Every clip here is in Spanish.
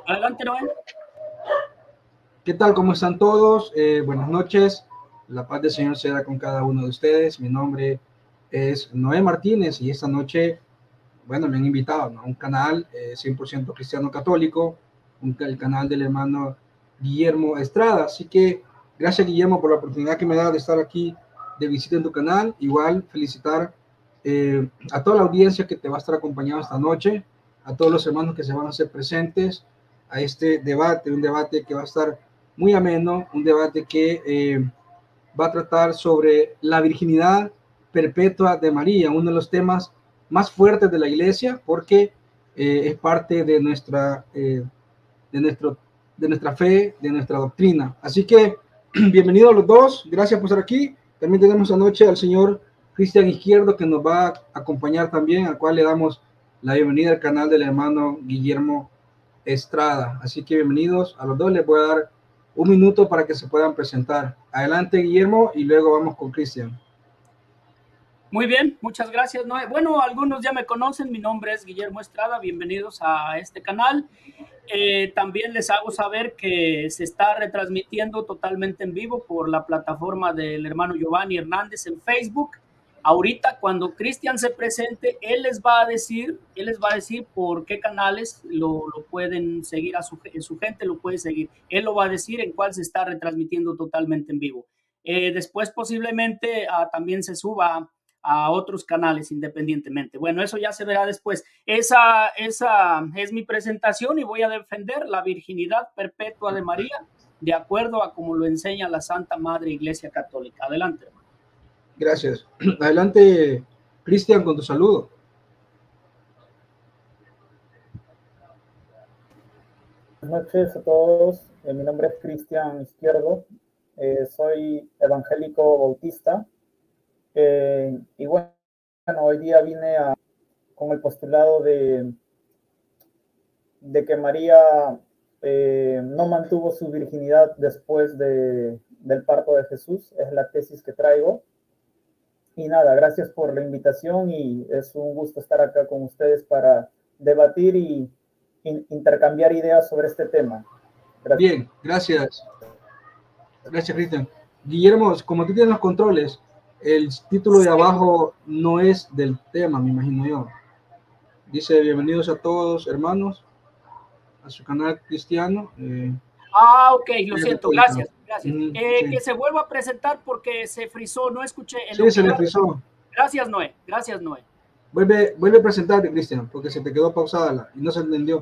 Adelante, Noel. ¿Qué tal? ¿Cómo están todos? Buenas noches. La paz del Señor sea con cada uno de ustedes. Mi nombre es Noé Martínez y esta noche, bueno, me han invitado, ¿no?, a un canal 100% cristiano católico, el canal del hermano Guillermo Estrada. Así que gracias, Guillermo, por la oportunidad que me da de estar aquí de visita en tu canal. Igual felicitar a toda la audiencia que te va a estar acompañando esta noche, a todos los hermanos que se van a hacer presentes a este debate, un debate que va a estar muy ameno, un debate que va a tratar sobre la virginidad perpetua de María, uno de los temas más fuertes de la iglesia, porque es parte de de, nuestro, de nuestra fe, de nuestra doctrina. Así que bienvenidos a los dos, gracias por estar aquí. También tenemos anoche al señor Cristian Izquierdo, que nos va a acompañar también, al cual le damos la bienvenida al canal del hermano Guillermo Estrada. Así que bienvenidos a los dos. Les voy a dar un minuto para que se puedan presentar. Adelante, Guillermo, y luego vamos con Cristian. Muy bien, muchas gracias, Noé. Bueno, algunos ya me conocen, mi nombre es Guillermo Estrada, bienvenidos a este canal. También les hago saber que se está retransmitiendo totalmente en vivo por la plataforma del hermano Giovanni Hernández en Facebook. Ahorita, cuando Cristian se presente, él les va a decir por qué canales lo pueden seguir, su gente lo puede seguir. Él lo va a decir en cuál se está retransmitiendo totalmente en vivo. Después posiblemente también se suba a otros canales independientemente. Bueno, eso ya se verá después. Esa es mi presentación y voy a defender la virginidad perpetua de María de acuerdo a como lo enseña la Santa Madre Iglesia Católica. Adelante, hermano. Gracias. Adelante, Cristian, con tu saludo. Buenas noches a todos. Mi nombre es Cristian Izquierdo. Soy evangélico bautista. Y bueno, hoy día vine con el postulado de que María no mantuvo su virginidad después del parto de Jesús. Es la tesis que traigo. Y nada, gracias por la invitación y es un gusto estar acá con ustedes para debatir y intercambiar ideas sobre este tema. Gracias. Bien, gracias. Gracias, Cristian. Guillermo, como tú tienes los controles, el título de abajo no es del tema, me imagino yo. Dice, bienvenidos a todos, hermanos, a su canal cristiano. Ok, lo siento, gracias. Sí. Que se vuelva a presentar porque se frizó, no escuché. Sí, se le frizó. Gracias, Noé. Gracias, Noé. Vuelve a presentarte, Cristian, porque se te quedó pausada y no se entendió.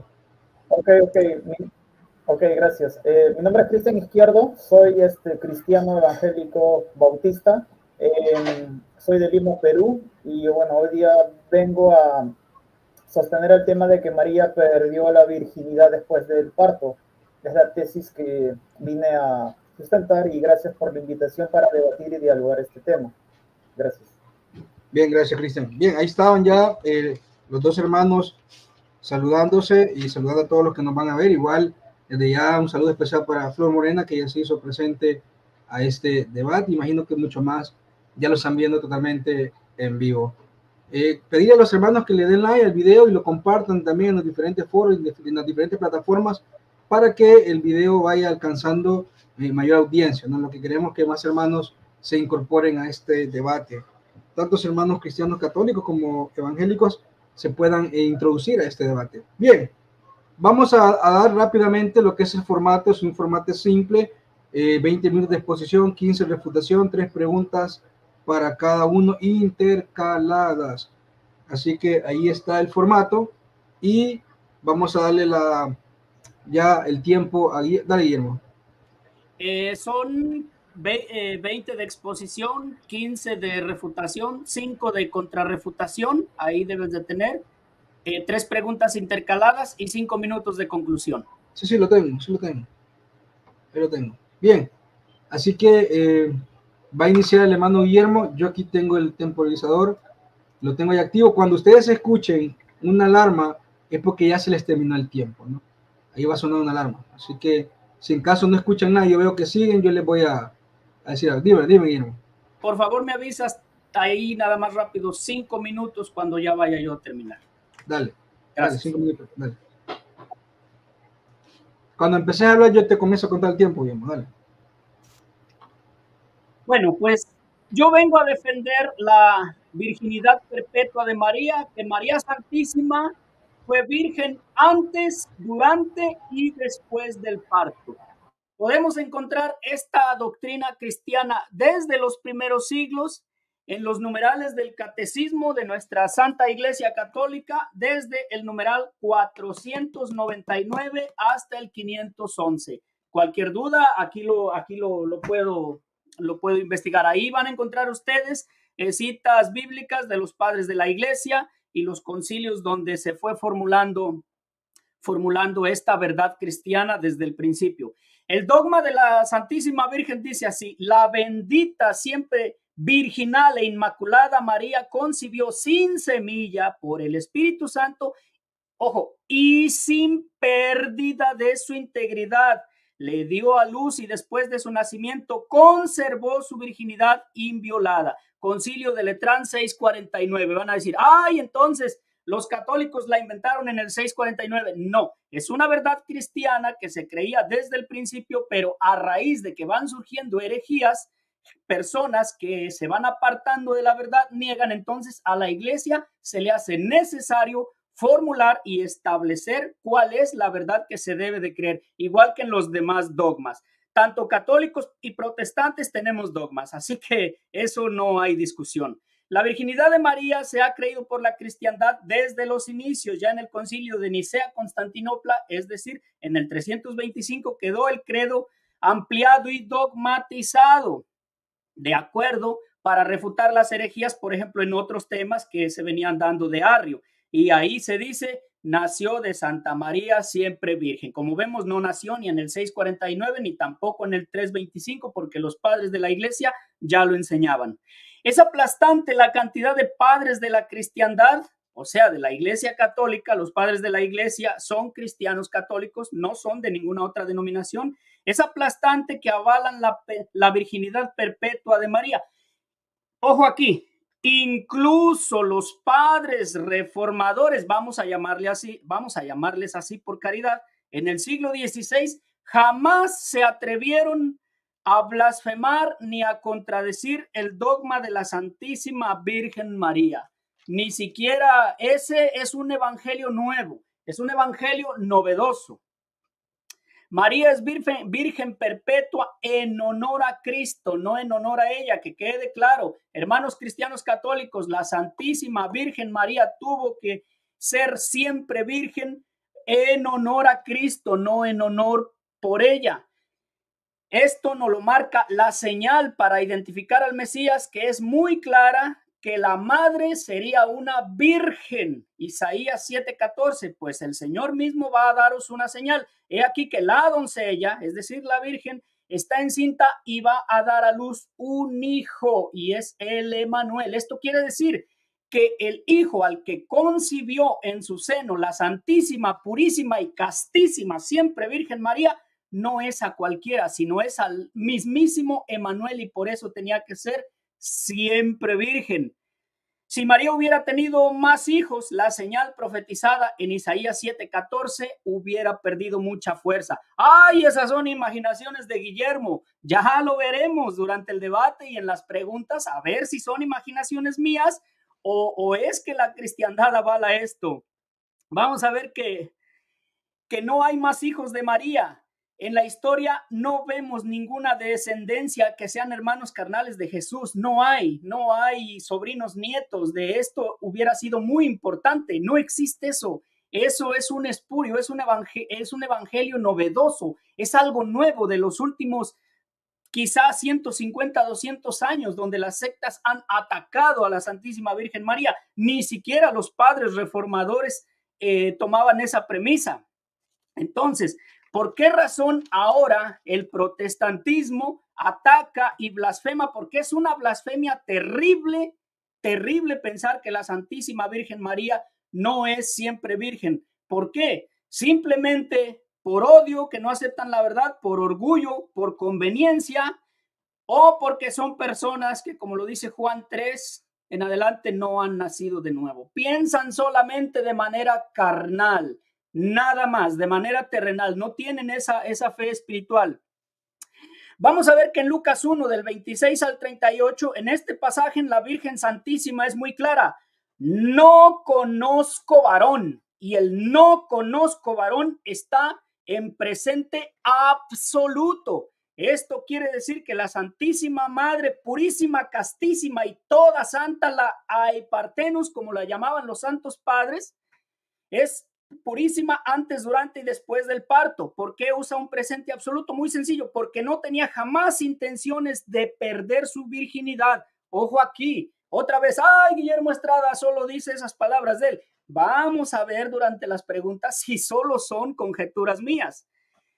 Ok, gracias. Mi nombre es Cristian Izquierdo, soy cristiano evangélico bautista, soy de Lima, Perú, y bueno, hoy día vengo a sostener el tema de que María perdió la virginidad después del parto. Es la tesis que vine a sustentar y gracias por la invitación para debatir y dialogar este tema. Gracias. Bien, gracias, Cristian. Bien, ahí estaban ya los dos hermanos saludándose y saludando a todos los que nos van a ver. Igual, desde ya un saludo especial para Flor Morena, que ya se hizo presente a este debate. Imagino que mucho más ya lo están viendo totalmente en vivo. Pedir a los hermanos que le den like al video y lo compartan también en los diferentes foros y en las diferentes plataformas para que el video vaya alcanzando mayor audiencia, ¿no? Lo que queremos es que más hermanos se incorporen a este debate. Tantos hermanos cristianos católicos como evangélicos se puedan introducir a este debate. Bien, vamos a dar rápidamente lo que es el formato. Es un formato simple, 20 minutos de exposición, 15 de refutación, 3 preguntas para cada uno intercaladas. Así que ahí está el formato y vamos a darle ya el tiempo a Dale, Guillermo. Son 20 de exposición, 15 de refutación, 5 de contrarrefutación, ahí debes de tener, 3 preguntas intercaladas y 5 minutos de conclusión. Sí, lo tengo. Ahí lo tengo. Bien, así que va a iniciar el hermano Guillermo. Yo aquí tengo el temporizador, lo tengo ahí activo. Cuando ustedes escuchen una alarma es porque ya se les terminó el tiempo, ¿no? Ahí va a sonar una alarma. Así que si en caso no escuchan nada, yo veo que siguen, yo les voy a decir algo. Dime, Guillermo. Por favor, me avisas ahí nada más rápido, 5 minutos cuando ya vaya yo a terminar. Dale, gracias. Dale, 5 minutos, dale. Cuando empecé a hablar, yo te comienzo a contar el tiempo, bien, dale. Bueno, pues yo vengo a defender la virginidad perpetua de María, que María Santísima fue virgen antes, durante y después del parto. Podemos encontrar esta doctrina cristiana desde los primeros siglos en los numerales del catecismo de nuestra Santa Iglesia Católica, desde el numeral 499 hasta el 511. Cualquier duda, aquí lo puedo investigar. Ahí van a encontrar ustedes citas bíblicas de los padres de la Iglesia y los concilios donde se fue formulando esta verdad cristiana desde el principio. El dogma de la Santísima Virgen dice así: la bendita, siempre virginal e inmaculada María concibió sin semilla por el Espíritu Santo, ojo, y sin pérdida de su integridad. Le dio a luz y después de su nacimiento conservó su virginidad inviolada. Concilio de Letrán 649. Van a decir, ay, entonces los católicos la inventaron en el 649. No, es una verdad cristiana que se creía desde el principio, pero a raíz de que van surgiendo herejías, personas que se van apartando de la verdad niegan, entonces a la iglesia se le hace necesario formular y establecer cuál es la verdad que se debe de creer, igual que en los demás dogmas. Tanto católicos y protestantes tenemos dogmas, así que eso no hay discusión. La virginidad de María se ha creído por la cristiandad desde los inicios. Ya en el concilio de Nicea, Constantinopla, es decir, en el 325 quedó el credo ampliado y dogmatizado, de acuerdo, para refutar las herejías, por ejemplo, en otros temas que se venían dando de Arrio. Y ahí se dice, nació de Santa María siempre virgen. Como vemos, no nació ni en el 649 ni tampoco en el 325, porque los padres de la iglesia ya lo enseñaban. Es aplastante la cantidad de padres de la cristiandad, o sea, de la iglesia católica. Los padres de la iglesia son cristianos católicos, no son de ninguna otra denominación. Es aplastante que avalan la virginidad perpetua de María. Ojo aquí, incluso los padres reformadores, vamos a llamarles así por caridad, en el siglo XVI jamás se atrevieron a blasfemar ni a contradecir el dogma de la Santísima Virgen María. Ni siquiera ese es un evangelio nuevo, es un evangelio novedoso. María es virgen perpetua en honor a Cristo, no en honor a ella, que quede claro. Hermanos cristianos católicos, la Santísima Virgen María tuvo que ser siempre virgen en honor a Cristo, no en honor por ella. Esto nos lo marca la señal para identificar al Mesías, que es muy clara, que la madre sería una virgen. Isaías 7:14, pues el Señor mismo va a daros una señal. He aquí que la doncella, es decir, la virgen, está encinta y va a dar a luz un hijo, y es el Emanuel. Esto quiere decir que el hijo al que concibió en su seno la Santísima, Purísima y Castísima, siempre Virgen María, no es a cualquiera, sino es al mismísimo Emanuel, y por eso tenía que ser siempre virgen. Si María hubiera tenido más hijos, la señal profetizada en Isaías 7:14 hubiera perdido mucha fuerza. ¡Ay, esas son imaginaciones de Guillermo! Ya lo veremos durante el debate y en las preguntas, a ver si son imaginaciones mías o es que la cristiandad avala esto. Vamos a ver que no hay más hijos de María. En la historia no vemos ninguna descendencia que sean hermanos carnales de Jesús. No hay sobrinos nietos. De esto hubiera sido muy importante. No existe eso. Eso es un espurio, es un evangelio novedoso. Es algo nuevo de los últimos quizás 150, 200 años, donde las sectas han atacado a la Santísima Virgen María. Ni siquiera los padres reformadores tomaban esa premisa. Entonces, ¿por qué razón ahora el protestantismo ataca y blasfema? Porque es una blasfemia terrible, terrible pensar que la Santísima Virgen María no es siempre virgen. ¿Por qué? Simplemente por odio, que no aceptan la verdad, por orgullo, por conveniencia, o porque son personas que, como lo dice Juan 3 en adelante, no han nacido de nuevo. Piensan solamente de manera carnal. nada más, de manera terrenal, no tienen esa fe espiritual. Vamos a ver que en Lucas 1, del 26 al 38, en este pasaje la Virgen Santísima es muy clara. No conozco varón. Y el no conozco varón está en presente absoluto. Esto quiere decir que la Santísima Madre, purísima, castísima y toda santa, la Aipartenus, como la llamaban los santos padres, es purísima antes, durante y después del parto. ¿Por qué usa un presente absoluto? Muy sencillo, porque no tenía jamás intenciones de perder su virginidad. Ojo aquí, otra vez, Guillermo Estrada solo dice esas palabras de él. Vamos a ver durante las preguntas si solo son conjeturas mías.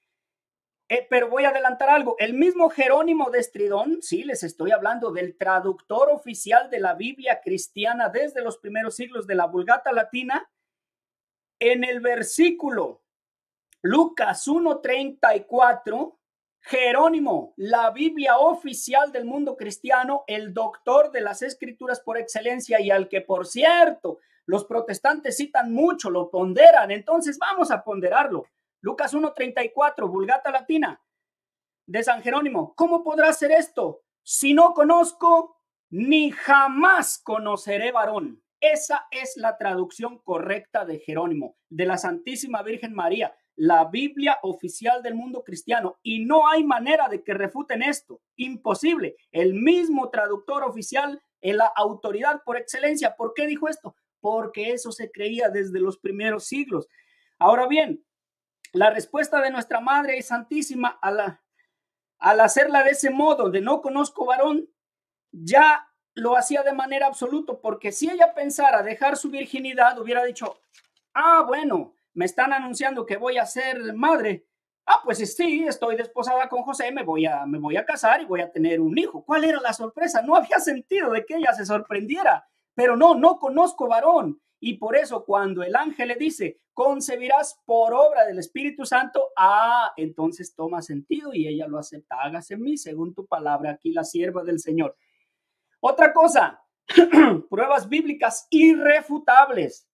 Pero voy a adelantar algo. El mismo Jerónimo de Estridón, sí, les estoy hablando del traductor oficial de la Biblia cristiana desde los primeros siglos de la Vulgata Latina, en el versículo Lucas 1:34, Jerónimo, la Biblia oficial del mundo cristiano, el doctor de las escrituras por excelencia y al que, por cierto, los protestantes citan mucho, lo ponderan, entonces vamos a ponderarlo. Lucas 1:34, Vulgata Latina, de San Jerónimo. ¿Cómo podrá ser esto? Si no conozco, ni jamás conoceré varón. Esa es la traducción correcta de Jerónimo, de la Santísima Virgen María, la Biblia oficial del mundo cristiano. Y no hay manera de que refuten esto. Imposible. El mismo traductor oficial, la autoridad por excelencia. ¿Por qué dijo esto? Porque eso se creía desde los primeros siglos. Ahora bien, la respuesta de nuestra Madre Santísima al hacerla de ese modo, de no conozco varón, ya lo hacía de manera absoluta, porque si ella pensara dejar su virginidad, hubiera dicho, bueno, me están anunciando que voy a ser madre. Pues sí, estoy desposada con José, me voy a casar y voy a tener un hijo. ¿Cuál era la sorpresa? No había sentido de que ella se sorprendiera, pero no conozco varón. Y por eso cuando el ángel le dice, concebirás por obra del Espíritu Santo, entonces toma sentido y ella lo acepta. Hágase en mí según tu palabra, aquí la sierva del Señor. Otra cosa, pruebas bíblicas irrefutables.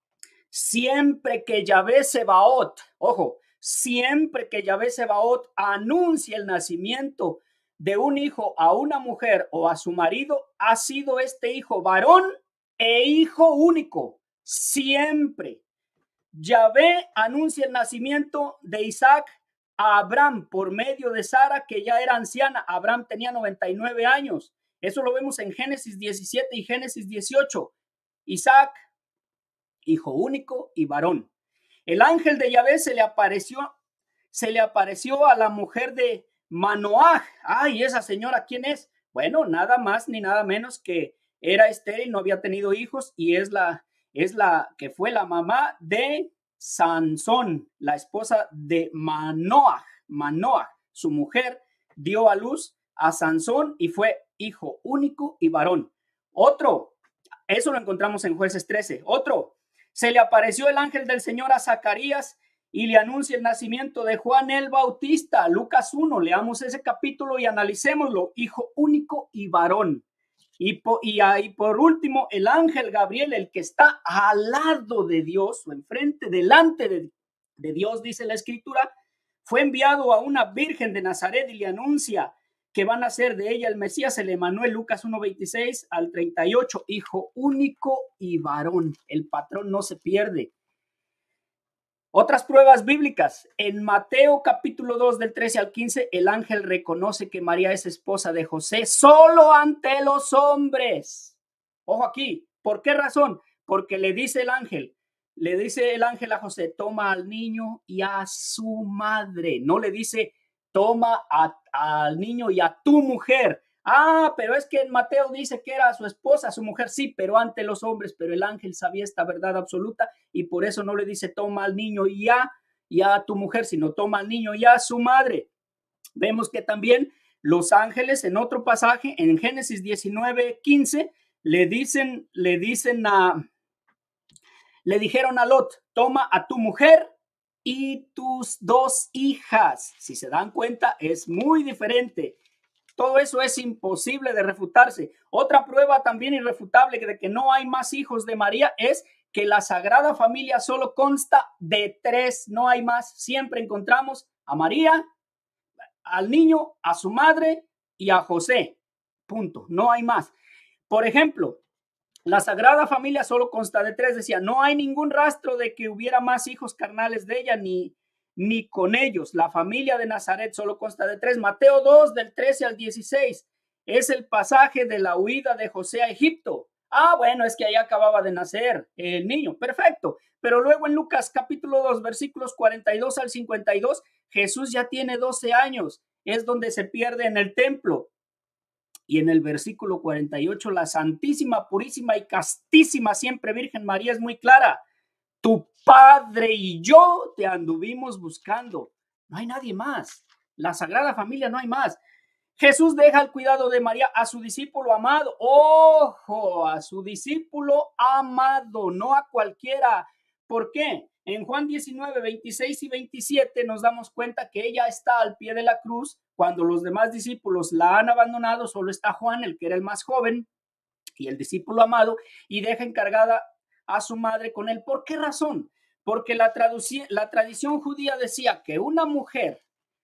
Siempre que Yahvé Sebaot, ojo, siempre que Yahvé Sebaot anuncia el nacimiento de un hijo a una mujer o a su marido, ha sido este hijo varón e hijo único. Siempre. Yahvé anuncia el nacimiento de Isaac a Abraham por medio de Sara, que ya era anciana. Abraham tenía 99 años. Eso lo vemos en Génesis 17 y Génesis 18. Isaac, hijo único y varón. El ángel de Yahvé se le apareció a la mujer de Manoah. ¿Y esa señora quién es? Bueno, nada más ni nada menos que era estéril, no había tenido hijos y es la que fue la mamá de Sansón, la esposa de Manoah. Su mujer dio a luz a Sansón y fue hijo único y varón. Otro, eso lo encontramos en Jueces 13. Otro, se le apareció el ángel del Señor a Zacarías y le anuncia el nacimiento de Juan el Bautista. Lucas 1, leamos ese capítulo y analicémoslo. Hijo único y varón. Y por último, el ángel Gabriel, el que está al lado de Dios o enfrente, delante de Dios, dice la Escritura, fue enviado a una virgen de Nazaret y le anuncia que van a ser de ella el Mesías, el Emanuel. Lucas 1:26 al 38, hijo único y varón. El patrón no se pierde. Otras pruebas bíblicas. En Mateo capítulo 2 del 13 al 15, el ángel reconoce que María es esposa de José solo ante los hombres. Ojo aquí. ¿Por qué razón? Porque le dice el ángel a José, toma al niño y a su madre. No le dice, toma al niño y a tu mujer. Pero es que en Mateo dice que era su esposa, su mujer, sí, pero ante los hombres. Pero el ángel sabía esta verdad absoluta y por eso no le dice toma al niño y a tu mujer, sino toma al niño y a su madre. Vemos que también los ángeles en otro pasaje, en Génesis 19:15, le dijeron a Lot, toma a tu mujer y tus 2 hijas. Si se dan cuenta, es muy diferente. Todo eso es imposible de refutarse. Otra prueba también irrefutable de que no hay más hijos de María es que la Sagrada Familia solo consta de 3, no hay más. Siempre encontramos a María, al niño, a su madre y a José. Punto, no hay más. Por ejemplo, la Sagrada Familia solo consta de 3, decía, no hay ningún rastro de que hubiera más hijos carnales de ella ni con ellos. La familia de Nazaret solo consta de 3. Mateo 2, del 13 al 16, es el pasaje de la huida de José a Egipto. Bueno, es que ahí acababa de nacer el niño, perfecto. Pero luego en Lucas capítulo 2, versículos 42 al 52, Jesús ya tiene 12 años, es donde se pierde en el templo. Y en el versículo 48, la Santísima, Purísima y Castísima Siempre Virgen María es muy clara. Tu padre y yo te anduvimos buscando. No hay nadie más. La Sagrada Familia no hay más. Jesús deja el cuidado de María a su discípulo amado. Ojo, a su discípulo amado, no a cualquiera. ¿Por qué? En Juan 19, 26 y 27 nos damos cuenta que ella está al pie de la cruz. Cuando los demás discípulos la han abandonado, solo está Juan, el que era el más joven, y el discípulo amado, y deja encargada a su madre con él. ¿Por qué razón? Porque la tradición judía decía que una mujer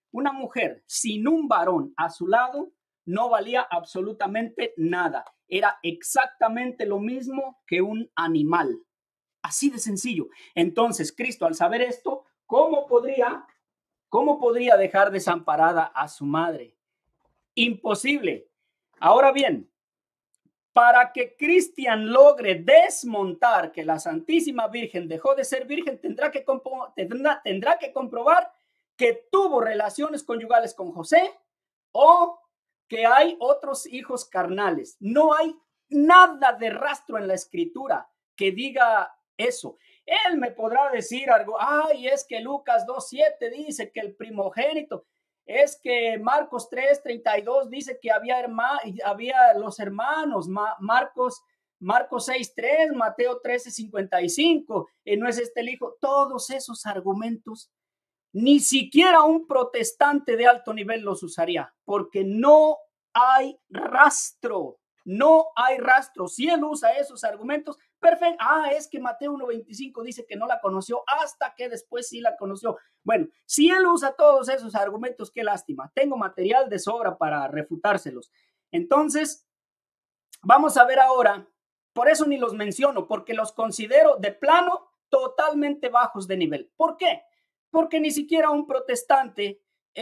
sin un varón a su lado no valía absolutamente nada. Era exactamente lo mismo que un animal. Así de sencillo. Entonces, Cristo, al saber esto, ¿cómo podría dejar desamparada a su madre? Imposible. Ahora bien, para que Cristian logre desmontar que la Santísima Virgen dejó de ser virgen, tendrá que comprobar que tuvo relaciones conyugales con José o que hay otros hijos carnales. No hay nada de rastro en la Escritura que diga eso. Él me podrá decir algo, es que Lucas 2:7 dice que el primogénito, es que Marcos 3:32 dice que había los hermanos, Marcos 6:3, Mateo 13:55, no es este el hijo. Todos esos argumentos ni siquiera un protestante de alto nivel los usaría, porque no hay rastro, no hay rastro. Si él usa esos argumentos, perfecto. Es que Mateo 1:25 dice que no la conoció hasta que después sí la conoció. Bueno, si él usa todos esos argumentos, qué lástima. Tengo material de sobra para refutárselos. Entonces, vamos a ver ahora, por eso ni los menciono, porque los considero de plano totalmente bajos de nivel. ¿Por qué? Porque ni siquiera un protestante,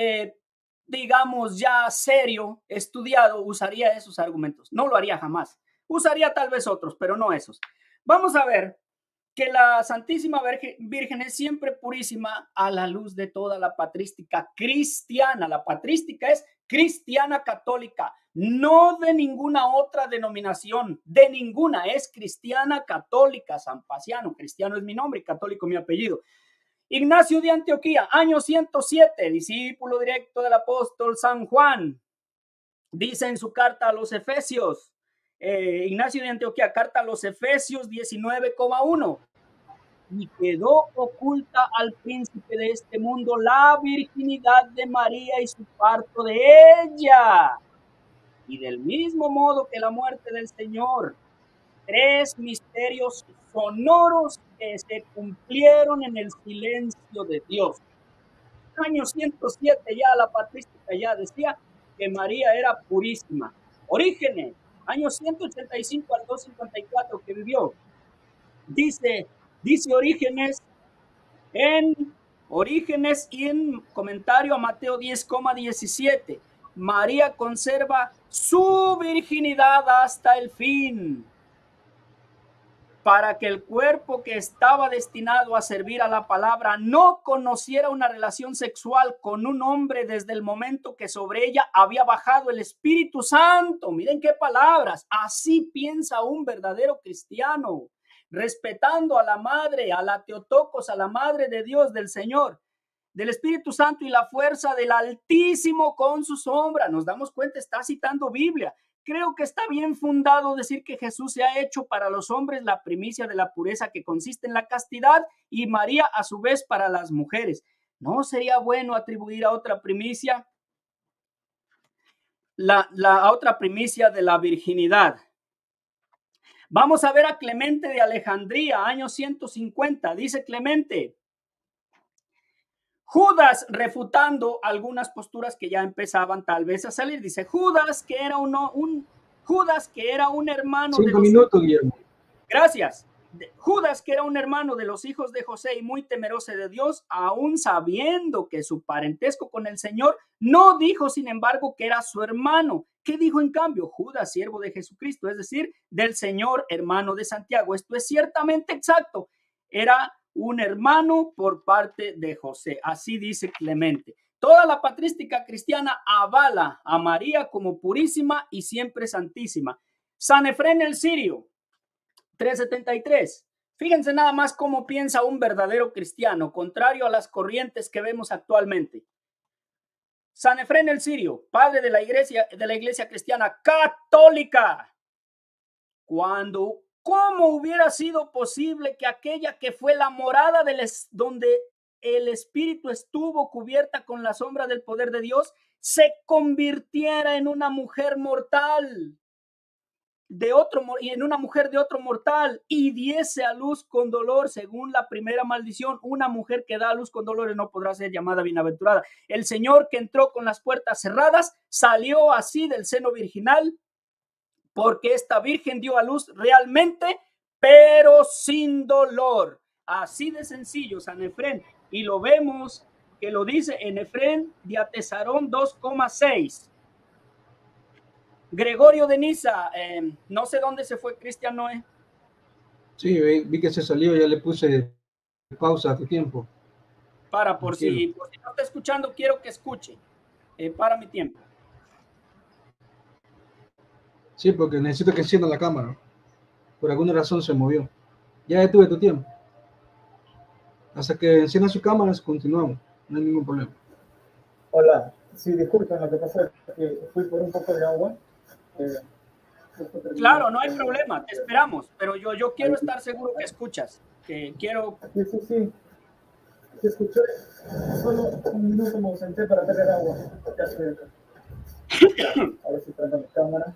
digamos ya serio, estudiado, usaría esos argumentos. No lo haría jamás. Usaría tal vez otros, pero no esos. Vamos a ver que la Santísima Virgen es siempre purísima a la luz de toda la patrística cristiana. La patrística es cristiana católica, no de ninguna otra denominación, de ninguna, es cristiana católica. San Paciano, cristiano es mi nombre y católico mi apellido. Ignacio de Antioquía, año 107, discípulo directo del apóstol San Juan, dice en su carta a los Efesios, Ignacio de Antioquía, carta a los Efesios 19,1, y quedó oculta al príncipe de este mundo la virginidad de María y su parto de ella. Y del mismo modo que la muerte del Señor, 3 misterios sonoros que se cumplieron en el silencio de Dios. Año 107 ya la patrística ya decía que María era purísima. Orígenes, año 185 al 254 que vivió. Dice Orígenes y en comentario a Mateo 10,17, María conserva su virginidad hasta el fin, para que el cuerpo que estaba destinado a servir a la palabra no conociera una relación sexual con un hombre desde el momento que sobre ella había bajado el Espíritu Santo. Miren qué palabras. Así piensa un verdadero cristiano, respetando a la madre, a la Teotocos, a la madre de Dios, del Señor, del Espíritu Santo y la fuerza del Altísimo con su sombra. Nos damos cuenta, está citando Biblia. Creo que está bien fundado decir que Jesús se ha hecho para los hombres la primicia de la pureza que consiste en la castidad y María a su vez para las mujeres. ¿No sería bueno atribuir a otra primicia la otra primicia de la virginidad? Vamos a ver a Clemente de Alejandría, año 150. Dice Clemente, Judas refutando algunas posturas que ya empezaban tal vez a salir. Dice Judas que era un hermano de 5 los... minutos, Guillermo. Gracias. Judas, que era un hermano de los hijos de José y muy temeroso de Dios, aún sabiendo que su parentesco con el Señor, no dijo, sin embargo, que era su hermano. ¿Qué dijo en cambio? Judas, siervo de Jesucristo, es decir, del Señor, hermano de Santiago. Esto es ciertamente exacto. Era un hermano por parte de José. Así dice Clemente. Toda la patrística cristiana avala a María como purísima y siempre santísima. San Efrén el Sirio, 373. Fíjense nada más cómo piensa un verdadero cristiano, contrario a las corrientes que vemos actualmente. San Efrén el Sirio, padre de la iglesia cristiana católica. ¿Cómo hubiera sido posible que aquella que fue la morada donde el Espíritu estuvo cubierta con la sombra del poder de Dios, se convirtiera en una mujer mortal? En una mujer de otro mortal y diese a luz con dolor, según la primera maldición? Una mujer que da a luz con dolores no podrá ser llamada bienaventurada. El Señor, que entró con las puertas cerradas, salió así del seno virginal, porque esta virgen dio a luz realmente, pero sin dolor. Así de sencillo, San Efrén. Y lo vemos que lo dice en Efrén de Atesarón 2,6. Gregorio de Niza, no sé dónde se fue Cristian Noé. Sí, vi que se salió, ya le puse pausa a tu tiempo. Por si no está escuchando, quiero que escuche. Para mi tiempo. Sí, porque necesito que encienda la cámara. Por alguna razón se movió. Ya detuve tu tiempo. Hasta que encienda su cámara, continuamos. No hay ningún problema. Hola. Sí, disculpen, lo que pasa es que fui por un poco de agua. Claro, no hay problema, te esperamos, pero yo quiero estar seguro que escuchas, que quiero... Sí, sí escuché, solo un minuto me ausenté para tener agua. Ya estoy acá. Ahora sí prendo mi cámara.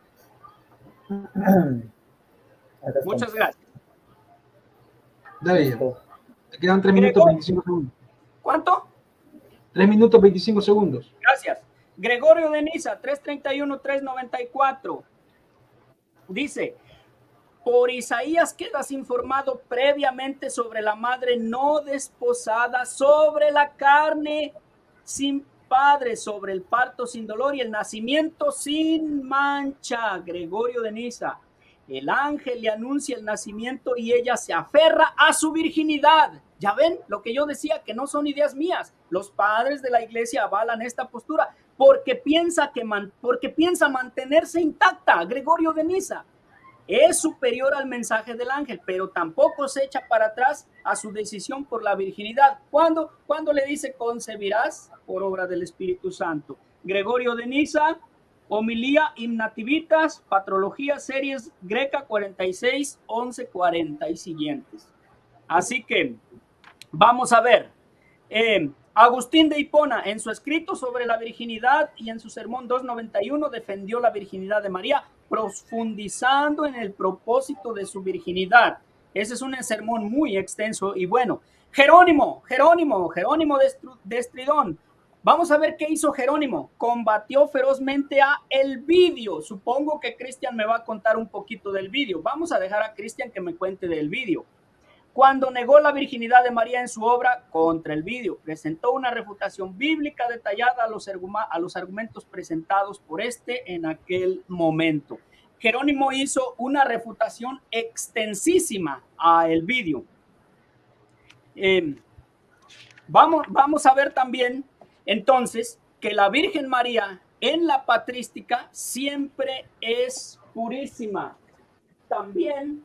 Muchas gracias. Dale, te quedan 3 minutos 25 segundos. ¿Cuánto? 3 minutos 25 segundos. Gracias. Gregorio de Niza, 331-394. Dice, por Isaías quedas informado previamente sobre la madre no desposada, sobre la carne sin padre, sobre el parto sin dolor y el nacimiento sin mancha. Gregorio de Niza, el ángel le anuncia el nacimiento y ella se aferra a su virginidad. Ya ven lo que yo decía, que no son ideas mías. Los padres de la iglesia avalan esta postura porque piensa mantenerse intacta. Gregorio de Niza es superior al mensaje del ángel, pero tampoco se echa para atrás a su decisión por la virginidad. ¿Cuándo le dice concebirás por obra del Espíritu Santo? Gregorio de Niza, homilía Imnativitas, patrología series greca 46, 11, 40 y siguientes. Así que vamos a ver. Agustín de Hipona, en su escrito sobre la virginidad y en su sermón 291, defendió la virginidad de María, profundizando en el propósito de su virginidad. Ese es un sermón muy extenso y bueno. Jerónimo de Estridón. Vamos a ver qué hizo Jerónimo. Combatió ferozmente a Elvidio. Supongo que Cristian me va a contar un poquito del vídeo. Vamos a dejar a Cristian que me cuente del vídeo. Cuando negó la virginidad de María en su obra Contra Elvidio, presentó una refutación bíblica detallada a los argumentos presentados por este en aquel momento. Jerónimo hizo una refutación extensísima a Elvidio. Vamos a ver también, entonces, que la Virgen María en la patrística siempre es purísima. También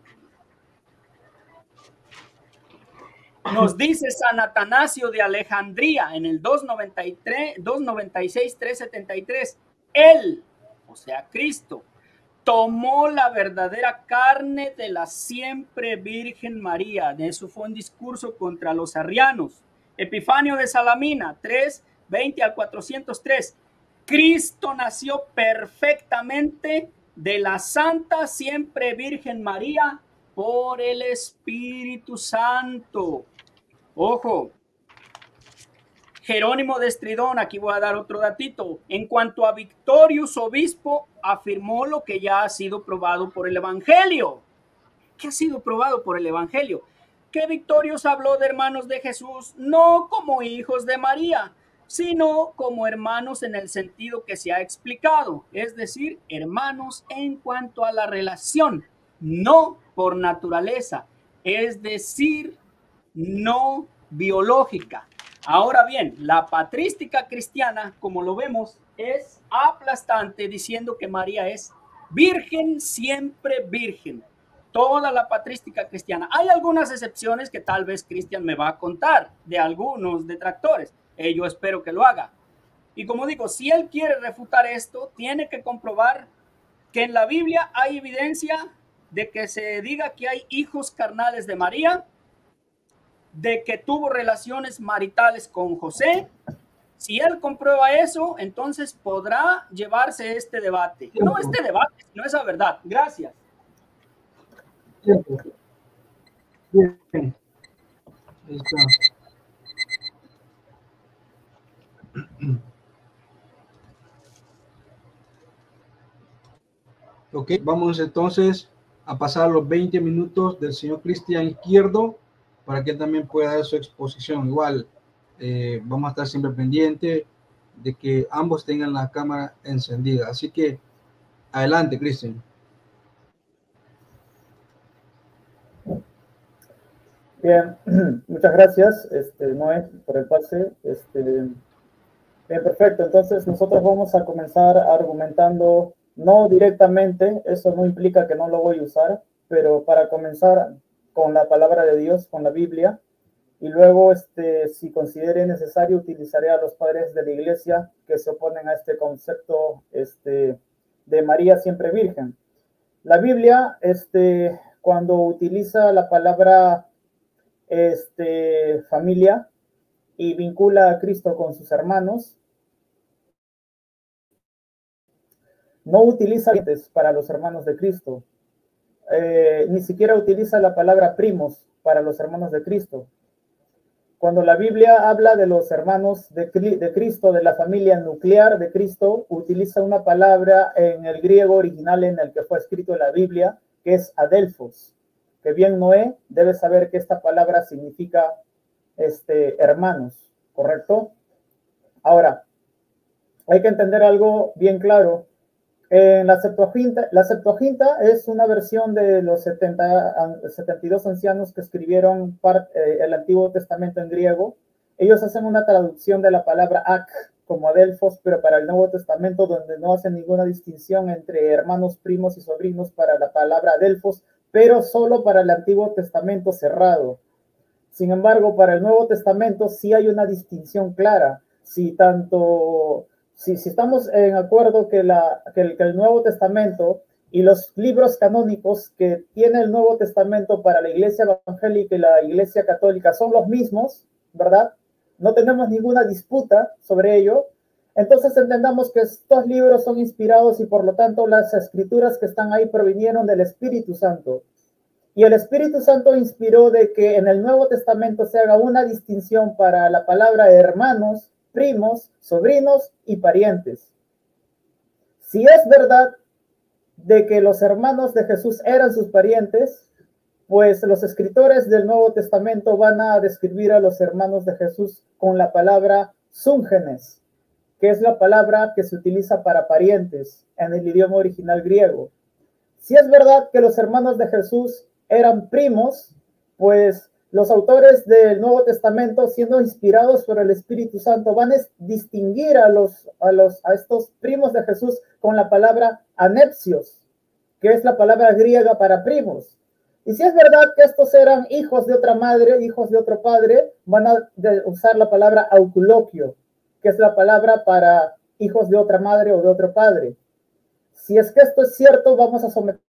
nos dice San Atanasio de Alejandría en el 296, 373. Él, o sea, Cristo, tomó la verdadera carne de la siempre Virgen María. De eso fue un discurso contra los arrianos. Epifanio de Salamina, 320 al 403. Cristo nació perfectamente de la Santa Siempre Virgen María por el Espíritu Santo. Ojo, Jerónimo de Estridón, aquí voy a dar otro datito. En cuanto a Victorius, obispo, afirmó lo que ya ha sido probado por el Evangelio. ¿Qué ha sido probado por el Evangelio? Que Victorius habló de hermanos de Jesús no como hijos de María, sino como hermanos en el sentido que se ha explicado, es decir, hermanos en cuanto a la relación, no por naturaleza, es decir, no biológica. Ahora bien, la patrística cristiana, como lo vemos, es aplastante diciendo que María es virgen, siempre virgen. Toda la patrística cristiana. Hay algunas excepciones que tal vez Cristian me va a contar de algunos detractores. Yo espero que lo haga. Y como digo, si él quiere refutar esto, tiene que comprobar que en la Biblia hay evidencia de que se diga que hay hijos carnales de María, de que tuvo relaciones maritales con José. Si él comprueba eso, entonces podrá llevarse este debate. No este debate, sino esa verdad. Gracias. Bien. Ahí está. Ok, vamos entonces a pasar los 20 minutos del señor Cristian Izquierdo para que él también pueda dar su exposición. Igual, vamos a estar siempre pendientes de que ambos tengan la cámara encendida. Así que, adelante, Cristian. Bien, muchas gracias, Noé, por el pase. Bien, perfecto. Entonces, nosotros vamos a comenzar argumentando, no directamente, eso no implica que no lo voy a usar, pero para comenzar con la palabra de Dios, con la Biblia, y luego, si considere necesario, utilizaré a los padres de la iglesia que se oponen a este concepto, de María siempre virgen. La Biblia, cuando utiliza la palabra familia y vincula a Cristo con sus hermanos, no utiliza para los hermanos de Cristo, ni siquiera utiliza la palabra primos para los hermanos de Cristo. Cuando la Biblia habla de los hermanos de Cristo, de la familia nuclear de Cristo, utiliza una palabra en el griego original en el que fue escrito la Biblia, que es adelphos, que bien Noé debe saber que esta palabra significa hermanos, ¿correcto? Ahora, hay que entender algo bien claro. En la Septuaginta es una versión de los 72 ancianos que escribieron el Antiguo Testamento en griego. Ellos hacen una traducción de la palabra ak como adelphos, pero para el Nuevo Testamento, donde no hacen ninguna distinción entre hermanos, primos y sobrinos para la palabra adelphos, pero solo para el Antiguo Testamento cerrado. Sin embargo, para el Nuevo Testamento sí hay una distinción clara. Si estamos en acuerdo que el Nuevo Testamento y los libros canónicos que tiene el Nuevo Testamento para la Iglesia Evangélica y la Iglesia Católica son los mismos, ¿verdad? No tenemos ninguna disputa sobre ello. Entonces entendamos que estos libros son inspirados y por lo tanto las escrituras que están ahí provinieron del Espíritu Santo. Y el Espíritu Santo inspiró de que en el Nuevo Testamento se haga una distinción para la palabra hermanos, primos, sobrinos y parientes. Si es verdad de que los hermanos de Jesús eran sus parientes, pues los escritores del Nuevo Testamento van a describir a los hermanos de Jesús con la palabra súngenes, que es la palabra que se utiliza para parientes en el idioma original griego. Si es verdad que los hermanos de Jesús eran primos, pues los autores del Nuevo Testamento, siendo inspirados por el Espíritu Santo, van a distinguir a estos primos de Jesús con la palabra anepsios, que es la palabra griega para primos. Y si es verdad que estos eran hijos de otra madre, hijos de otro padre, van a usar la palabra auculoquio, que es la palabra para hijos de otra madre o de otro padre. Si es que esto es cierto, vamos a someterlo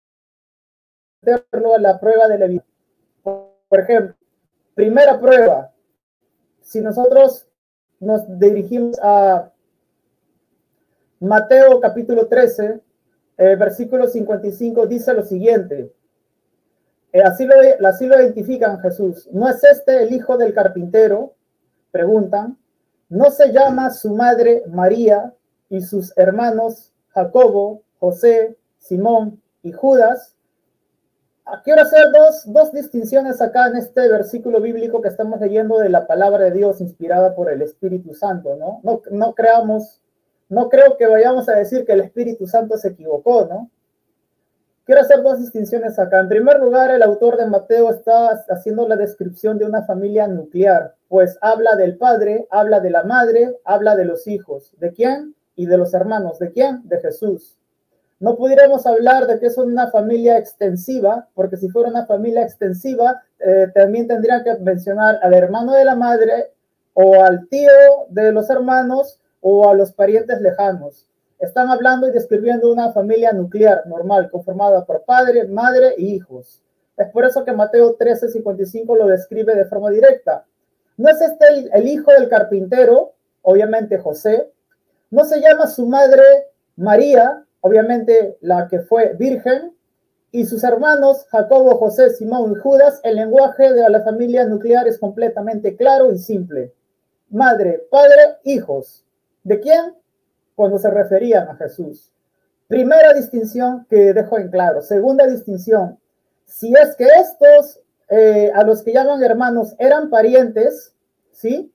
a la prueba de la evidencia. Por ejemplo, primera prueba, si nosotros nos dirigimos a Mateo capítulo 13, versículo 55, dice lo siguiente. Así lo identifican Jesús. ¿No es este el hijo del carpintero? Preguntan. ¿No se llama su madre María y sus hermanos Jacobo, José, Simón y Judas? Quiero hacer dos distinciones acá en este versículo bíblico que estamos leyendo de la palabra de Dios inspirada por el Espíritu Santo, ¿no? No creo que vayamos a decir que el Espíritu Santo se equivocó, ¿no? Quiero hacer dos distinciones acá. En primer lugar, el autor de Mateo está haciendo la descripción de una familia nuclear, pues habla del padre, habla de la madre, habla de los hijos. ¿De quién? Y de los hermanos. ¿De quién? De Jesús. No pudiéramos hablar de que es una familia extensiva, porque si fuera una familia extensiva, también tendría que mencionar al hermano de la madre, o al tío de los hermanos, o a los parientes lejanos. Están hablando y describiendo una familia nuclear, normal, conformada por padre, madre e hijos. Es por eso que Mateo 13:55 lo describe de forma directa. ¿No es este el hijo del carpintero? Obviamente José. ¿No se llama su madre María? Obviamente la que fue virgen, y sus hermanos Jacobo, José, Simón y Judas. El lenguaje de la familia nuclear es completamente claro y simple. Madre, padre, hijos. ¿De quién? Cuando se referían a Jesús. Primera distinción que dejo en claro. Segunda distinción, si es que estos, a los que llaman hermanos, eran parientes, ¿sí?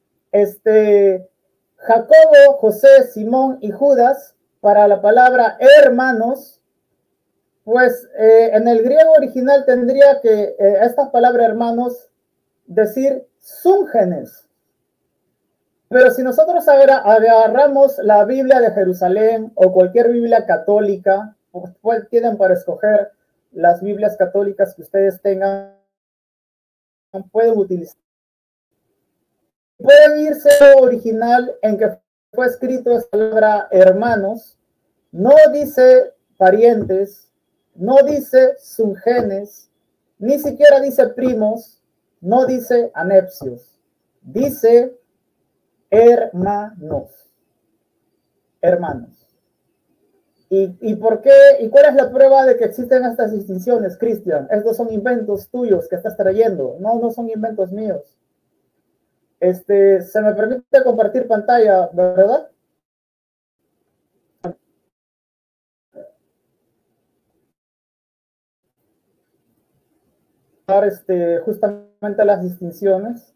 Jacobo, José, Simón y Judas, para la palabra hermanos, pues en el griego original tendría que esta palabra hermanos decir súngenes. Pero si nosotros agarramos la Biblia de Jerusalén o cualquier Biblia católica, pues tienen para escoger las Biblias católicas que ustedes tengan, pueden utilizar. Pueden irse al original en que fue escrito esta palabra hermanos, no dice parientes, no dice súngenes, ni siquiera dice primos, no dice anepsios, dice hermanos. ¿Y por qué? ¿Y cuál es la prueba de que existen estas distinciones, Cristian? Estos son inventos tuyos que estás trayendo. No son inventos míos. Se me permite compartir pantalla, ¿verdad? Justamente las distinciones.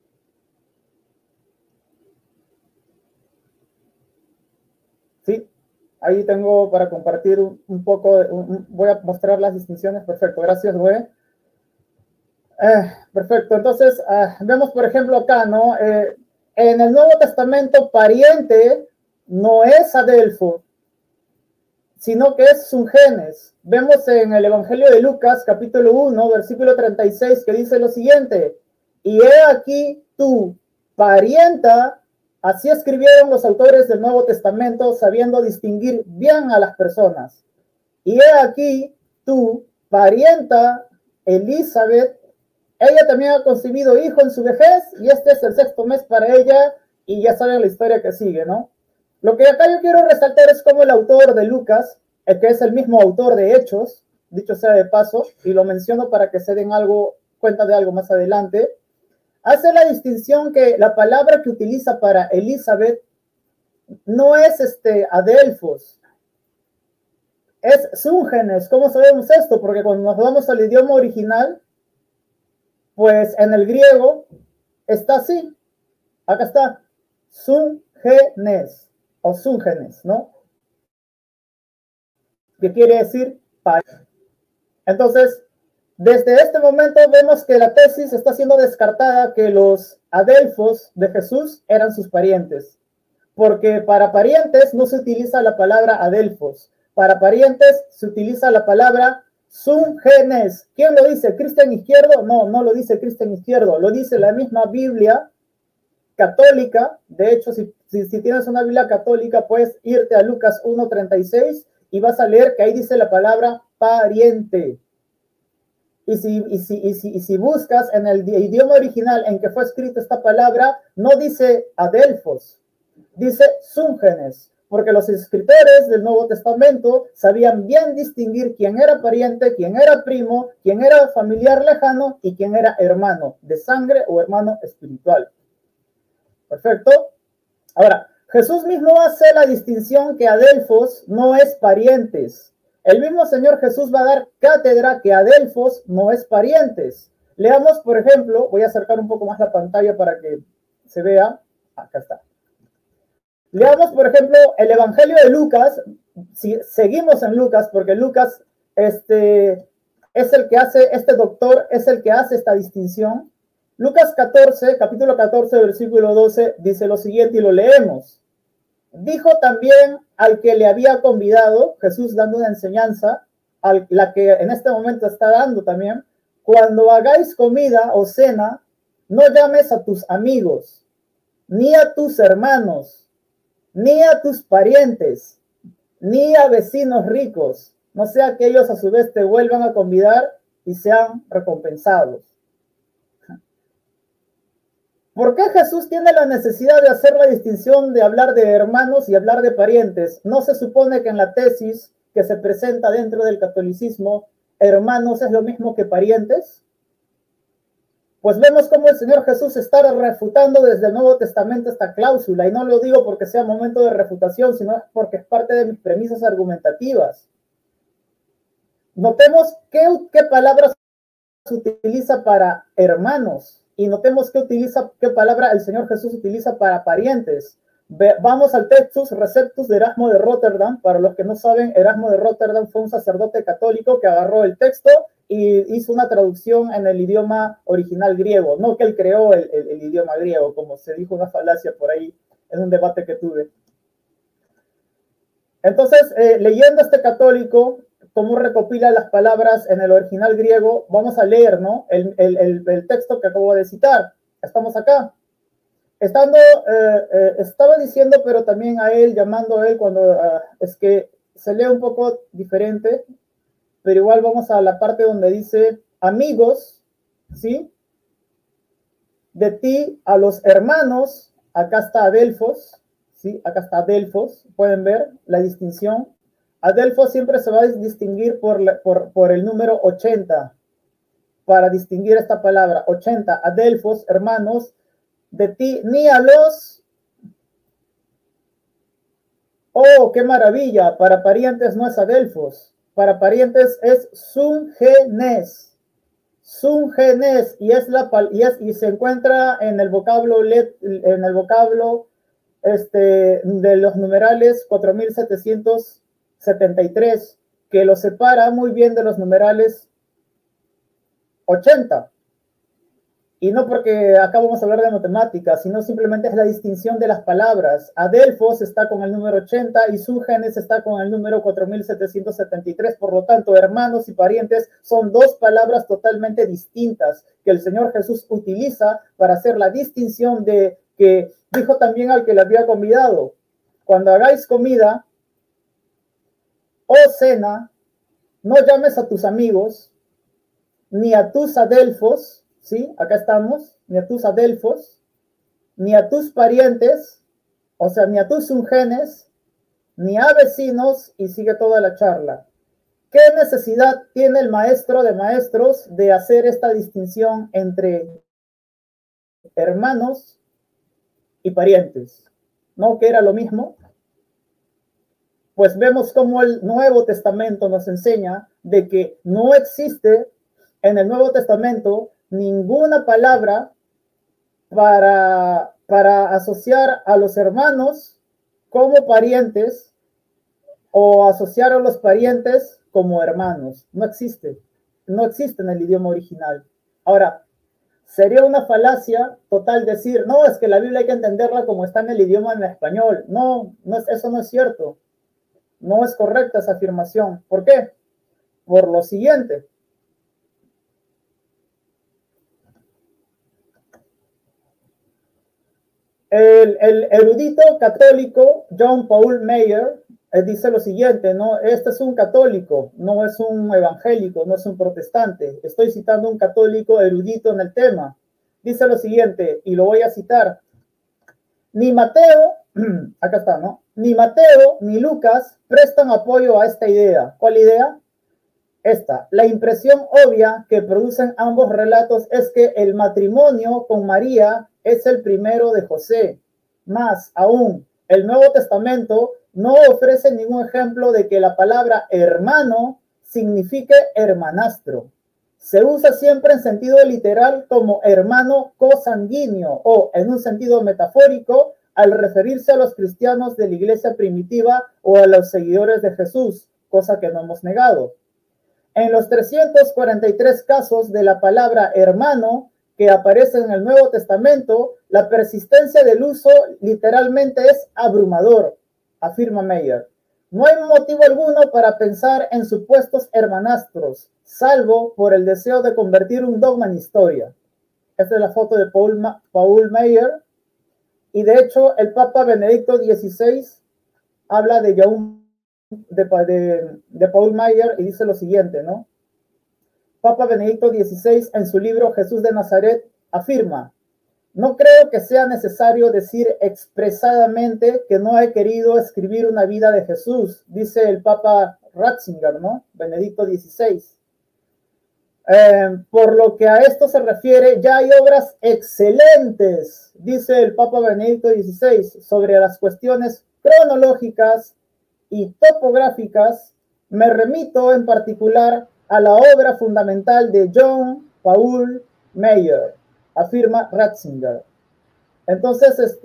Sí, ahí tengo para compartir un poco, voy a mostrar las distinciones. Perfecto, gracias, güey. Perfecto, entonces vemos por ejemplo acá, ¿no? En el Nuevo Testamento, pariente no es adelfo, sino que es súngenes. Vemos en el Evangelio de Lucas, capítulo 1, versículo 36, que dice lo siguiente: y he aquí tu parienta. Así escribieron los autores del Nuevo Testamento, sabiendo distinguir bien a las personas. Y he aquí tu parienta Elizabeth. Ella también ha concebido hijo en su vejez, y este es el 6º mes para ella, y ya saben la historia que sigue, ¿no? Lo que acá yo quiero resaltar es cómo el autor de Lucas, el que es el mismo autor de Hechos, dicho sea de paso, y lo menciono para que se den cuenta de algo más adelante, hace la distinción que la palabra que utiliza para Elizabeth no es adelfos, es súngenes. ¿Cómo sabemos esto? Porque cuando nos vamos al idioma original, pues en el griego está así, acá está, súngenes o súngenes, ¿no? ¿Qué quiere decir? Entonces, desde este momento vemos que la tesis está siendo descartada, que los adelfos de Jesús eran sus parientes, porque para parientes no se utiliza la palabra adelfos, para parientes se utiliza la palabra súngenes. ¿Quién lo dice? ¿Cristian Izquierdo? No lo dice Cristian Izquierdo, lo dice la misma Biblia católica. De hecho, si tienes una Biblia católica, puedes irte a Lucas 1:36 y vas a leer que ahí dice la palabra pariente. Y si buscas en el idioma original en que fue escrita esta palabra, no dice adelfos, dice súngenes. porque los escritores del Nuevo Testamento sabían bien distinguir quién era pariente, quién era primo, quién era familiar lejano y quién era hermano de sangre o hermano espiritual. Perfecto. Ahora, Jesús mismo hace la distinción que adelfos no es parientes. El mismo Señor Jesús va a dar cátedra que adelfos no es parientes. Leamos, por ejemplo, voy a acercar un poco más la pantalla para que se vea. Acá está. Leamos, por ejemplo, el Evangelio de Lucas. Si seguimos en Lucas, porque Lucas es el que hace, este doctor es el que hace esta distinción. Lucas 14, capítulo 14, versículo 12, dice lo siguiente y lo leemos. Dijo también al que le había convidado, Jesús dando una enseñanza, a la que en este momento está dando también, cuando hagáis comida o cena, no llames a tus amigos, ni a tus hermanos, ni a tus parientes, ni a vecinos ricos, no sea que ellos a su vez te vuelvan a convidar y sean recompensados. ¿Por qué Jesús tiene la necesidad de hacer la distinción de hablar de hermanos y hablar de parientes? ¿No se supone que en la tesis que se presenta dentro del catolicismo, hermanos es lo mismo que parientes? Pues vemos cómo el Señor Jesús está refutando desde el Nuevo Testamento esta cláusula, y no lo digo porque sea momento de refutación, sino porque es parte de mis premisas argumentativas. Notemos qué palabras se utiliza para hermanos, y notemos qué palabra el Señor Jesús utiliza para parientes. Vamos al Textus Receptus de Erasmo de Rotterdam. Para los que no saben, Erasmo de Rotterdam fue un sacerdote católico que agarró el texto y hizo una traducción en el idioma original griego. No que él creó el idioma griego, como se dijo una falacia por ahí en un debate que tuve. Entonces, leyendo este católico, cómo recopila las palabras en el original griego, vamos a leer, ¿no? El texto que acabo de citar. Estamos acá. Estaba diciendo, pero también a él, llamando a él, cuando es que se lee un poco diferente, pero igual vamos a la parte donde dice, amigos, ¿sí? De ti a los hermanos, acá está Adelfos, ¿sí? Acá está Adelfos, pueden ver la distinción. Adelfos siempre se va a distinguir por el número 80, para distinguir esta palabra, 80, Adelfos, hermanos, de ti, ni a los, oh, qué maravilla, para parientes no es Adelfos, para parientes es sungenes, y se encuentra en el vocablo, de los numerales 4773, que lo separa muy bien de los numerales 80. Y no porque acá vamos a hablar de matemáticas, sino simplemente es la distinción de las palabras. Adelfos está con el número 80 y sungenes está con el número 4773. Por lo tanto, hermanos y parientes son dos palabras totalmente distintas que el Señor Jesús utiliza para hacer la distinción de que dijo también al que le había convidado. Cuando hagáis comida o cena, no llames a tus amigos, ni a tus adelfos, ¿sí? Acá estamos, ni a tus adelfos, ni a tus parientes, o sea, ni a tus sungenes, ni a vecinos, y sigue toda la charla. ¿Qué necesidad tiene el maestro de maestros de hacer esta distinción entre hermanos y parientes? ¿No que era lo mismo? Pues vemos cómo el Nuevo Testamento nos enseña de que no existe en el Nuevo Testamento ninguna palabra para asociar a los hermanos como parientes o asociar a los parientes como hermanos. No existe en el idioma original. Ahora, sería una falacia total decir, no, es que la Biblia hay que entenderla como está en el idioma en español. No, eso no es cierto. No es correcta esa afirmación. ¿Por qué? Por lo siguiente. El erudito católico John Paul Mayer dice lo siguiente, ¿no? Este es un católico, no es un evangélico, no es un protestante. Estoy citando un católico erudito en el tema. Dice lo siguiente, y lo voy a citar. Ni Mateo, acá está, ¿no? Ni Mateo ni Lucas prestan apoyo a esta idea. ¿Cuál idea? Esta. La impresión obvia que producen ambos relatos es que el matrimonio con María es el primero de José. Más aún, el Nuevo Testamento no ofrece ningún ejemplo de que la palabra hermano signifique hermanastro. Se usa siempre en sentido literal como hermano cosanguíneo o, en un sentido metafórico, al referirse a los cristianos de la iglesia primitiva o a los seguidores de Jesús, cosa que no hemos negado. En los 343 casos de la palabra hermano que aparece en el Nuevo Testamento, la persistencia del uso literalmente es abrumador, afirma Meyer. No hay motivo alguno para pensar en supuestos hermanastros, salvo por el deseo de convertir un dogma en historia. Esta es la foto de Paul Meyer, y de hecho el Papa Benedicto XVI habla de Paul Meyer y dice lo siguiente, ¿no? Papa Benedicto XVI en su libro Jesús de Nazaret afirma: no creo que sea necesario decir expresadamente que no he querido escribir una vida de Jesús, dice el Papa Ratzinger, ¿no? Benedicto XVI. Por lo que a esto se refiere, ya hay obras excelentes, dice el Papa Benedicto XVI, sobre las cuestiones cronológicas y topográficas. Me remito en particular a la obra fundamental de John Paul Meyer, afirma Ratzinger. Entonces,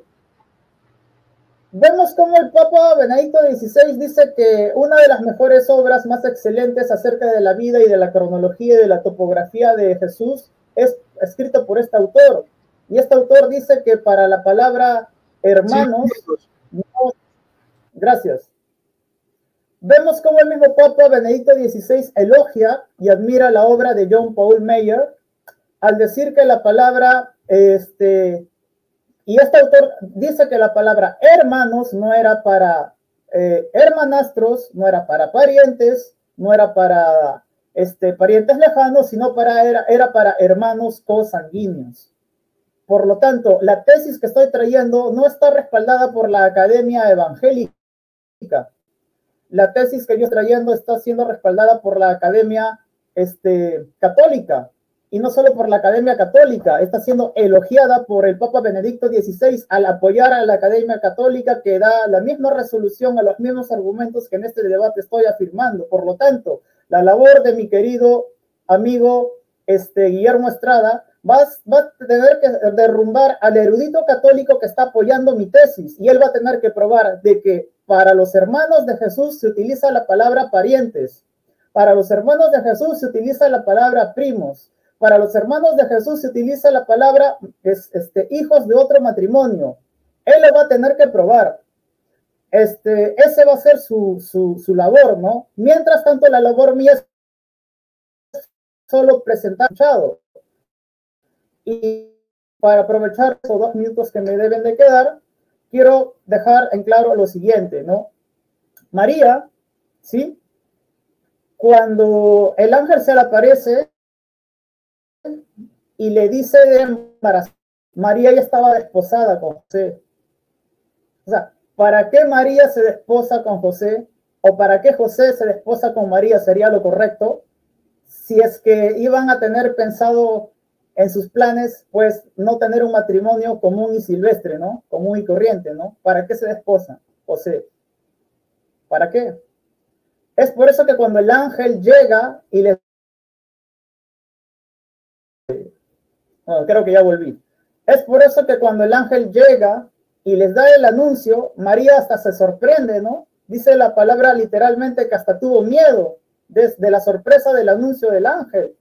vemos cómo el Papa Benedicto XVI dice que una de las mejores obras más excelentes acerca de la vida y de la cronología y de la topografía de Jesús es escrita por este autor. Y este autor dice que para la palabra hermanos, no, gracias. Vemos cómo el mismo Papa Benedicto XVI elogia y admira la obra de John Paul Meyer al decir que la palabra, y este autor dice que la palabra hermanos no era para hermanastros, no era para parientes, no era para parientes lejanos, sino era para hermanos cosanguíneos. Por lo tanto, la tesis que estoy trayendo no está respaldada por la Academia Evangélica. La tesis que yo estoy trayendo está siendo respaldada por la Academia Católica. Y no solo por la Academia Católica, está siendo elogiada por el Papa Benedicto XVI al apoyar a la Academia Católica, que da la misma resolución a los mismos argumentos que en este debate estoy afirmando. Por lo tanto, la labor de mi querido amigo Guillermo Estrada va a tener que derrumbar al erudito católico que está apoyando mi tesis, y él va a tener que probar de que para los hermanos de Jesús se utiliza la palabra parientes, para los hermanos de Jesús se utiliza la palabra primos, para los hermanos de Jesús se utiliza la palabra hijos de otro matrimonio. Él lo va a tener que probar. Ese va a ser su labor, ¿no? Mientras tanto, la labor mía es solo presentar. Y para aprovechar esos 2 minutos que me deben de quedar, quiero dejar en claro lo siguiente, ¿no? María, ¿sí? Cuando el ángel se le aparece y le dice de embarazar, María ya estaba desposada con José. O sea, ¿para qué María se desposa con José? ¿O para qué José se desposa con María? Sería lo correcto. Si es que iban a tener pensado en sus planes, pues, no tener un matrimonio común y silvestre, ¿no? Común y corriente, ¿no? ¿Para qué se desposa José? ¿Para qué? Es por eso que cuando el ángel llega y le... Bueno, creo que ya volví. Es por eso que cuando el ángel llega y les da el anuncio, María hasta se sorprende, ¿no? Dice la palabra literalmente que hasta tuvo miedo de la sorpresa del anuncio del ángel.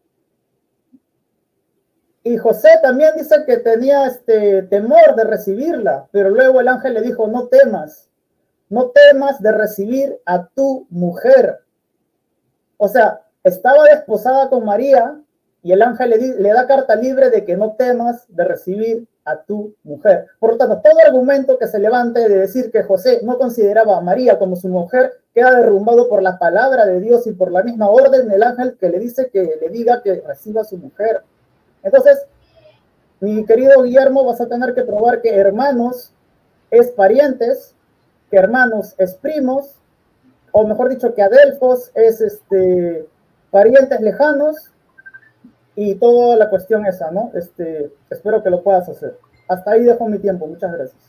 Y José también dice que tenía temor de recibirla, pero luego el ángel le dijo: no temas de recibir a tu mujer. O sea, estaba desposada con María y el ángel le da carta libre de que no temas de recibir a tu mujer. Por lo tanto, todo argumento que se levante de decir que José no consideraba a María como su mujer queda derrumbado por la palabra de Dios y por la misma orden del ángel que le dice que le diga que reciba a su mujer. Entonces, mi querido Guillermo, vas a tener que probar que hermanos es parientes, que hermanos es primos, o mejor dicho, que adelfos es parientes lejanos, y toda la cuestión esa, ¿no? Espero que lo puedas hacer. Hasta ahí dejo mi tiempo. Muchas gracias.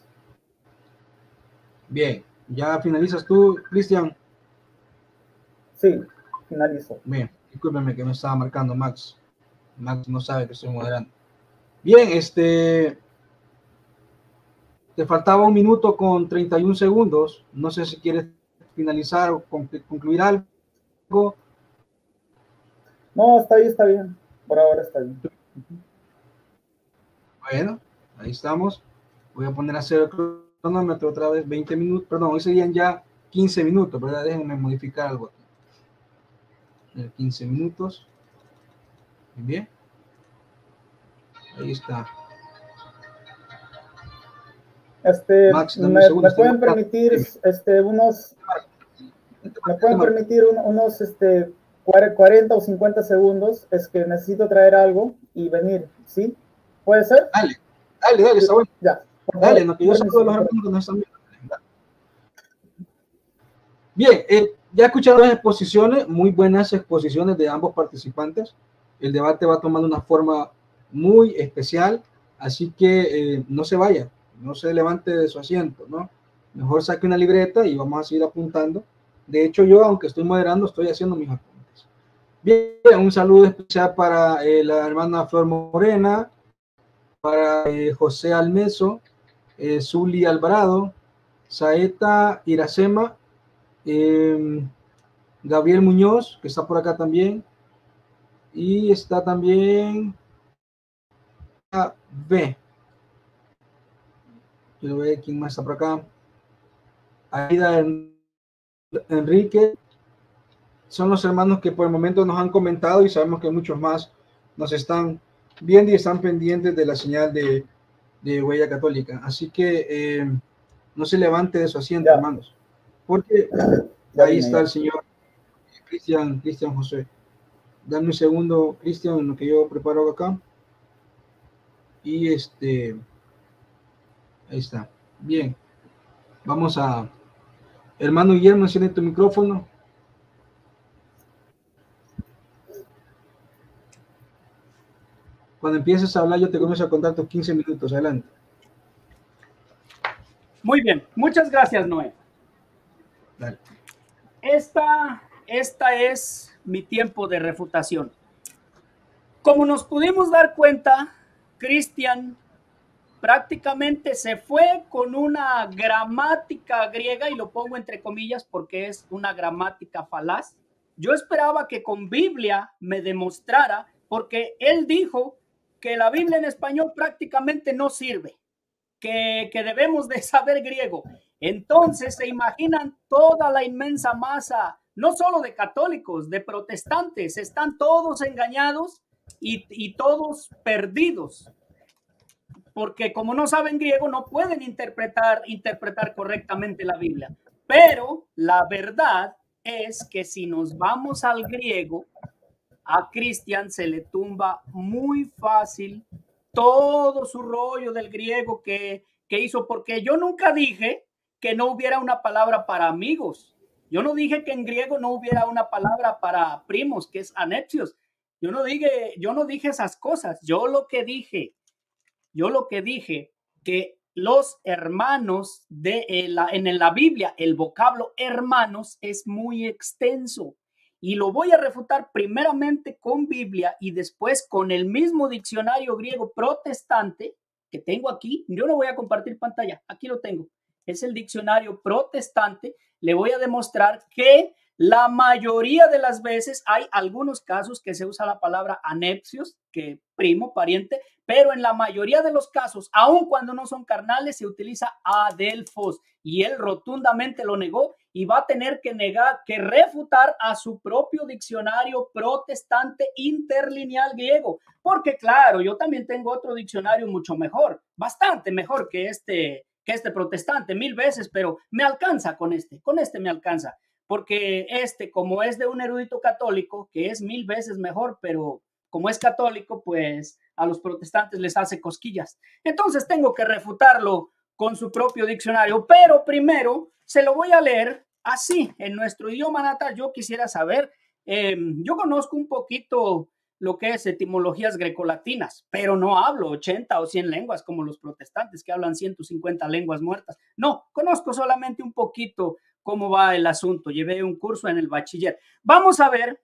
Bien, ¿ya finalizas tú, Cristian? Sí, finalizo. Bien, discúlpeme que me estaba marcando Max. Max no sabe que estoy moderando. Bien, te faltaba 1 minuto con 31 segundos. No sé si quieres finalizar o concluir algo. No, está bien. Por ahora está bien. Bueno, ahí estamos. Voy a poner a cero el cronómetro otra vez, 20 minutos. Perdón, hoy serían ya 15 minutos, ¿verdad? Déjenme modificar algo. 15 minutos. Bien. Ahí está. Max, me pueden permitir unos 40 o 50 segundos. Es que necesito traer algo y venir, ¿sí? ¿Puede ser? Dale, está bueno. Ya. Dale, no, que yo saludo a los hermanos que nos están viendo. Bien, ya escucharon las exposiciones, muy buenas exposiciones de ambos participantes. El debate va tomando una forma muy especial, así que no se vaya, no se levante de su asiento, ¿no? Mejor saque una libreta y vamos a seguir apuntando. De hecho, yo, aunque estoy moderando, estoy haciendo mis apuntes. Bien, un saludo especial para la hermana Flor Morena, para José Almeso, Zuli Alvarado, Saeta Iracema, Gabriel Muñoz, que está por acá también, y está también B. Quiero ver quién más está por acá. Aida Enrique. Son los hermanos que por el momento nos han comentado y sabemos que muchos más nos están viendo y están pendientes de la señal de Huella Católica. Así que no se levante de su asiento, hermanos, porque ahí está el señor Cristian José. Dame un segundo, Cristian, en lo que yo preparo acá. Y ahí está. Bien. Vamos a... Hermano Guillermo, enciende tu micrófono. Cuando empieces a hablar, yo te comienzo a contar tus 15 minutos. Adelante. Muy bien. Muchas gracias, Noé. Dale. Esta es mi tiempo de refutación. Como nos pudimos dar cuenta, Cristian prácticamente se fue con una gramática griega, y lo pongo entre comillas porque es una gramática falaz. Yo esperaba que con Biblia me demostrara, porque él dijo que la Biblia en español prácticamente no sirve, que debemos de saber griego. Entonces se imaginan toda la inmensa masa, no solo de católicos, de protestantes, están todos engañados y todos perdidos, porque como no saben griego no pueden interpretar correctamente la Biblia. Pero la verdad es que si nos vamos al griego, a Cristian se le tumba muy fácil todo su rollo del griego que hizo, porque yo nunca dije que no hubiera una palabra para amigos. Yo no dije que en griego no hubiera una palabra para primos, que es anexios. Yo no dije esas cosas. Yo lo que dije que los hermanos en la Biblia, el vocablo hermanos es muy extenso. Y lo voy a refutar primeramente con Biblia y después con el mismo diccionario griego protestante que tengo aquí. Yo no voy a compartir pantalla, aquí lo tengo. Es el diccionario protestante. Le voy a demostrar que la mayoría de las veces hay algunos casos que se usa la palabra anepsios, que primo, pariente, pero en la mayoría de los casos, aun cuando no son carnales, se utiliza adelfos, y él rotundamente lo negó y va a tener que refutar a su propio diccionario protestante interlineal griego, porque claro, yo también tengo otro diccionario mucho mejor, bastante mejor que este protestante, 1000 veces, pero me alcanza con este me alcanza, porque como es de un erudito católico, que es 1000 veces mejor, pero como es católico, pues a los protestantes les hace cosquillas. Entonces tengo que refutarlo con su propio diccionario, pero primero se lo voy a leer así, en nuestro idioma natal. Yo quisiera saber, yo conozco un poquito lo que es etimologías grecolatinas, pero no hablo 80 o 100 lenguas como los protestantes que hablan 150 lenguas muertas. No, conozco solamente un poquito cómo va el asunto. Llevé un curso en el bachiller. Vamos a ver.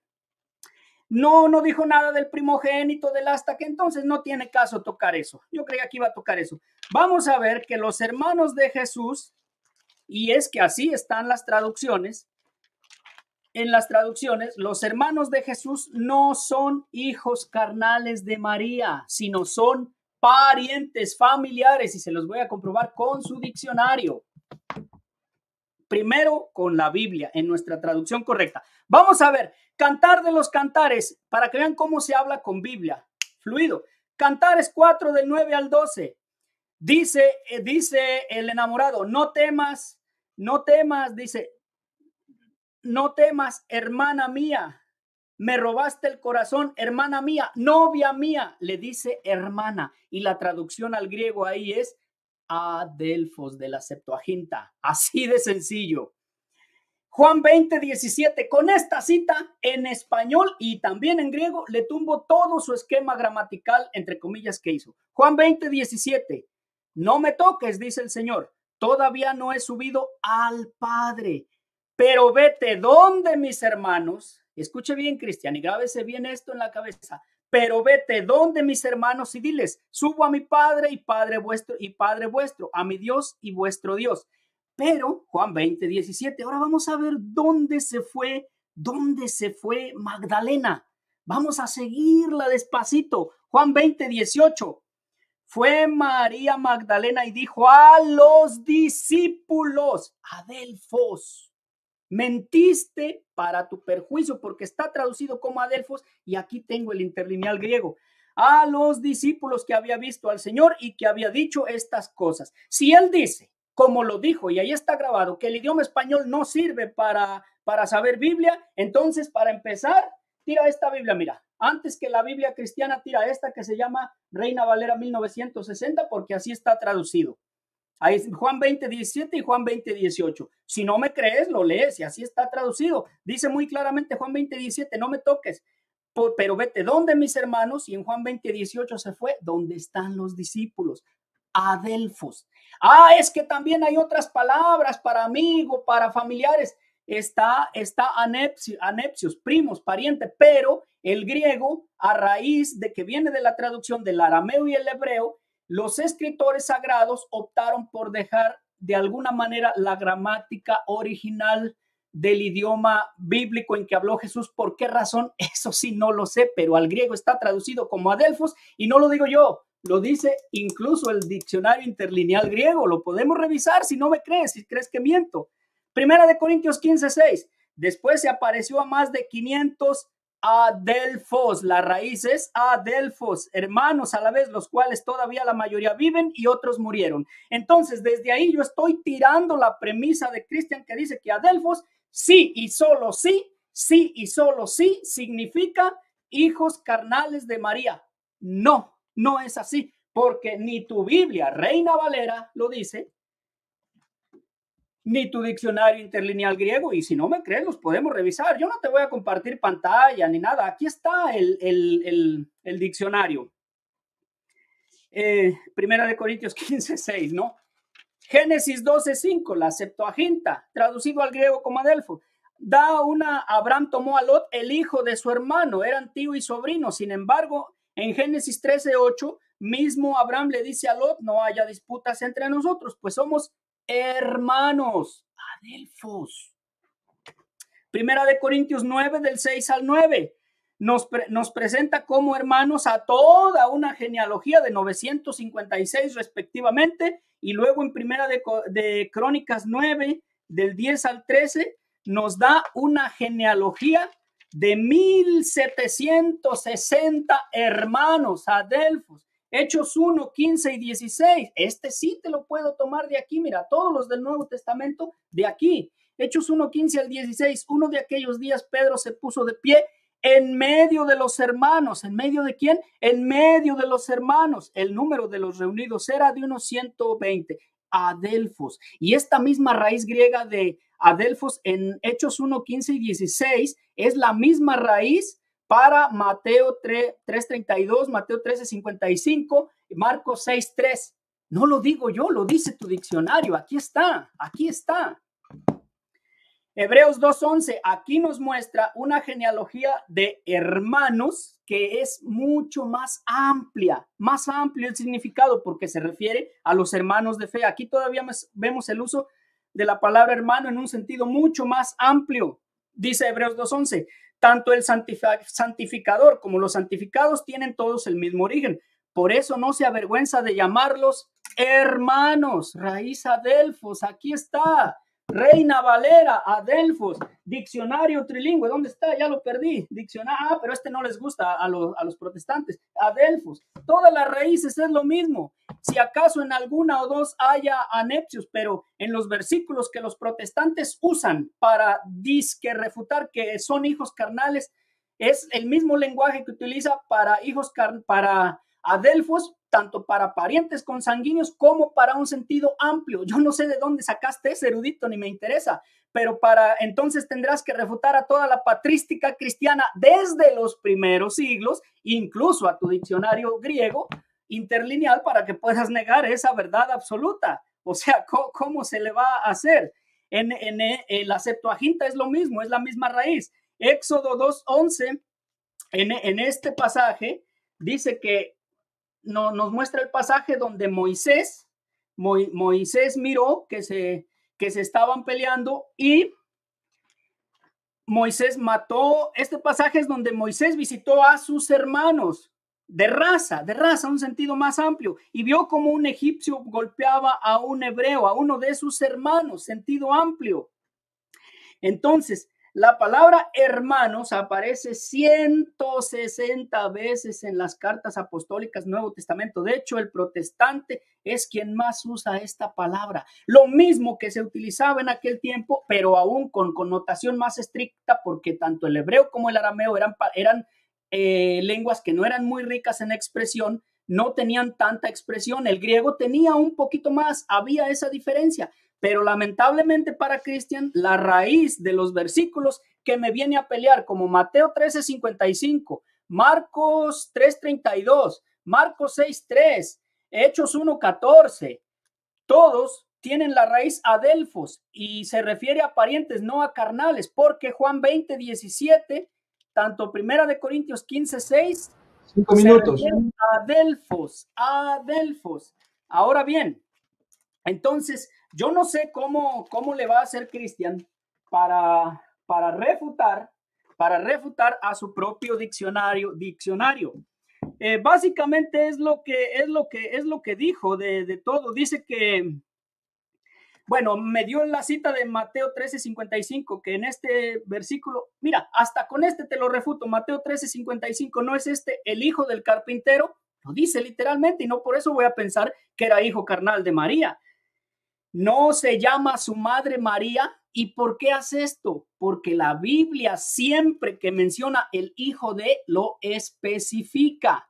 No dijo nada del primogénito, del hasta, que entonces no tiene caso tocar eso. Yo creía que iba a tocar eso. Vamos a ver que los hermanos de Jesús, y es que así están las traducciones, en las traducciones, los hermanos de Jesús no son hijos carnales de María, sino son parientes familiares, y se los voy a comprobar con su diccionario. Primero con la Biblia, en nuestra traducción correcta. Vamos a ver, Cantar de los Cantares, para que vean cómo se habla con Biblia, fluido. Cantares 4 del 9 al 12. Dice el enamorado, no temas, dice, no temas, hermana mía, me robaste el corazón, hermana mía, novia mía, le dice hermana, y la traducción al griego ahí es Adelfos de la Septuaginta, así de sencillo. Juan 20, 17, con esta cita en español y también en griego le tumbo todo su esquema gramatical, entre comillas, que hizo. Juan 20, 17, no me toques, dice el Señor, todavía no he subido al Padre, pero vete donde mis hermanos, escuche bien, Cristian, y grábese bien esto en la cabeza, pero vete donde mis hermanos y diles, subo a mi Padre y Padre vuestro, a mi Dios y vuestro Dios. Pero, Juan 20, 17, ahora vamos a ver dónde se fue Magdalena. Vamos a seguirla despacito. Juan 20, 18. Fue María Magdalena y dijo a los discípulos, Adelfos, mentiste para tu perjuicio, porque está traducido como Adelfos, y aquí tengo el interlineal griego. A los discípulos que había visto al Señor y que había dicho estas cosas. Si él dice, como lo dijo, y ahí está grabado, que el idioma español no sirve para saber Biblia, entonces para empezar, tira esta Biblia, mira, antes que la Biblia cristiana, tira esta que se llama Reina Valera 1960, porque así está traducido. Ahí Juan 20, 17 y Juan 20, 18. Si no me crees, lo lees y así está traducido. Dice muy claramente Juan 20, 17, no me toques, pero vete donde mis hermanos, y en Juan 20, 18 se fue, donde están los discípulos. Adelfos. Es que también hay otras palabras para amigo, para familiares. Está anepsios, primos, pariente, pero el griego, a raíz de que viene de la traducción del arameo y el hebreo, los escritores sagrados optaron por dejar de alguna manera la gramática original del idioma bíblico en que habló Jesús. ¿Por qué razón? Eso sí no lo sé, pero al griego está traducido como Adelfos, y no lo digo yo, lo dice incluso el diccionario interlineal griego. Lo podemos revisar si no me crees, si crees que miento. Primera de Corintios 15, 6. Después se apareció a más de 500 Adelfos. La raíz es Adelfos, hermanos a la vez, los cuales todavía la mayoría viven y otros murieron. Entonces, desde ahí yo estoy tirando la premisa de Cristian, que dice que Adelfos, sí y solo sí significa hijos carnales de María. No es así, porque ni tu Biblia, Reina Valera, lo dice, ni tu diccionario interlineal griego, y si no me crees, los podemos revisar. Yo no te voy a compartir pantalla ni nada. Aquí está el diccionario. Primera de Corintios 15, 6, ¿no? Génesis 12, 5, la Septuaginta, traducido al griego como Adelfo. Abraham tomó a Lot, el hijo de su hermano, eran tío y sobrino. Sin embargo, en Génesis 13, 8, mismo Abraham le dice a Lot, no haya disputas entre nosotros, pues somos hermanos. Adelfos. Primera de Corintios 9, del 6 al 9, nos presenta como hermanos a toda una genealogía de 956 respectivamente, y luego en Primera de Crónicas 9, del 10 al 13, nos da una genealogía de 1760 hermanos, Adelfos. Hechos 1, 15 y 16. Este sí te lo puedo tomar de aquí. Mira, todos los del Nuevo Testamento de aquí. Hechos 1, 15 al 16. Uno de aquellos días Pedro se puso de pie en medio de los hermanos. ¿En medio de quién? En medio de los hermanos. El número de los reunidos era de unos 120. adelphos. Y esta misma raíz griega de adelphos en Hechos 1, 15 y 16 es la misma raíz para Mateo 3:32, Mateo 13:55, Marcos 6:3. No lo digo yo, lo dice tu diccionario. Aquí está, aquí está. Hebreos 2:11, aquí nos muestra una genealogía de hermanos que es mucho más amplio el significado porque se refiere a los hermanos de fe. Aquí todavía vemos el uso de la palabra hermano en un sentido mucho más amplio. Dice Hebreos 2:11, tanto el santificador como los santificados tienen todos el mismo origen. Por eso no se avergüenza de llamarlos hermanos. Raíz adelphos, aquí está. Reina Valera, adelphos, diccionario trilingüe, ¿dónde está? Ya lo perdí. Diccionario, pero este no les gusta a los protestantes. Adelphos, todas las raíces es lo mismo. Si acaso en alguna o dos haya anepsios, pero en los versículos que los protestantes usan para disque refutar que son hijos carnales, es el mismo lenguaje que utiliza para para adelphos, tanto para parientes consanguíneos como para un sentido amplio. Yo no sé de dónde sacaste ese erudito, ni me interesa, pero entonces tendrás que refutar a toda la patrística cristiana desde los primeros siglos, incluso a tu diccionario griego interlineal, para que puedas negar esa verdad absoluta. O sea, ¿cómo se le va a hacer? En la Septuaginta es lo mismo, es la misma raíz. Éxodo 2:11, en este pasaje, dice que nos muestra el pasaje donde Moisés miró que se estaban peleando y Moisés mató. Este pasaje es donde Moisés visitó a sus hermanos de raza, un sentido más amplio, y vio como un egipcio golpeaba a un hebreo, a uno de sus hermanos, sentido amplio. Entonces, la palabra hermanos aparece 160 veces en las cartas apostólicas Nuevo Testamento. De hecho, el protestante es quien más usa esta palabra. Lo mismo que se utilizaba en aquel tiempo, pero aún con connotación más estricta, porque tanto el hebreo como el arameo eran lenguas que no eran muy ricas en expresión, no tenían tanta expresión. El griego tenía un poquito más, había esa diferencia. Pero lamentablemente para Cristian, la raíz de los versículos que me viene a pelear, como Mateo 13:55, Marcos 3:32, Marcos 6:3, Hechos 1:14, todos tienen la raíz adelphos y se refiere a parientes, no a carnales, porque Juan 20:17, tanto Primera de Corintios 15:6, 5 minutos. Adelphos. Ahora bien, entonces, yo no sé cómo le va a hacer Cristian para refutar a su propio diccionario. Básicamente es lo que dijo de todo. Dice que, bueno, me dio la cita de Mateo 13:55, que en este versículo, mira, hasta con este te lo refuto. Mateo 13:55, ¿no es este el hijo del carpintero? Lo dice literalmente, y no por eso voy a pensar que era hijo carnal de María. No se llama su madre María. ¿Y por qué hace esto? Porque la Biblia siempre que menciona el hijo de, lo especifica,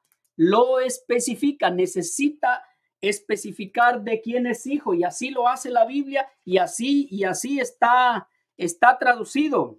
necesita especificar de quién es hijo, y así lo hace la Biblia, y así está traducido.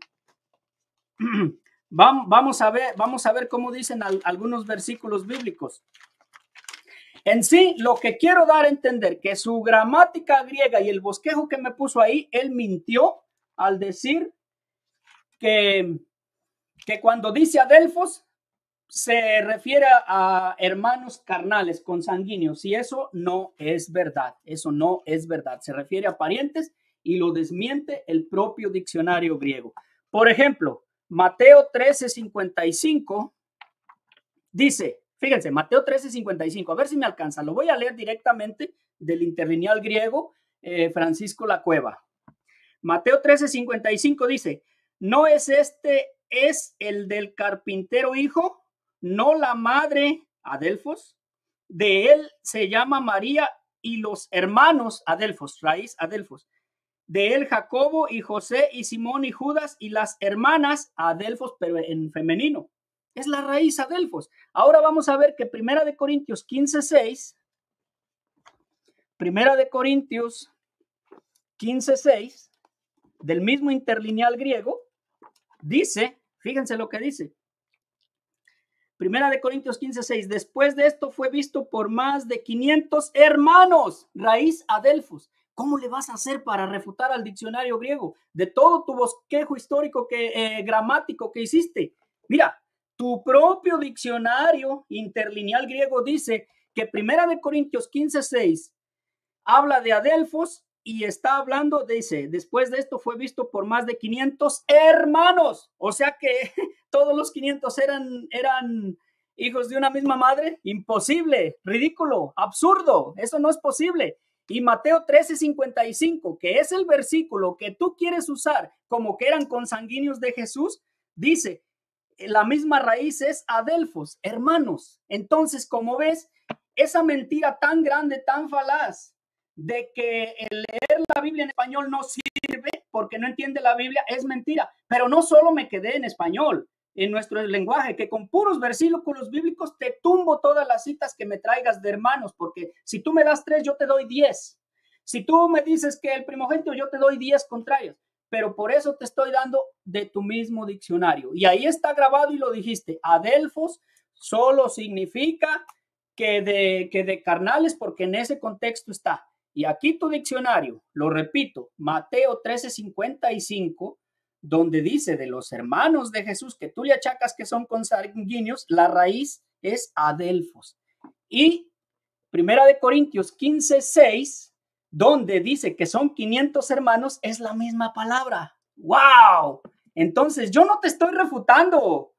Vamos a ver cómo dicen algunos versículos bíblicos. En sí, lo que quiero dar a entender que su gramática griega y el bosquejo que me puso ahí, él mintió al decir que cuando dice adelphos se refiere a hermanos carnales, consanguíneos, y eso no es verdad. Se refiere a parientes y lo desmiente el propio diccionario griego. Por ejemplo, Mateo 13:55 dice, fíjense, Mateo 13:55, a ver si me alcanza. Lo voy a leer directamente del interlineal griego, Francisco La Cueva. Mateo 13:55 dice, ¿no es el del carpintero hijo? ¿No la madre adelphos? De él se llama María y los hermanos adelphos, raíz adelphos. De él Jacobo y José y Simón y Judas y las hermanas adelphos, pero en femenino. Es la raíz adelphos. Ahora vamos a ver que Primera de Corintios 15:6 Primera de Corintios 15:6, del mismo interlineal griego, dice, fíjense lo que dice. Primera de Corintios 15:6, después de esto fue visto por más de 500 hermanos, raíz adelfos. ¿Cómo le vas a hacer para refutar al diccionario griego? De todo tu bosquejo histórico gramático que hiciste. Mira, tu propio diccionario interlineal griego dice que Primera de Corintios 15:6 habla de adelfos y está hablando, dice, después de esto fue visto por más de 500 hermanos. O sea que todos los 500 eran hijos de una misma madre. Imposible, ridículo, absurdo. Eso no es posible. Y Mateo 13:55, que es el versículo que tú quieres usar como que eran consanguíneos de Jesús, dice, la misma raíz es adelfos, hermanos. Entonces, como ves, esa mentira tan grande, tan falaz, de que el leer la Biblia en español no sirve porque no entiende la Biblia, es mentira. Pero no solo me quedé en español, en nuestro lenguaje, que con puros versículos bíblicos te tumbo todas las citas que me traigas de hermanos, porque si tú me das 3, yo te doy 10. Si tú me dices que el primogénito, yo te doy 10 contrarios. Pero por eso te estoy dando de tu mismo diccionario. Y ahí está grabado y lo dijiste. Adelfos solo significa que de carnales, porque en ese contexto está. Y aquí tu diccionario, lo repito, Mateo 13:55, donde dice de los hermanos de Jesús que tú le achacas que son consanguíneos, la raíz es adelfos. Y Primera de Corintios 15:6, donde dice que son 500 hermanos, es la misma palabra. ¡Wow! Entonces, yo no te estoy refutando.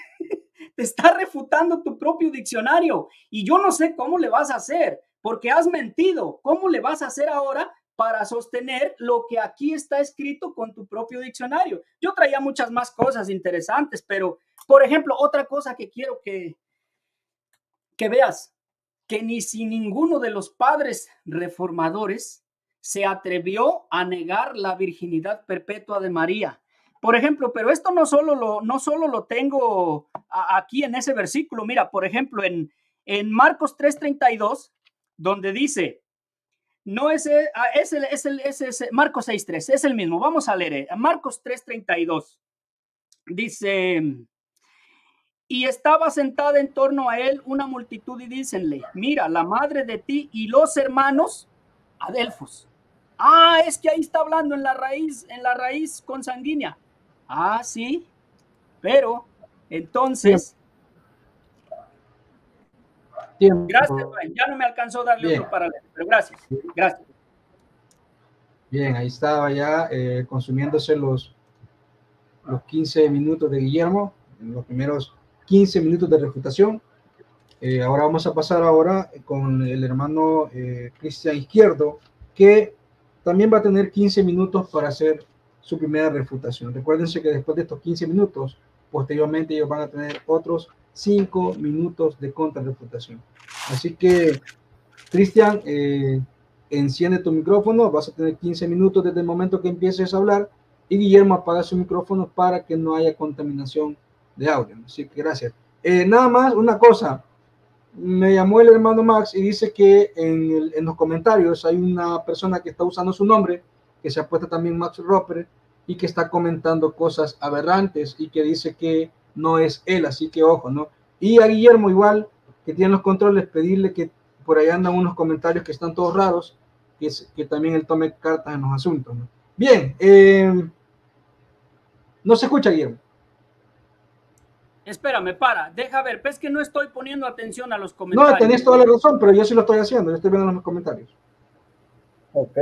Te está refutando tu propio diccionario. Y yo no sé cómo le vas a hacer, porque has mentido. ¿Cómo le vas a hacer ahora para sostener lo que aquí está escrito con tu propio diccionario? Yo traía muchas más cosas interesantes, pero, por ejemplo, otra cosa que quiero que veas, que ni si ninguno de los padres reformadores se atrevió a negar la virginidad perpetua de María. Por ejemplo, pero esto no solo lo tengo aquí en ese versículo. Mira, por ejemplo, en Marcos 3:32, donde dice, no es Marcos 6:3, es el mismo. Vamos a leer. Marcos 3:32 dice, y estaba sentada en torno a él una multitud y dícenle, mira, la madre de ti y los hermanos adelfos. Ah, es que ahí está hablando en la raíz consanguínea. Ah, sí, pero entonces, Tiempo. Gracias, ya no me alcanzó a darle Bien. otro paralelo, pero gracias. Bien, ahí estaba ya consumiéndose los 15 minutos de Guillermo, los primeros 15 minutos de refutación. Ahora vamos a pasar con el hermano Cristian Izquierdo, que también va a tener 15 minutos para hacer su primera refutación. Recuérdense que después de estos 15 minutos, posteriormente ellos van a tener otros 5 minutos de contrarrefutación. Así que, Cristian, enciende tu micrófono, vas a tener 15 minutos desde el momento que empieces a hablar, y Guillermo apaga su micrófono para que no haya contaminación de audio. Así que gracias. Nada más, una cosa. Me llamó el hermano Max y dice que en los comentarios hay una persona que está usando su nombre, que se ha puesto también Max Roper, y que está comentando cosas aberrantes y que dice que no es él, así que ojo, ¿no? Y a Guillermo igual, que tiene los controles, pedirle que por ahí andan unos comentarios que están todos raros, que también él tome cartas en los asuntos, ¿no? Bien, no se escucha, Guillermo. Espérame, deja ver, pues que no estoy poniendo atención a los comentarios. No, tenés toda la razón, pero yo sí lo estoy haciendo, yo estoy viendo los comentarios. Ok.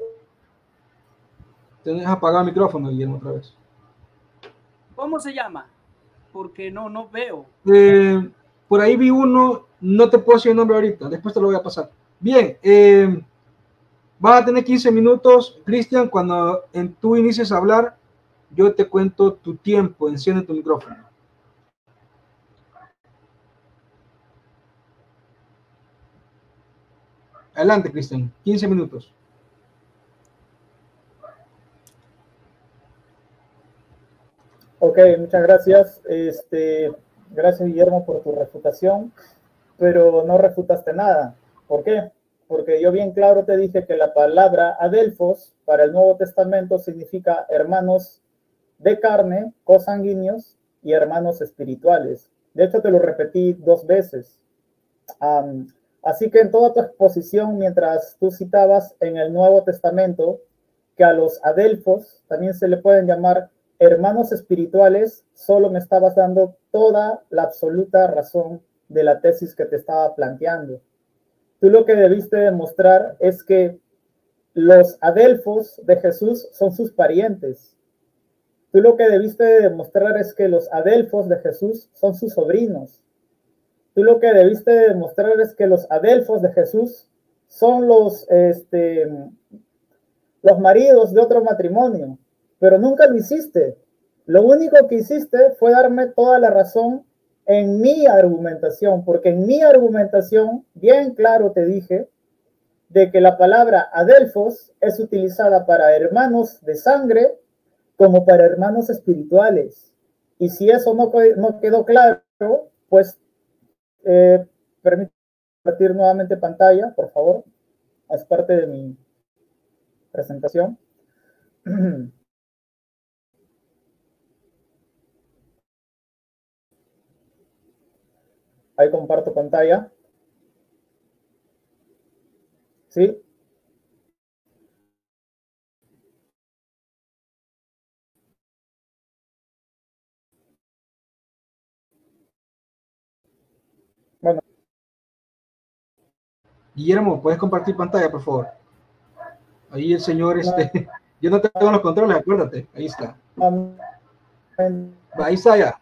Tenés apagado el micrófono, Guillermo, otra vez. ¿Cómo se llama? Porque no veo. Por ahí vi uno, no te puedo decir el nombre ahorita, después te lo voy a pasar. Bien, vas a tener 15 minutos, Cristian. Cuando tú inicies a hablar, yo te cuento tu tiempo. Enciende tu micrófono. Adelante, Cristian, 15 minutos. Ok, muchas gracias. Gracias, Guillermo, por tu refutación, pero no refutaste nada. ¿Por qué? porque yo bien claro te dije que la palabra adelfos para el Nuevo Testamento significa hermanos de carne, cosanguíneos, y hermanos espirituales. De hecho, te lo repetí 2 veces. Así que en toda tu exposición, mientras tú citabas en el Nuevo Testamento que a los adelfos también se le pueden llamar hermanos espirituales, solo me estabas dando toda la absoluta razón de la tesis que te estaba planteando. Tú lo que debiste demostrar es que los adelfos de Jesús son sus parientes. Tú lo que debiste demostrar es que los adelfos de Jesús son sus sobrinos. Tú lo que debiste demostrar es que los adelfos de Jesús son los maridos de otro matrimonio, pero nunca lo hiciste. Lo único que hiciste fue darme toda la razón en mi argumentación, porque en mi argumentación bien claro te dije de que la palabra adelfos es utilizada para hermanos de sangre como para hermanos espirituales. Y si eso no quedó claro, pues permítame compartir nuevamente pantalla, por favor. Es parte de mi presentación. Ahí comparto pantalla. ¿Sí? Bueno. Guillermo, ¿puedes compartir pantalla, por favor? Ahí el señor, yo no tengo los controles, acuérdate. Ahí está. Ahí está ya.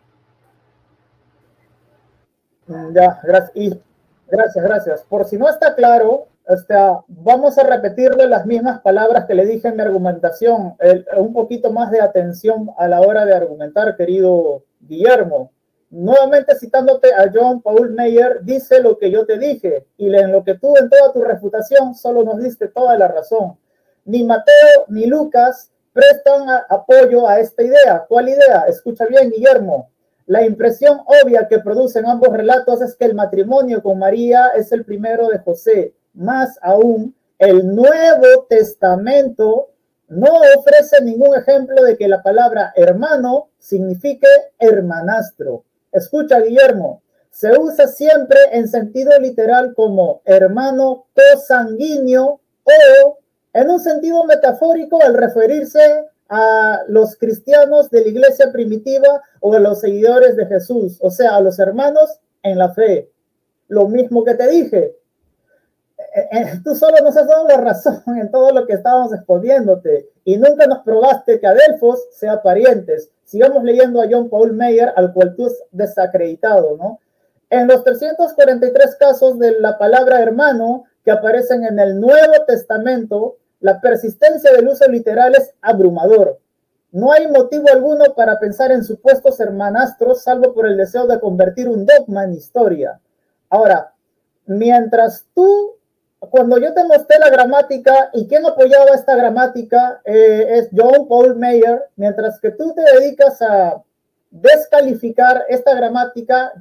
Ya, gracias. Por si no está claro, vamos a repetirle las mismas palabras que le dije en mi argumentación. Un poquito más de atención a la hora de argumentar, querido Guillermo. Nuevamente citándote a John Paul Meyer, dice lo que yo te dije, y en lo que tú en toda tu refutación solo nos diste toda la razón. Ni Mateo ni Lucas prestan apoyo a esta idea. ¿Cuál idea? Escucha bien, Guillermo. La impresión obvia que producen ambos relatos es que el matrimonio con María es el primero de José. Más aún, el Nuevo Testamento no ofrece ningún ejemplo de que la palabra hermano signifique hermanastro. Escucha, Guillermo, se usa siempre en sentido literal como hermano cosanguíneo o en un sentido metafórico al referirse a los cristianos de la iglesia primitiva o a los seguidores de Jesús, o sea, a los hermanos en la fe. Lo mismo que te dije. Tú solo nos has dado la razón en todo lo que estábamos exponiéndote y nunca nos probaste que adelfos sea parientes. Sigamos leyendo a John Paul Meyer, al cual tú has desacreditado, ¿no? En los 343 casos de la palabra hermano que aparecen en el Nuevo Testamento, la persistencia del uso literal es abrumador. No hay motivo alguno para pensar en supuestos hermanastros, salvo por el deseo de convertir un dogma en historia. Ahora, mientras tú, cuando yo te mostré la gramática, y quien apoyaba esta gramática es John Paul Meyer, mientras que tú te dedicas a descalificar esta gramática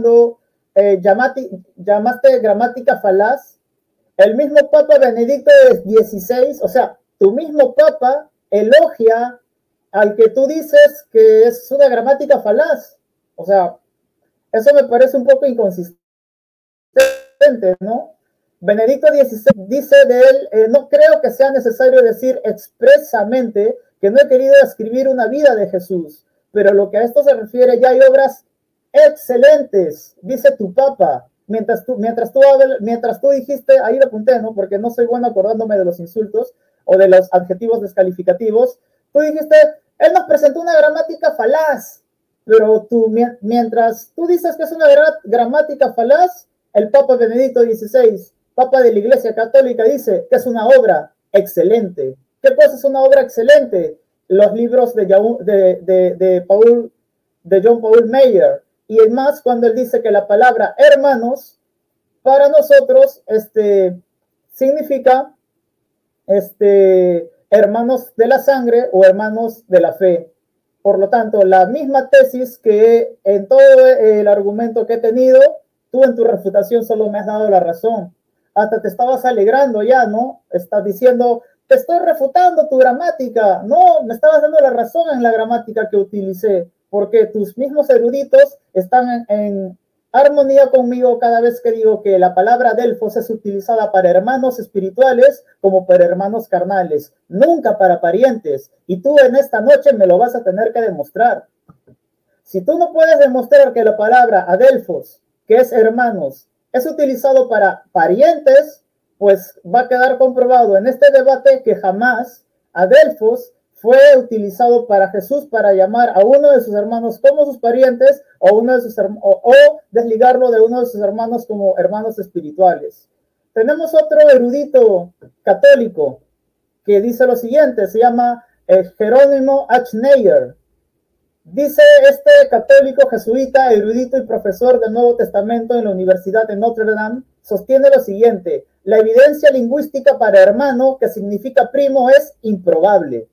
llamaste gramática falaz. El mismo Papa Benedicto XVI, o sea, tu mismo Papa elogia al que tú dices que es una gramática falaz. O sea, eso me parece un poco inconsistente, ¿no? Benedicto XVI dice de él, no creo que sea necesario decir expresamente que no he querido escribir una vida de Jesús, pero lo que a esto se refiere, ya hay obras excelentes, dice tu Papa. Mientras tú dijiste, ahí lo apunté, ¿no? Porque no soy bueno acordándome de los insultos o de los adjetivos descalificativos. Tú dijiste, él nos presentó una gramática falaz, pero mientras tú dices que es una gramática falaz, el Papa Benedicto XVI, Papa de la Iglesia Católica, dice que es una obra excelente. ¿Qué cosa es una obra excelente? Los libros de John Paul Meyer. Y es más, cuando él dice que la palabra hermanos, para nosotros, significa hermanos de la sangre o hermanos de la fe. Por lo tanto, la misma tesis que en todo el argumento que he tenido, tú en tu refutación solo me has dado la razón. hasta te estabas alegrando ya, ¿no? Estás diciendo, te estoy refutando tu gramática. No, me estabas dando la razón en la gramática que utilicé, porque tus mismos eruditos están en armonía conmigo cada vez que digo que la palabra Delfos es utilizada para hermanos espirituales como para hermanos carnales, nunca para parientes. Y tú en esta noche me lo vas a tener que demostrar. Si tú no puedes demostrar que la palabra adelfos, que es hermanos, es utilizado para parientes, pues va a quedar comprobado en este debate que jamás adelfos fue utilizado para Jesús para llamar a uno de sus hermanos como sus parientes o desligarlo de uno de sus hermanos como hermanos espirituales. Tenemos otro erudito católico que dice lo siguiente, se llama Jerónimo H. Neyer. Dice este católico jesuita, erudito y profesor del Nuevo Testamento en la Universidad de Notre Dame, sostiene lo siguiente: la evidencia lingüística para hermano, que significa primo, es improbable.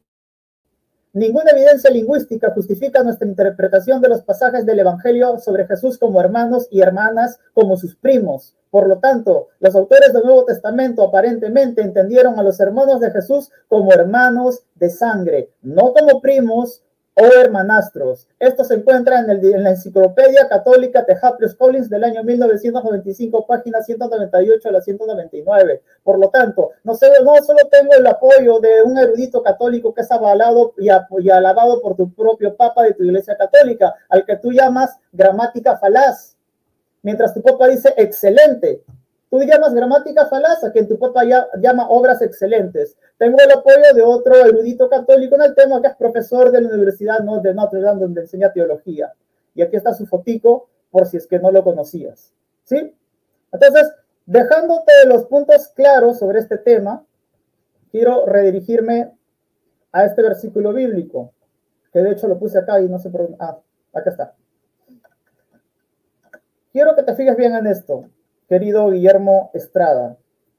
Ninguna evidencia lingüística justifica nuestra interpretación de los pasajes del Evangelio sobre Jesús como hermanos y hermanas como sus primos. Por lo tanto, los autores del Nuevo Testamento aparentemente entendieron a los hermanos de Jesús como hermanos de sangre, no como primos o hermanastros. Esto se encuentra en la Enciclopedia Católica de Harper Collins del año 1995, páginas 198 a la 199. Por lo tanto, no solo tengo el apoyo de un erudito católico que es avalado y alabado por tu propio papa de tu iglesia católica, al que tú llamas gramática falaz, mientras tu papa dice excelente. Tú llamas gramática falaz a quien tu papa llama obras excelentes. Tengo el apoyo de otro erudito católico en el tema, que es profesor de la Universidad de Notre Dame, donde enseña teología. Y aquí está su fotico, por si es que no lo conocías. ¿Sí? Entonces, dejándote los puntos claros sobre este tema, quiero redirigirme a este versículo bíblico, que de hecho lo puse acá y no sé por dónde. Ah, acá está. Quiero que te fijes bien en esto, querido Guillermo Estrada.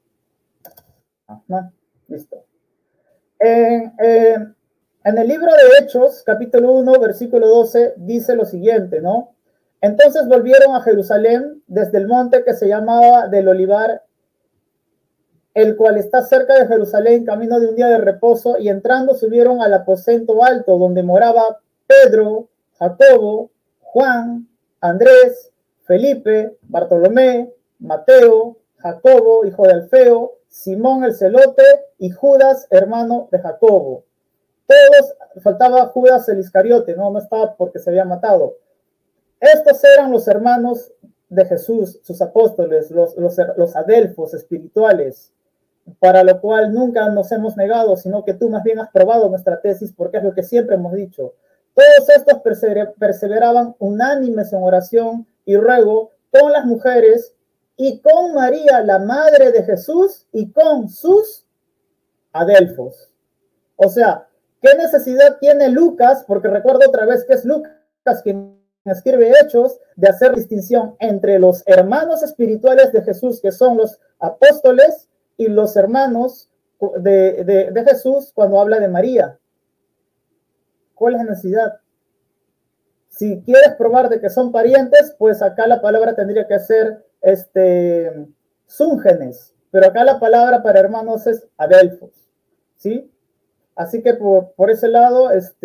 Ajá, listo. En el libro de Hechos, capítulo 1, versículo 12, dice lo siguiente, ¿no? Entonces volvieron a Jerusalén desde el monte que se llamaba del Olivar, el cual está cerca de Jerusalén, camino de un día de reposo, y entrando subieron al aposento alto, donde moraba Pedro, Jacobo, Juan, Andrés, Felipe, Bartolomé, Mateo, Jacobo, hijo de Alfeo, Simón el celote y Judas, hermano de Jacobo. Todos, faltaba Judas el Iscariote, no estaba porque se había matado. Estos eran los hermanos de Jesús, sus apóstoles, los adelfos espirituales, para lo cual nunca nos hemos negado, sino que tú más bien has probado nuestra tesis, porque es lo que siempre hemos dicho. Todos estos perseveraban unánimes en oración y ruego con las mujeres y con María, la madre de Jesús, y con sus adelfos. O sea, ¿qué necesidad tiene Lucas? Porque recuerdo otra vez que es Lucas quien escribe Hechos, de hacer distinción entre los hermanos espirituales de Jesús, que son los apóstoles, y los hermanos de Jesús cuando habla de María. ¿Cuál es la necesidad? Si quieres probar de que son parientes, pues acá la palabra tendría que ser súngenes, pero acá la palabra para hermanos es adelfos, ¿sí? Así que por ese lado,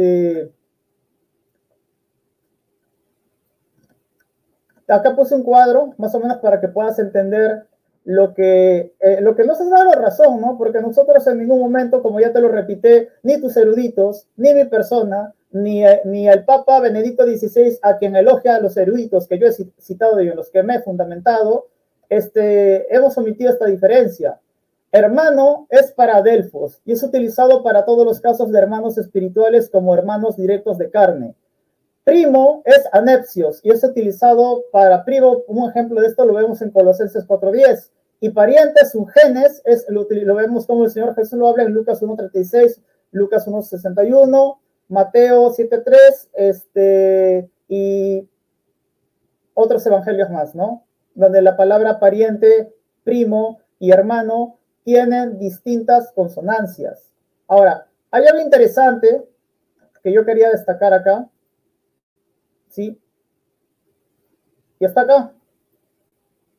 acá puse un cuadro, más o menos para que puedas entender lo que no se da la razón, ¿no? Porque nosotros en ningún momento, como ya te lo repité, ni tus eruditos, ni mi persona, ni el Papa Benedicto XVI, a quien elogia a los eruditos que yo he citado y en los que me he fundamentado, hemos omitido esta diferencia. Hermano es para adelfos y es utilizado para todos los casos de hermanos espirituales como hermanos directos de carne. Primo es anepsios y es utilizado para primo. Un ejemplo de esto lo vemos en Colosenses 4:10. Y parientes, subgenes, lo vemos como el Señor Jesús lo habla en Lucas 1:36, Lucas 1:61, Mateo 7:3, y otros evangelios más, ¿no? Donde la palabra pariente, primo y hermano tienen distintas consonancias. Ahora, hay algo interesante que yo quería destacar acá. ¿Sí? Y está acá.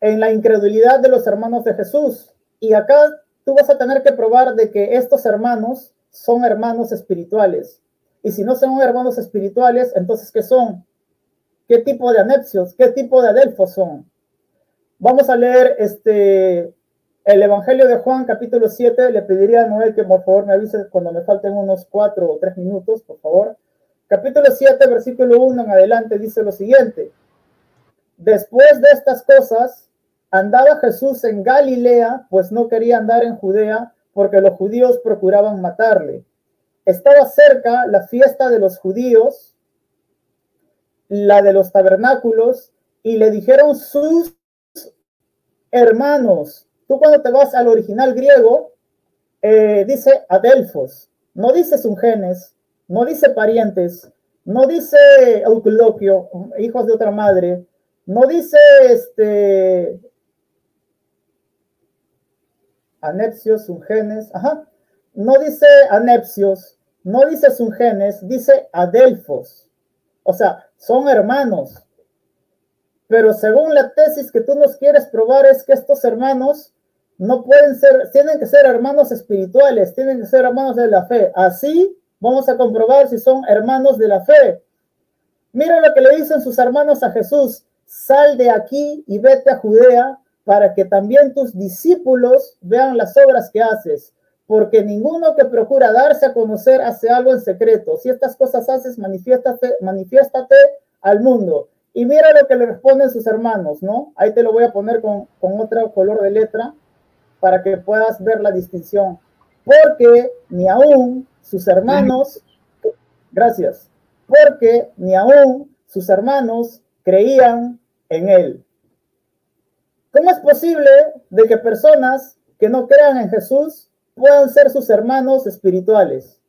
en la incredulidad de los hermanos de Jesús. Y acá tú vas a tener que probar de que estos hermanos son hermanos espirituales. Y si no son hermanos espirituales, entonces ¿qué son? ¿Qué tipo de anepsios? ¿Qué tipo de adelfos son? Vamos a leer el Evangelio de Juan, capítulo 7. Le pediría a Noel que por favor me avise cuando me falten unos 4 o 3 minutos, por favor. Capítulo 7, versículo 1 en adelante, dice lo siguiente. Después de estas cosas, andaba Jesús en Galilea, pues no quería andar en Judea, porque los judíos procuraban matarle. Estaba cerca la fiesta de los judíos, la de los tabernáculos, y le dijeron sus hermanos. Tú cuando te vas al original griego, dice adelfos, no dice sungenes, no dice parientes, no dice eucloquio, hijos de otra madre, no dice anepsios, sungenes, no dice anepsios, no dice sungenes, dice adelfos. O sea, son hermanos. Pero según la tesis que tú nos quieres probar es que estos hermanos no pueden ser, tienen que ser hermanos espirituales, tienen que ser hermanos de la fe. Así vamos a comprobar si son hermanos de la fe. Mira lo que le dicen sus hermanos a Jesús: sal de aquí y vete a Judea para que también tus discípulos vean las obras que haces, porque ninguno que procura darse a conocer hace algo en secreto. Si estas cosas haces, manifiéstate al mundo. Y mira lo que le responden sus hermanos, ¿no? Ahí te lo voy a poner con otro color de letra para que puedas ver la distinción. Porque ni aún sus hermanos, gracias, porque ni aún sus hermanos creían en él. ¿Cómo es posible de que personas que no crean en Jesús puedan ser sus hermanos espirituales?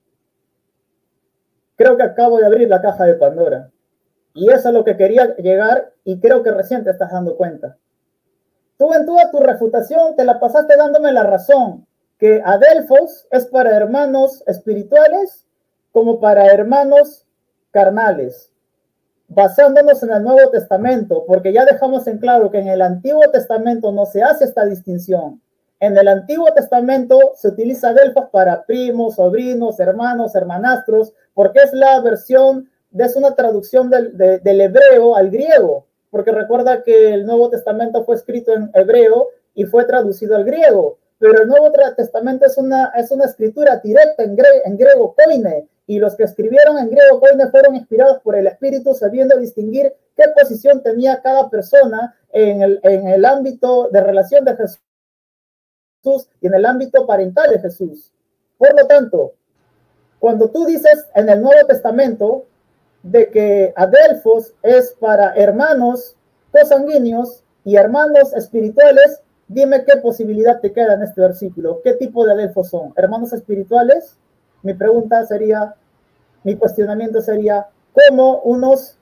Creo que acabo de abrir la caja de Pandora. Y eso es a lo que quería llegar y creo que recién te estás dando cuenta. Tú en toda tu refutación te la pasaste dándome la razón, que adelfos es para hermanos espirituales como para hermanos carnales, basándonos en el Nuevo Testamento, porque ya dejamos en claro que en el Antiguo Testamento no se hace esta distinción. En el Antiguo Testamento se utiliza adelfos para primos, sobrinos, hermanos, hermanastros, porque es la versión, es una traducción del hebreo al griego, porque recuerda que el Nuevo Testamento fue escrito en hebreo y fue traducido al griego, pero el Nuevo Testamento es una escritura directa en griego koine, y los que escribieron en griego koine fueron inspirados por el Espíritu, sabiendo distinguir qué posición tenía cada persona en el ámbito de relación de Jesús y en el ámbito parental de Jesús. Por lo tanto, cuando tú dices en el Nuevo Testamento de que adelfos es para hermanos cosanguíneos y hermanos espirituales, dime qué posibilidad te queda en este versículo. ¿Qué tipo de adelfos son? ¿Hermanos espirituales? Mi pregunta sería, mi cuestionamiento sería, ¿cómo unos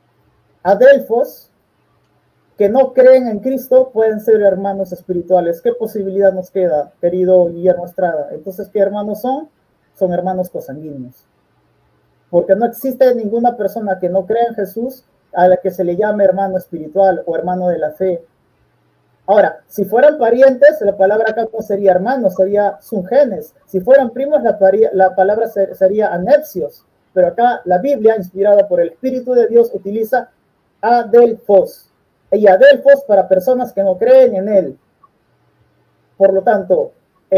adelfos que no creen en Cristo pueden ser hermanos espirituales? ¿Qué posibilidad nos queda, querido Guillermo Estrada? Entonces, ¿qué hermanos son? Son hermanos cosanguíneos. Porque no existe ninguna persona que no crea en Jesús a la que se le llame hermano espiritual o hermano de la fe. Ahora, si fueran parientes, la palabra acá no sería hermano, sería sungenes. Si fueran primos, la palabra sería anepsios. Pero acá la Biblia, inspirada por el Espíritu de Dios, utiliza adelfos. Y adelfos para personas que no creen en él. Por lo tanto,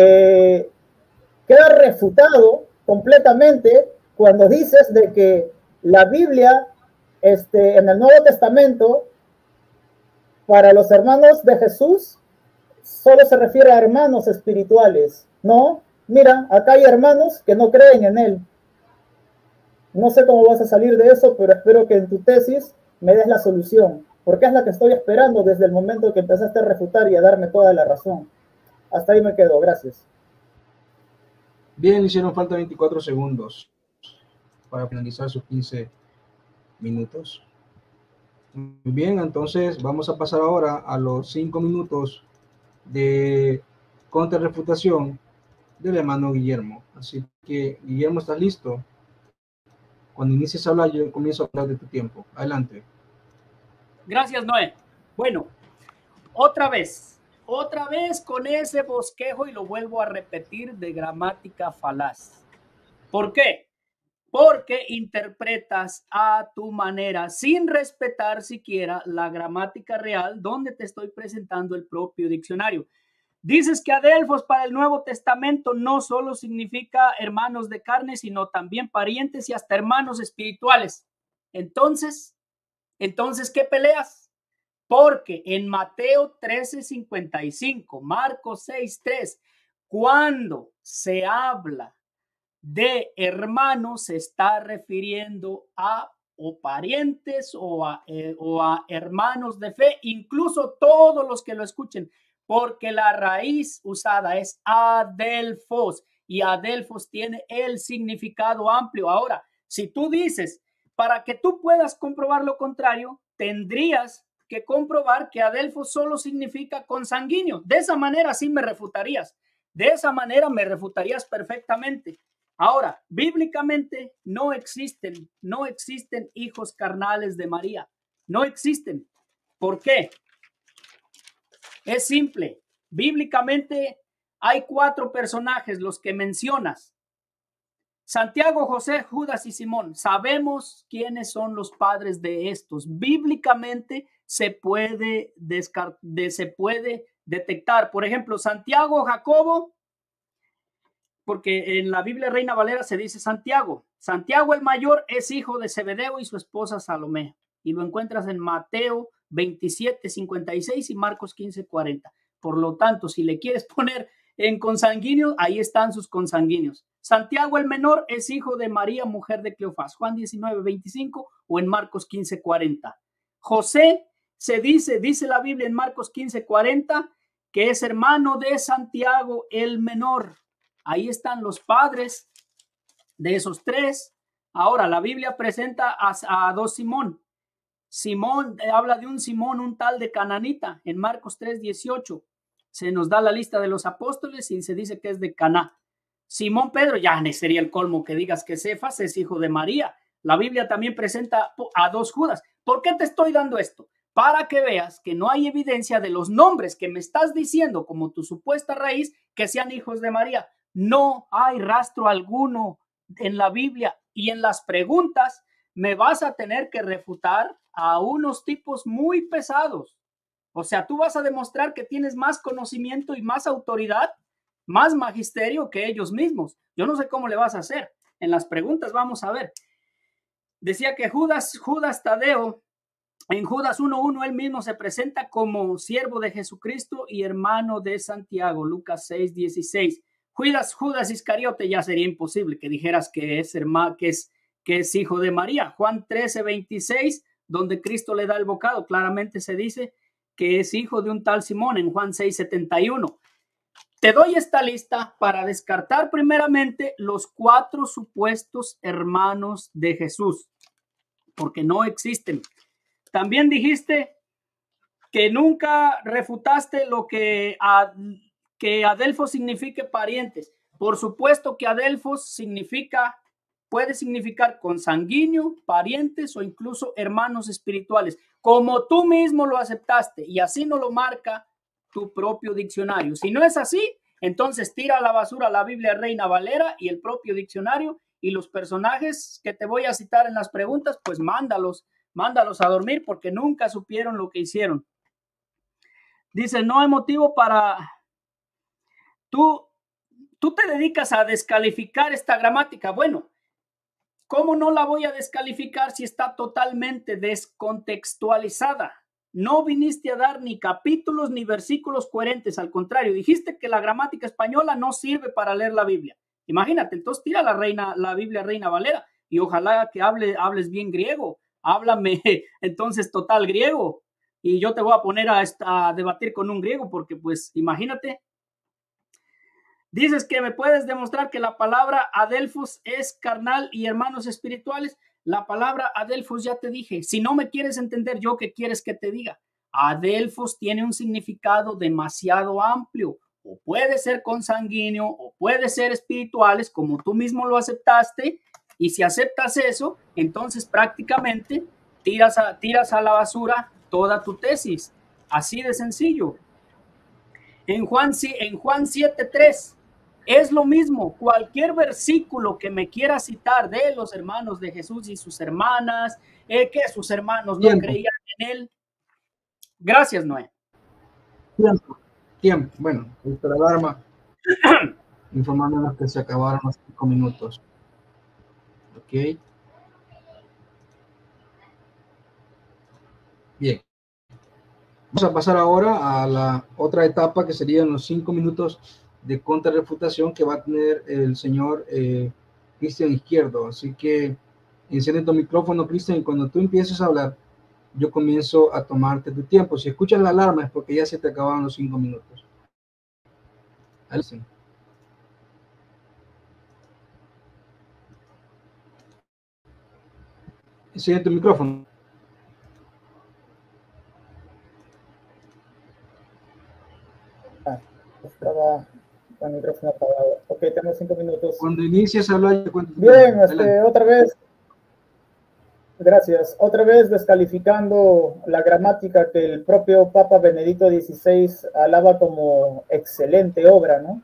queda refutado completamente cuando dices de que la Biblia en el Nuevo Testamento para los hermanos de Jesús solo se refiere a hermanos espirituales. No, mira, acá hay hermanos que no creen en él. No sé cómo vas a salir de eso, pero espero que en tu tesis me des la solución, porque es la que estoy esperando desde el momento que empezaste a refutar y a darme toda la razón. Hasta ahí me quedo, gracias. Bien, hicieron falta 24 segundos para finalizar sus 15 minutos. Muy bien, entonces vamos a pasar ahora a los 5 minutos de contrarrefutación del hermano Guillermo. Así que, Guillermo, ¿estás listo? Cuando inicies a hablar, yo comienzo a hablar de tu tiempo. Adelante. Gracias, Noé. Bueno, otra vez con ese bosquejo y lo vuelvo a repetir de gramática falaz. ¿Por qué? Porque interpretas a tu manera sin respetar siquiera la gramática real donde te estoy presentando el propio diccionario. Dices que adelfos para el Nuevo Testamento no solo significa hermanos de carne, sino también parientes y hasta hermanos espirituales. Entonces, ¿qué peleas? Porque en Mateo 13:55, Marcos 6:3, cuando se habla de hermanos, se está refiriendo a o parientes o a hermanos de fe, incluso todos los que lo escuchen, porque la raíz usada es adelfos y adelfos tiene el significado amplio. Ahora, si tú dices, para que tú puedas comprobar lo contrario, tendrías que comprobar que adelfos solo significa consanguíneo. De esa manera sí me refutarías. De esa manera me refutarías perfectamente. Ahora, bíblicamente no existen hijos carnales de María. No existen. ¿Por qué? Es simple. Bíblicamente hay 4 personajes, los que mencionas. Santiago, José, Judas y Simón. Sabemos quiénes son los padres de estos. Bíblicamente se puede detectar. Por ejemplo, Santiago, Jacobo, porque en la Biblia Reina Valera se dice Santiago. Santiago el mayor es hijo de Zebedeo y su esposa Salomé. Y lo encuentras en Mateo 27:56 y Marcos 15:40. Por lo tanto, si le quieres poner en consanguíneos, ahí están sus consanguíneos. Santiago el menor es hijo de María, mujer de Cleofás, Juan 19:25 o en Marcos 15:40. José se dice la Biblia en Marcos 15:40 que es hermano de Santiago el menor. Ahí están los padres de esos 3. Ahora, la Biblia presenta a 2 Simón. Simón, habla de un Simón, un tal de Cananita, en Marcos 3:18. Se nos da la lista de los apóstoles y se dice que es de Caná. Simón Pedro, ya sería el colmo que digas que Cefas es hijo de María. La Biblia también presenta a 2 Judas. ¿Por qué te estoy dando esto? Para que veas que no hay evidencia de los nombres que me estás diciendo como tu supuesta raíz que sean hijos de María. No hay rastro alguno en la Biblia y en las preguntas me vas a tener que refutar a unos tipos muy pesados. O sea, tú vas a demostrar que tienes más conocimiento y más autoridad, más magisterio que ellos mismos. Yo no sé cómo le vas a hacer. En las preguntas vamos a ver. Decía que Judas Tadeo, en Judas 1:1, él mismo se presenta como siervo de Jesucristo y hermano de Santiago, Lucas 6:16. Judas Iscariote ya sería imposible que dijeras que es hermano, que es hijo de María. Juan 13:26, donde Cristo le da el bocado, claramente se dice que es hijo de un tal Simón en Juan 6:71. Te doy esta lista para descartar primeramente los 4 supuestos hermanos de Jesús, porque no existen. También dijiste que nunca refutaste lo que adelfos signifique parientes. Por supuesto que adelfos puede significar consanguíneo, parientes o incluso hermanos espirituales, como tú mismo lo aceptaste y así no lo marca tu propio diccionario. Si no es así, entonces tira a la basura la Biblia Reina Valera y el propio diccionario, y los personajes que te voy a citar en las preguntas, pues mándalos a dormir porque nunca supieron lo que hicieron. Dice, no hay motivo para... Tú te dedicas a descalificar esta gramática. Bueno, ¿cómo no la voy a descalificar si está totalmente descontextualizada? No viniste a dar ni capítulos ni versículos coherentes, al contrario, dijiste que la gramática española no sirve para leer la Biblia. Imagínate, entonces tira la Biblia Reina Valera y ojalá que hables bien griego. Háblame entonces total griego y yo te voy a poner a debatir con un griego porque pues imagínate. Dices que me puedes demostrar que la palabra adelfos es carnal y hermanos espirituales. La palabra adelfos ya te dije. Si no me quieres entender yo, ¿qué quieres que te diga? Adelfos tiene un significado demasiado amplio. O puede ser consanguíneo o puede ser espirituales, como tú mismo lo aceptaste. Y si aceptas eso, entonces prácticamente tiras a la basura toda tu tesis. Así de sencillo. En Juan 7:3 es lo mismo. Cualquier versículo que me quiera citar de los hermanos de Jesús y sus hermanas, que sus hermanos no creían en él. Gracias, Noé. Tiempo. Bueno, la alarma informándonos que se acabaron los 5 minutos. Ok. Bien. Vamos a pasar ahora a la otra etapa, que serían los 5 minutos de contrarrefutación que va a tener el señor Cristian Izquierdo. Así que enciende tu micrófono, Cristian, y cuando tú empieces a hablar, yo comienzo a tomarte tu tiempo. Si escuchas la alarma es porque ya se te acabaron los 5 minutos. Alison. Enciende tu micrófono. Estaba con el micrófono apagado. Ok, tengo 5 minutos. Cuando inicies a hablar, yo cuento. Bien, otra vez. Gracias. Otra vez descalificando la gramática que el propio Papa Benedicto XVI alaba como excelente obra, ¿no?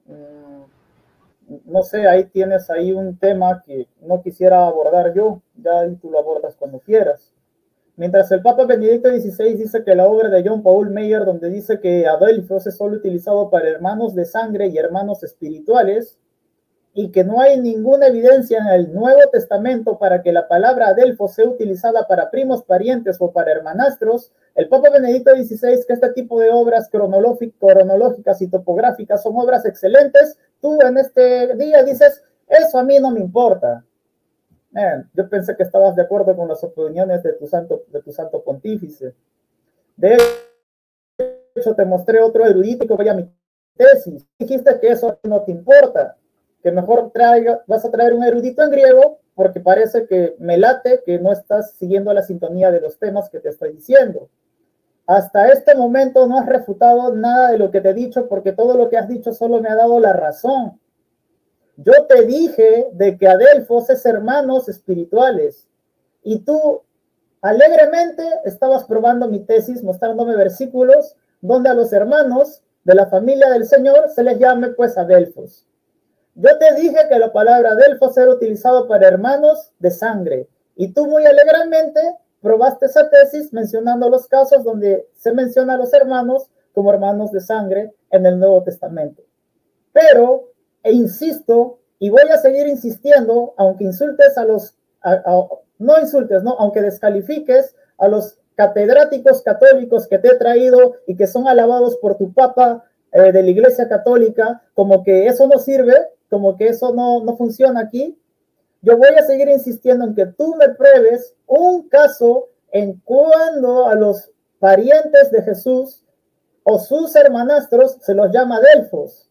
No sé, ahí tienes ahí un tema que no quisiera abordar yo, ya tú lo abordas cuando quieras. Mientras el Papa Benedicto XVI dice que la obra de John Paul Meyer, donde dice que Adelfos es solo utilizado para hermanos de sangre y hermanos espirituales, y que no hay ninguna evidencia en el Nuevo Testamento para que la palabra Adelfos sea utilizada para primos, parientes o para hermanastros, el Papa Benedicto XVI, que este tipo de obras cronológicas y topográficas son obras excelentes, tú en este día dices, eso a mí no me importa. Yo pensé que estabas de acuerdo con las opiniones de tu santo pontífice. De hecho, te mostré otro erudito que vaya a mi tesis. Dijiste que eso no te importa, que mejor vas a traer un erudito en griego, porque parece que me late que no estás siguiendo la sintonía de los temas que te estoy diciendo. Hasta este momento no has refutado nada de lo que te he dicho, porque todo lo que has dicho solo me ha dado la razón. Yo te dije de que Adelfos es hermanos espirituales, y tú alegremente estabas probando mi tesis, mostrándome versículos donde a los hermanos de la familia del Señor se les llame pues Adelfos. Yo te dije que la palabra Adelfos era utilizado para hermanos de sangre, y tú muy alegremente probaste esa tesis mencionando los casos donde se menciona a los hermanos como hermanos de sangre en el Nuevo Testamento. Pero, insisto, y voy a seguir insistiendo, aunque insultes no insultes, no, aunque descalifiques a los catedráticos católicos que te he traído y que son alabados por tu papa de la Iglesia Católica, como que eso no sirve, como que eso no funciona aquí. Yo voy a seguir insistiendo en que tú me pruebes un caso en cuando a los parientes de Jesús o sus hermanastros se los llama Adelfos.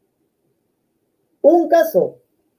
Un caso.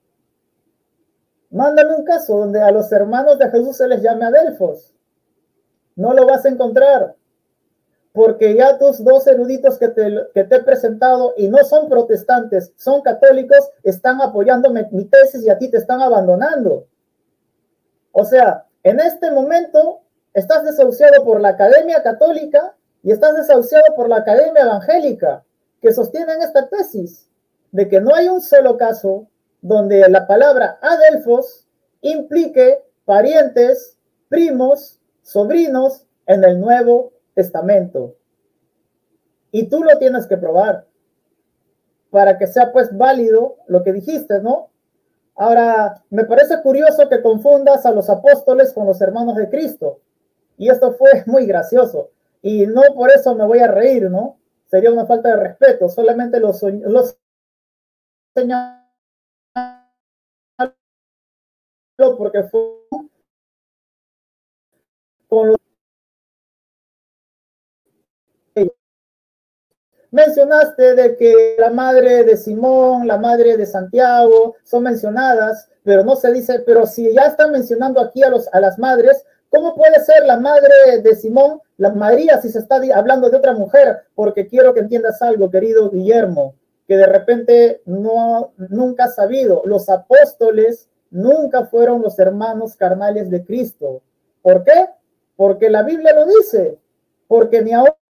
Mándame un caso donde a los hermanos de Jesús se les llame Adelfos. No lo vas a encontrar, porque ya tus dos eruditos que te he presentado, y no son protestantes, son católicos, están apoyando mi tesis y a ti te están abandonando. O sea, en este momento estás desahuciado por la Academia Católica y estás desahuciado por la Academia Evangélica, que sostienen esta tesis de que no hay un solo caso donde la palabra Adelfos implique parientes, primos, sobrinos en el Nuevo Testamento. Y tú lo tienes que probar para que sea pues válido lo que dijiste, ¿no? Ahora, me parece curioso que confundas a los apóstoles con los hermanos de Cristo. Y esto fue muy gracioso. Y no por eso me voy a reír, ¿no? Sería una falta de respeto. Solamente los señalo porque fue con los mencionaste de que la madre de Simón, la madre de Santiago son mencionadas, pero no se dice, pero si ya están mencionando aquí a las madres, ¿cómo puede ser la madre de Simón, la María, si se está hablando de otra mujer? Porque quiero que entiendas algo, querido Guillermo, que de repente nunca has sabido. Los apóstoles nunca fueron los hermanos carnales de Cristo. ¿Por qué? Porque la Biblia lo dice. Porque ni ahora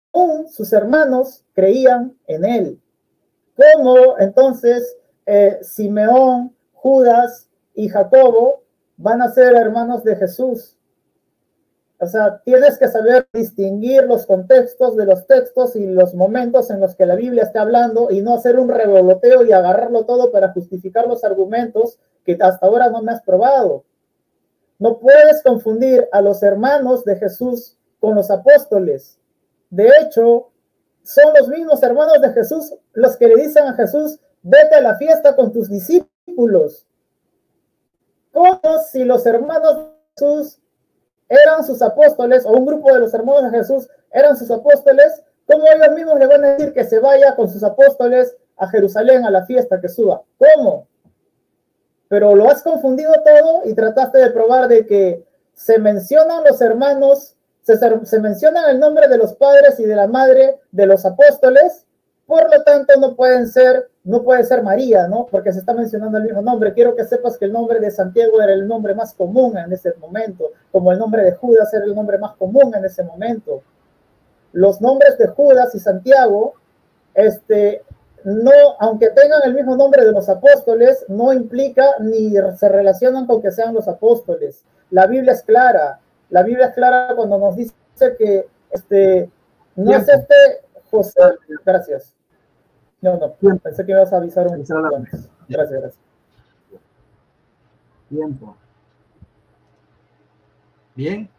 sus hermanos creían en él. ¿Cómo entonces Simeón, Judas y Jacobo van a ser hermanos de Jesús? O sea, tienes que saber distinguir los contextos de los textos y los momentos en los que la Biblia está hablando y no hacer un revoloteo y agarrarlo todo para justificar los argumentos que hasta ahora no me has probado. No puedes confundir a los hermanos de Jesús con los apóstoles. De hecho, son los mismos hermanos de Jesús los que le dicen a Jesús, vete a la fiesta con tus discípulos. Como si los hermanos de Jesús eran sus apóstoles, o un grupo de los hermanos de Jesús eran sus apóstoles, ¿cómo ellos mismos le van a decir que se vaya con sus apóstoles a Jerusalén a la fiesta, que suba? ¿Cómo? Pero lo has confundido todo y trataste de probar de que se mencionan los hermanos, se menciona el nombre de los padres y de la madre de los apóstoles, por lo tanto no puede ser María, ¿no? Porque se está mencionando el mismo nombre. Quiero que sepas que el nombre de Santiago era el nombre más común en ese momento, como el nombre de Judas era el nombre más común en ese momento. Los nombres de Judas y Santiago, no, aunque tengan el mismo nombre de los apóstoles, no implica ni se relacionan con que sean los apóstoles. La Biblia es clara cuando nos dice que no es José. Gracias. No, pensé que ibas a avisar un poco antes. Gracias. Tiempo. Bien,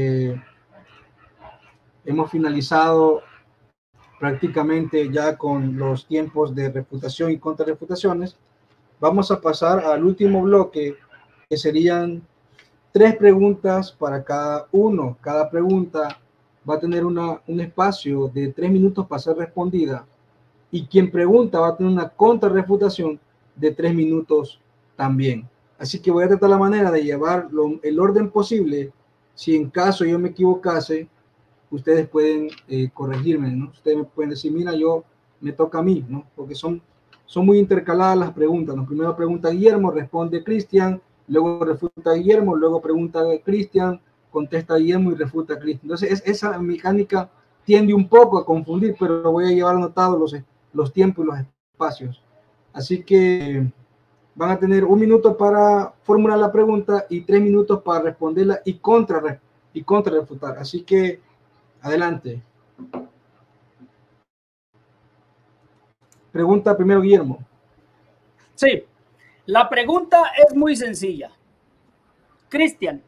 hemos finalizado prácticamente ya con los tiempos de refutación y contrarrefutaciones. Vamos a pasar al último bloque, que serían 3 preguntas para cada uno. Cada pregunta va a tener un espacio de 3 minutos para ser respondida, y quien pregunta va a tener una contrarrefutación de 3 minutos también. Así que voy a tratar la manera de llevar el orden posible. Si en caso yo me equivocase, ustedes pueden corregirme, ¿no? Ustedes me pueden decir, mira, me toca a mí, ¿no? Porque son muy intercaladas las preguntas, ¿no? Primero pregunta Guillermo, responde Cristian, luego refuta Guillermo, luego pregunta Cristian, contesta Guillermo y refuta Cristian. Entonces, esa mecánica tiende un poco a confundir, pero voy a llevar anotados los tiempos y los espacios. Así que van a tener 1 minuto para formular la pregunta y 3 minutos para responderla y contrarrefutar. Así que adelante. Pregunta primero Guillermo. Sí, la pregunta es muy sencilla. Cristian,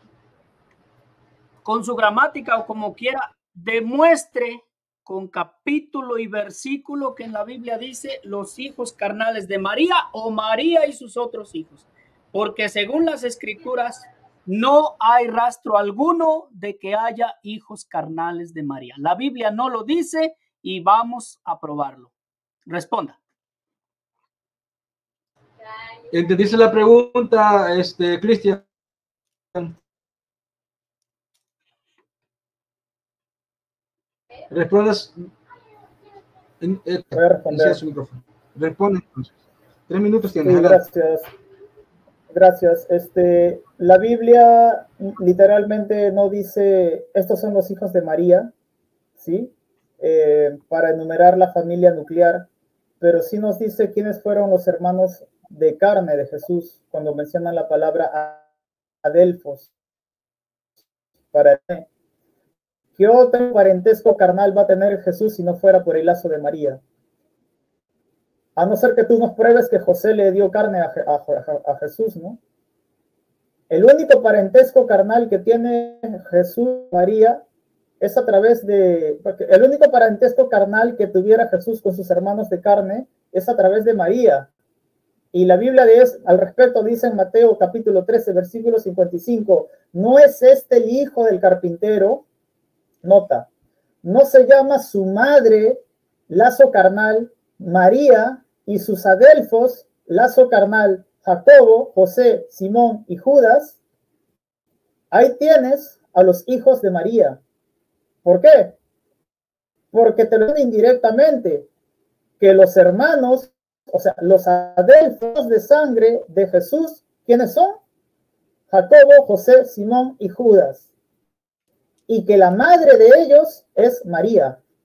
con su gramática o como quiera, demuestre con capítulo y versículo que en la Biblia dice los hijos carnales de María o María y sus otros hijos. Porque según las escrituras, no hay rastro alguno de que haya hijos carnales de María. La Biblia no lo dice y vamos a probarlo. Responda. ¿Entendiste la pregunta, Cristian? Respondas. Voy a responder. Su micrófono. Responde entonces. 3 minutos tienes. Sí, gracias. La Biblia literalmente no dice estos son los hijos de María, ¿sí? Para enumerar la familia nuclear, pero sí nos dice quiénes fueron los hermanos de carne de Jesús cuando mencionan la palabra adelfos. ¿Qué otro parentesco carnal va a tener Jesús si no fuera por el lazo de María? A no ser que tú nos pruebes que José le dio carne a Jesús, ¿no? El único parentesco carnal que tiene Jesús y María es a través de... El único parentesco carnal que tuviera Jesús con sus hermanos de carne es a través de María. Y la Biblia al respecto dice en Mateo capítulo 13, versículo 55, ¿no es este el hijo del carpintero? Nota, no se llama su madre lazo carnal María y sus adelfos lazo carnal Jacobo, José, Simón y Judas. Ahí tienes a los hijos de María. ¿Por qué? Porque te lo dicen indirectamente que los hermanos, o sea, los adelfos de sangre de Jesús, ¿quiénes son? Jacobo, José, Simón y Judas. Y que la madre de ellos es María.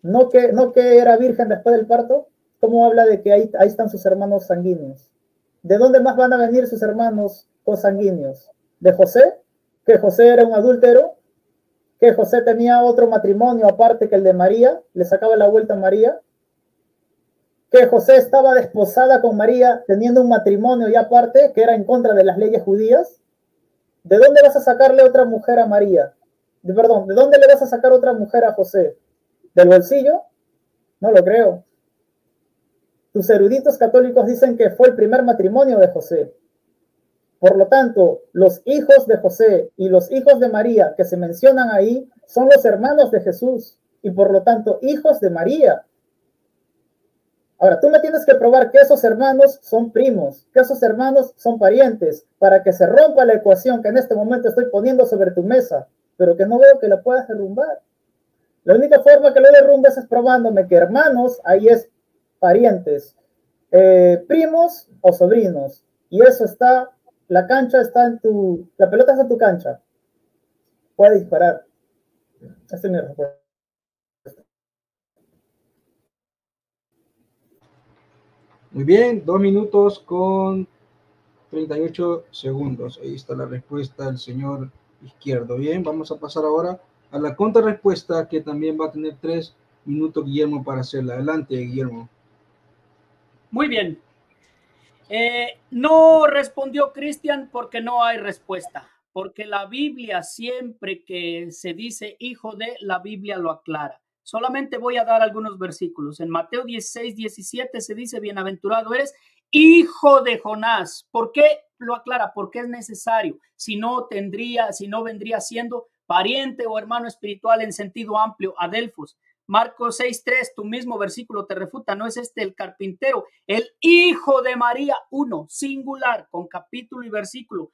no que era virgen después del parto, ¿cómo habla de que ahí están sus hermanos sanguíneos? ¿De dónde más van a venir sus hermanos consanguíneos? ¿De José? ¿Que José era un adúltero? ¿Que José tenía otro matrimonio aparte que el de María? ¿Le sacaba la vuelta a María? ¿Que José estaba desposada con María teniendo un matrimonio y aparte que era en contra de las leyes judías? ¿De dónde vas a sacarle otra mujer a María? ¿de dónde le vas a sacar otra mujer a José? ¿Del bolsillo? No lo creo. Tus eruditos católicos dicen que fue el primer matrimonio de José. Por lo tanto, los hijos de José y los hijos de María que se mencionan ahí son los hermanos de Jesús y por lo tanto hijos de María. Ahora, tú me tienes que probar que esos hermanos son primos, que esos hermanos son parientes, para que se rompa la ecuación que en este momento estoy poniendo sobre tu mesa, pero que no veo que la puedas derrumbar. La única forma que lo derrumbes es probándome que hermanos, ahí es parientes, primos o sobrinos. Y eso está, la cancha está en la pelota está en tu cancha. Puedes disparar. Esa es mi respuesta. Muy bien, 2 minutos con 38 segundos. Ahí está la respuesta del señor Izquierdo. Bien, vamos a pasar ahora a la contrarrespuesta que también va a tener 3 minutos Guillermo para hacerla. Adelante, Guillermo. Muy bien. No respondió Cristian porque no hay respuesta. Porque la Biblia, siempre que se dice hijo de, la Biblia lo aclara. Solamente voy a dar algunos versículos. En Mateo 16, 17 se dice, bienaventurado eres, hijo de Jonás. ¿Por qué lo aclara? Porque es necesario. Si no vendría siendo pariente o hermano espiritual en sentido amplio, adelfos. Marcos 6:3, tu mismo versículo te refuta, ¿no es este el carpintero? El hijo de María, uno, singular, con capítulo y versículo.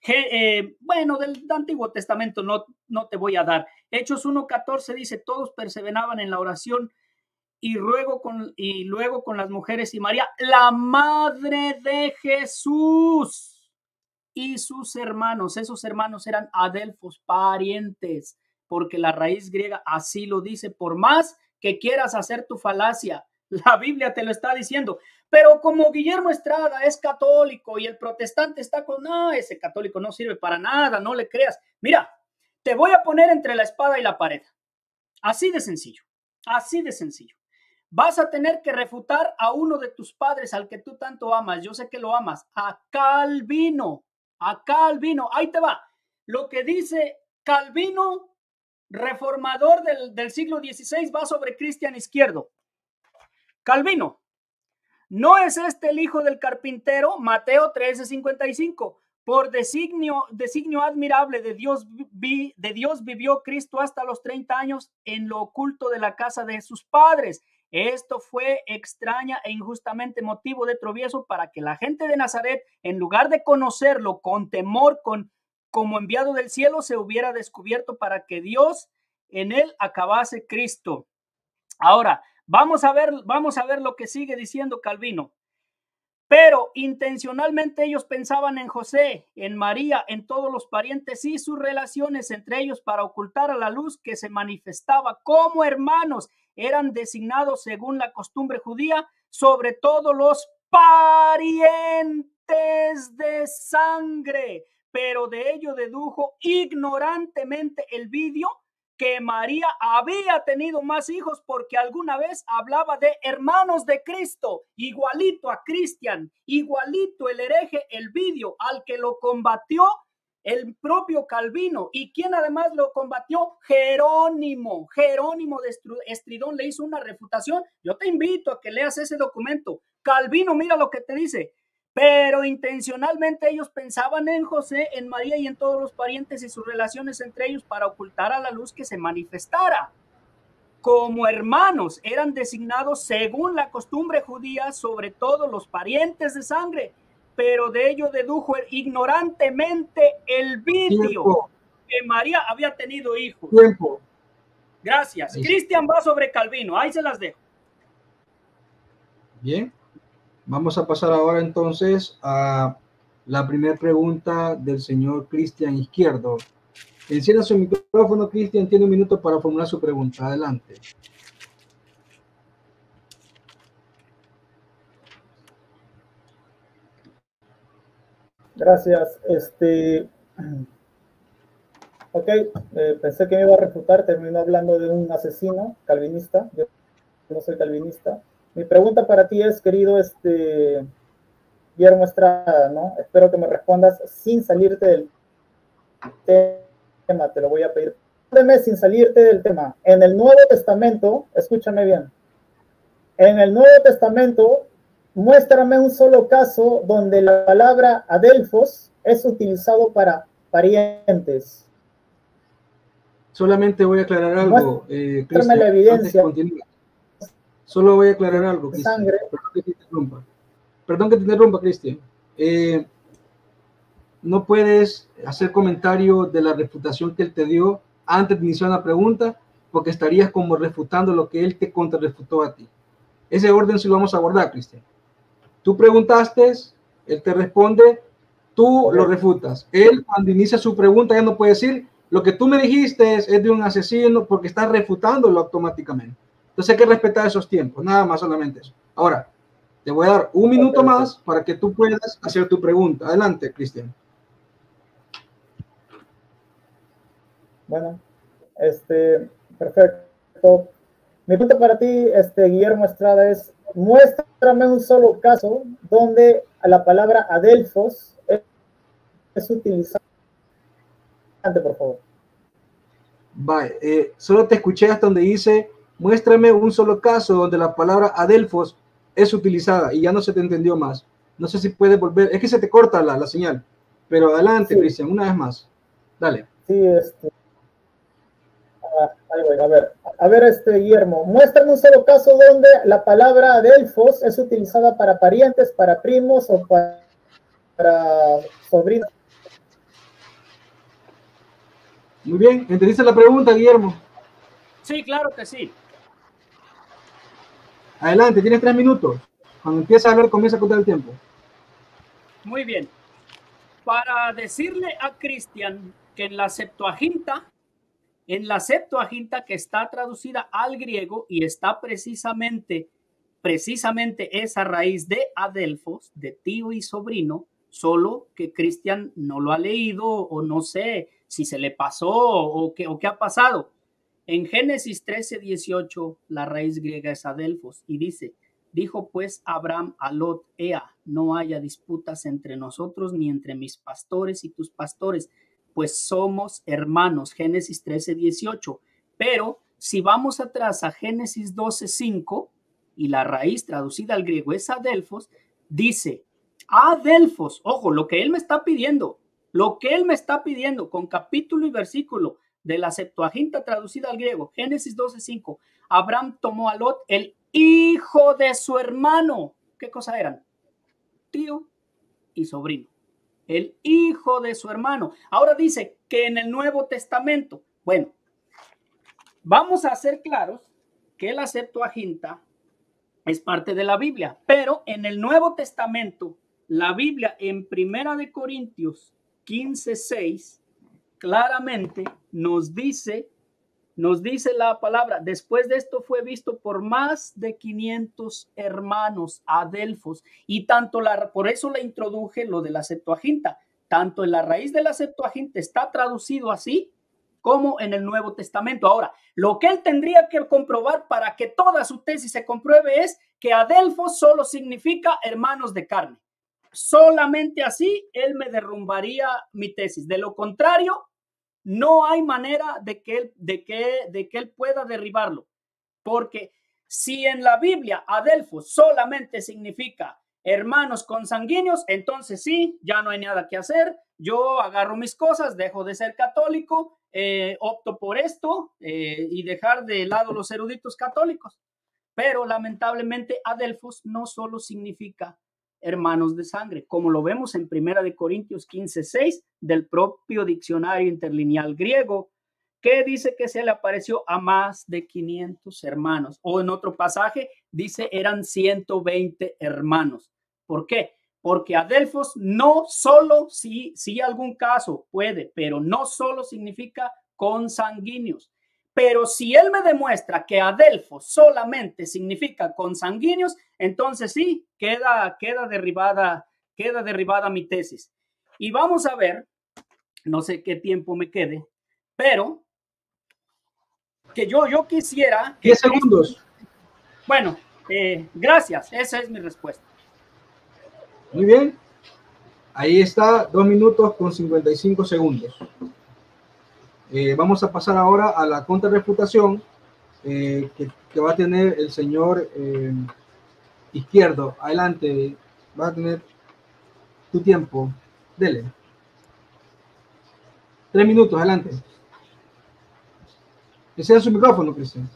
Bueno, del Antiguo Testamento no te voy a dar. Hechos 1:14 dice, todos perseveraban en la oración y luego con las mujeres y María, la madre de Jesús y sus hermanos. Esos hermanos eran adelfos, parientes, porque la raíz griega así lo dice, por más que quieras hacer tu falacia, la Biblia te lo está diciendo. Pero como Guillermo Estrada es católico y el protestante está con, no, ese católico no sirve para nada, no le creas. Mira, te voy a poner entre la espada y la pared. Así de sencillo, así de sencillo. Vas a tener que refutar a uno de tus padres al que tú tanto amas. Yo sé que lo amas, a Calvino. A Calvino, ahí te va. Lo que dice Calvino, reformador del siglo XVI, va sobre Cristian Izquierdo. Calvino, ¿no es este el hijo del carpintero? Mateo 13:55. Por designio admirable de Dios vivió Cristo hasta los 30 años en lo oculto de la casa de sus padres. Esto fue extraña e injustamente motivo de tropiezo para que la gente de Nazaret, en lugar de conocerlo con temor, como enviado del cielo, se hubiera descubierto para que Dios en él acabase Cristo. Ahora, vamos a ver lo que sigue diciendo Calvino. Pero intencionalmente ellos pensaban en José, en María, en todos los parientes y sus relaciones entre ellos para ocultar a la luz que se manifestaba como hermanos. Eran designados según la costumbre judía, sobre todo los parientes de sangre. Pero de ello dedujo ignorantemente el vidrio que María había tenido más hijos porque alguna vez hablaba de hermanos de Cristo, igualito a Cristian, igualito el hereje Elvidio, al que lo combatió el propio Calvino. ¿Y quién además lo combatió? Jerónimo de Estridón le hizo una refutación. Yo te invito a que leas ese documento. Calvino, mira lo que te dice. Pero intencionalmente ellos pensaban en José, en María y en todos los parientes y sus relaciones entre ellos para ocultar a la luz que se manifestara. Como hermanos eran designados según la costumbre judía, sobre todo los parientes de sangre, pero de ello dedujo ignorantemente Elvidio que María había tenido hijos. Tiempo. Gracias. Cristian va sobre Calvino, ahí se las dejo. Bien. Vamos a pasar ahora entonces a la primera pregunta del señor Cristian Izquierdo. Encienda su micrófono, Cristian, tiene un minuto para formular su pregunta. Adelante. Gracias. Ok, pensé que me iba a refutar, terminó hablando de un asesino calvinista. Yo no soy calvinista. Mi pregunta para ti es, querido Guillermo Estrada, ¿no? Espero que me respondas sin salirte del tema, te lo voy a pedir. Respóndeme sin salirte del tema. En el Nuevo Testamento, escúchame bien, en el Nuevo Testamento, muéstrame un solo caso donde la palabra adelphos es utilizado para parientes. Solamente voy a aclarar algo, Cristian, la evidencia. Solo voy a aclarar algo, Cristian. Perdón que te interrumpa, Cristian. No puedes hacer comentario de la refutación que él te dio antes de iniciar una pregunta, porque estarías como refutando lo que él te contrarrefutó a ti. Ese orden sí lo vamos a guardar, Cristian. Tú preguntaste, él te responde, tú lo refutas. Él, cuando inicia su pregunta, ya no puede decir, lo que tú me dijiste es de un asesino, porque estás refutándolo automáticamente. Entonces hay que respetar esos tiempos, nada más, solamente eso. Ahora, te voy a dar un minuto más para que tú puedas hacer tu pregunta. Adelante, Cristian. Bueno, perfecto. Mi pregunta para ti, Guillermo Estrada, es, muéstrame un solo caso donde la palabra adelphos es utilizada. Por favor. Vale, solo te escuché hasta donde dice, muéstrame un solo caso donde la palabra adelphos es utilizada y ya no se te entendió más. No sé si puedes volver, es que se te corta la señal, pero adelante, sí. Cristian, una vez más. Dale. Sí, ahí voy, a ver, Guillermo, muéstrame un solo caso donde la palabra adelphos es utilizada para parientes, para primos o para sobrinos. Muy bien, ¿entendiste la pregunta, Guillermo? Sí, claro que sí. Adelante, tienes 3 minutos. Cuando empieza a hablar, comienza a contar el tiempo. Muy bien. Para decirle a Cristian que en la Septuaginta que está traducida al griego y está precisamente esa raíz de adelphos, de tío y sobrino, solo que Cristian no lo ha leído o no sé si se le pasó o qué ha pasado. En Génesis 13:18 la raíz griega es adelphos y dice, dijo pues Abraham a Lot, ea, no haya disputas entre nosotros ni entre mis pastores y tus pastores, pues somos hermanos. Génesis 13:18. Pero si vamos atrás a Génesis 12:5 y la raíz traducida al griego es adelphos, dice adelphos, ojo, lo que él me está pidiendo con capítulo y versículo de la Septuaginta traducida al griego, Génesis 12:5, Abraham tomó a Lot, el hijo de su hermano. ¿Qué cosa eran? Tío y sobrino. El hijo de su hermano. Ahora dice que en el Nuevo Testamento, bueno, vamos a ser claros que la Septuaginta es parte de la Biblia, pero en el Nuevo Testamento, la Biblia en 1 Corintios 15:6 claramente nos dice la palabra, después de esto fue visto por más de 500 hermanos adelphos, y tanto por eso le introduje lo de la Septuaginta, tanto en la raíz de la Septuaginta está traducido así, como en el Nuevo Testamento. Ahora, lo que él tendría que comprobar para que toda su tesis se compruebe es que adelphos solo significa hermanos de carne. Solamente así él me derrumbaría mi tesis. De lo contrario, no hay manera de que él pueda derribarlo. Porque si en la Biblia adelphos solamente significa hermanos consanguíneos, entonces sí, ya no hay nada que hacer. Yo agarro mis cosas, dejo de ser católico, opto por esto y dejar de lado los eruditos católicos. Pero lamentablemente adelphos no solo significa hermanos de sangre, como lo vemos en 1 Corintios 15:6 del propio diccionario interlineal griego, que dice que se le apareció a más de 500 hermanos, o en otro pasaje dice eran 120 hermanos. ¿Por qué? Porque adelphos no solo, sí algún caso puede, pero no solo significa consanguíneos. Pero si él me demuestra que adelphos solamente significa consanguíneos, entonces sí, queda derribada mi tesis. Y vamos a ver, no sé qué tiempo me quede, pero que yo quisiera... 10 segundos. Bueno, gracias, esa es mi respuesta. Muy bien. Ahí está, 2 minutos con 55 segundos. Vamos a pasar ahora a la contrarrefutación que va a tener el señor Izquierdo. Adelante, va a tener tu tiempo. Dele. 3 minutos, adelante. Encienda su micrófono, Cristian.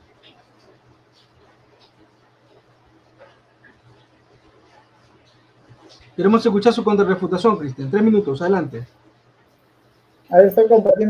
Queremos escuchar su contrarrefutación, Cristian. 3 minutos, adelante. Ahí estoy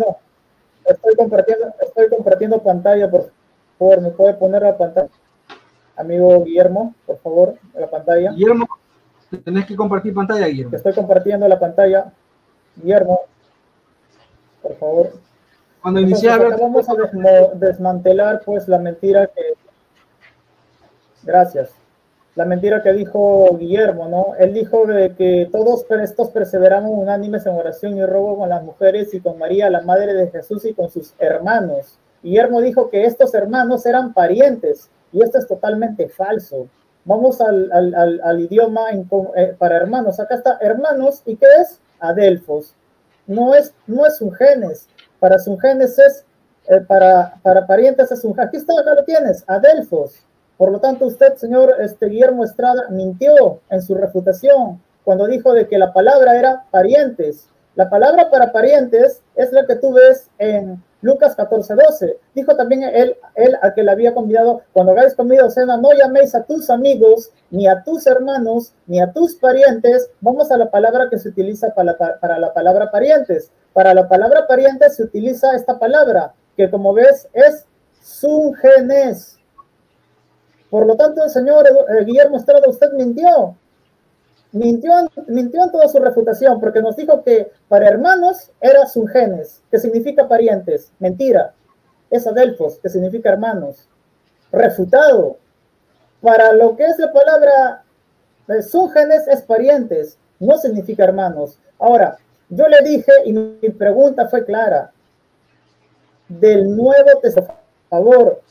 compartiendo pantalla, por favor, ¿me puede poner la pantalla? Amigo Guillermo, por favor, la pantalla. Guillermo, tenés que compartir pantalla, Guillermo. Estoy compartiendo la pantalla. Guillermo, por favor. Cuando inicie a ver... Vamos a desmantelar pues la mentira que... Gracias. La mentira que dijo Guillermo, ¿no? Él dijo de que todos estos perseveramos unánimes en oración y robo con las mujeres y con María, la madre de Jesús, y con sus hermanos. Guillermo dijo que estos hermanos eran parientes, y esto es totalmente falso. Vamos al idioma para hermanos. Acá está hermanos, ¿y qué es? Adelfos. No es un genes. Para su genes es, para parientes es un... Aquí está, acá lo tienes, adelfos. Por lo tanto, usted, señor Guillermo Estrada, mintió en su refutación cuando dijo de que la palabra era parientes. La palabra para parientes es la que tú ves en Lucas 14:12. Dijo también él a que le había convidado, cuando hagáis comido cena, no llaméis a tus amigos, ni a tus hermanos, ni a tus parientes. Vamos a la palabra que se utiliza para la palabra parientes. Para la palabra parientes se utiliza esta palabra, que como ves es sungenes. Por lo tanto, el señor Guillermo Estrada, usted mintió. Mintió en toda su refutación, porque nos dijo que para hermanos era sungenes, que significa parientes. Mentira. Es adelfos, que significa hermanos. Refutado. Para lo que es la palabra sungenes es parientes, no significa hermanos. Ahora, yo le dije, y mi pregunta fue clara, del Nuevo Testamento, por favor,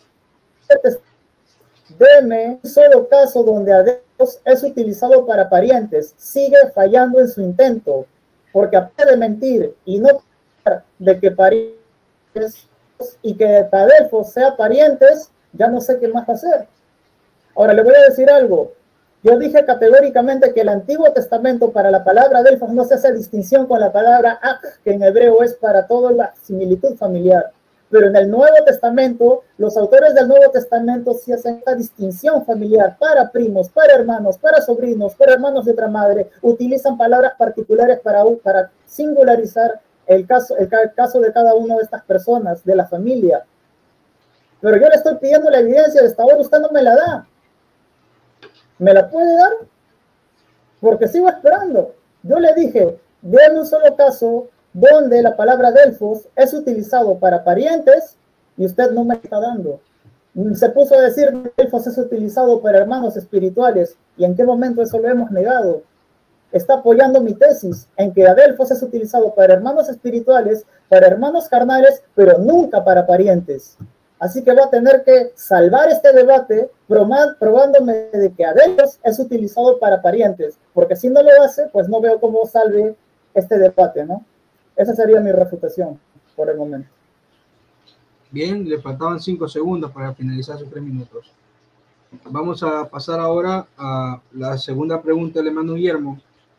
deme un solo caso donde adelfos es utilizado para parientes. Sigue fallando en su intento, porque aparte de mentir y no de que parientes y que adelfos sea parientes, ya no sé qué más hacer. Ahora le voy a decir algo. Yo dije categóricamente que el Antiguo Testamento para la palabra adelfos no se hace distinción con la palabra ach, que en hebreo es para toda la similitud familiar. Pero en el Nuevo Testamento, los autores del Nuevo Testamento sí hacen esta distinción familiar para primos, para hermanos, para sobrinos, para hermanos de otra madre. Utilizan palabras particulares para singularizar el caso de cada una de estas personas, de la familia. Pero yo le estoy pidiendo la evidencia, de esta hora usted no me la da. ¿Me la puede dar? Porque sigo esperando. Yo le dije, déme un solo caso donde la palabra adelfos es utilizado para parientes y usted no me está dando. Se puso a decir que adelfos es utilizado para hermanos espirituales, y en qué momento eso lo hemos negado. Está apoyando mi tesis en que adelfos es utilizado para hermanos espirituales, para hermanos carnales, pero nunca para parientes. Así que va a tener que salvar este debate probándome de que adelfos es utilizado para parientes, porque si no lo hace, pues no veo cómo salve este debate, ¿no? Esa sería mi refutación por el momento. Bien, le faltaban 5 segundos para finalizar sus 3 minutos. Vamos a pasar ahora a la segunda pregunta del hermano Guillermo.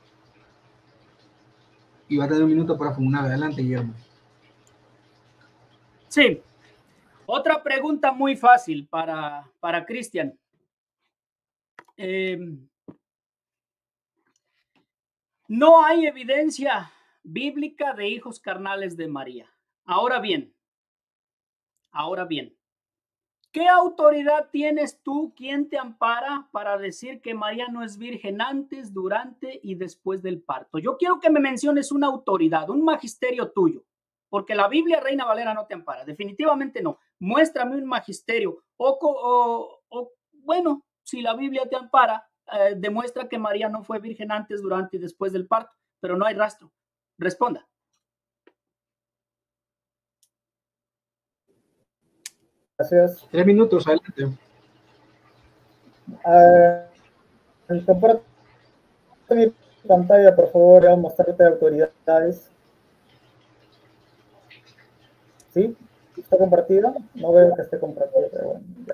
Y va a tener un minuto para formular. Adelante, Guillermo. Sí. Otra pregunta muy fácil para Cristian. No hay evidencia bíblica de hijos carnales de María. Ahora bien, ¿qué autoridad tienes tú? ¿Quién te ampara para decir que María no es virgen antes, durante y después del parto? Yo quiero que me menciones una autoridad, un magisterio tuyo, porque la Biblia Reina Valera no te ampara, definitivamente no. Muéstrame un magisterio o bueno, si la Biblia te ampara, demuestra que María no fue virgen antes, durante y después del parto. pero no hay rastro. Responda. Gracias. 3 minutos, adelante. Comparte mi pantalla, por favor, voy a mostrarte autoridades. ¿Sí? ¿Está compartida? No veo que esté compartida, pero bueno, ya.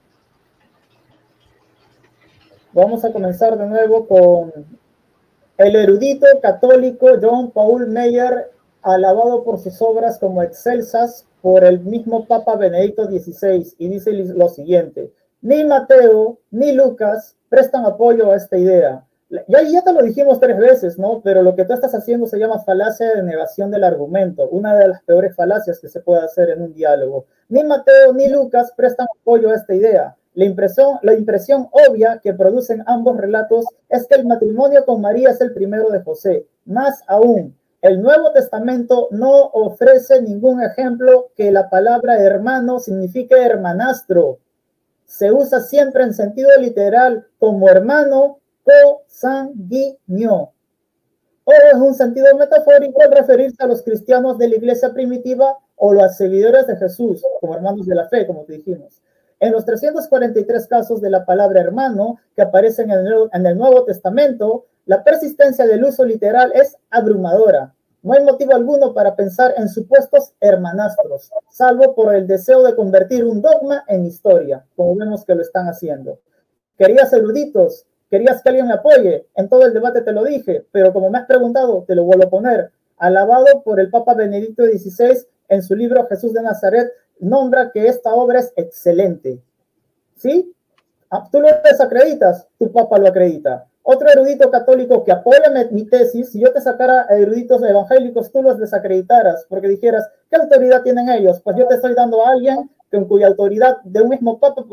Vamos a comenzar de nuevo con el erudito católico John Paul Meyer, alabado por sus obras como excelsas por el mismo Papa Benedicto XVI, y dice lo siguiente: ni Mateo ni Lucas prestan apoyo a esta idea. Ya te lo dijimos 3 veces, ¿no? Pero lo que tú estás haciendo se llama falacia de negación del argumento, una de las peores falacias que se puede hacer en un diálogo. Ni Mateo ni Lucas prestan apoyo a esta idea. La impresión obvia que producen ambos relatos es que el matrimonio con María es el primero de José. Más aún, el Nuevo Testamento no ofrece ningún ejemplo que la palabra hermano signifique hermanastro. Se usa siempre en sentido literal como hermano cosanguíneo, o en un sentido metafórico al referirse a los cristianos de la iglesia primitiva o los seguidores de Jesús, como hermanos de la fe, como te dijimos. En los 343 casos de la palabra hermano que aparecen en el Nuevo Testamento, la persistencia del uso literal es abrumadora. No hay motivo alguno para pensar en supuestos hermanastros, salvo por el deseo de convertir un dogma en historia, como vemos que lo están haciendo. Querías eruditos, querías que alguien me apoye, en todo el debate te lo dije, pero como me has preguntado, te lo vuelvo a poner. Alabado por el Papa Benedicto XVI en su libro Jesús de Nazaret, nombra que esta obra es excelente. ¿Sí? Tú lo desacreditas, tu Papa lo acredita. Otro erudito católico que apoya mi tesis, si yo te sacara eruditos evangélicos, tú los desacreditaras, porque dijeras, ¿qué autoridad tienen ellos? Pues yo te estoy dando a alguien con cuya autoridad de un mismo papa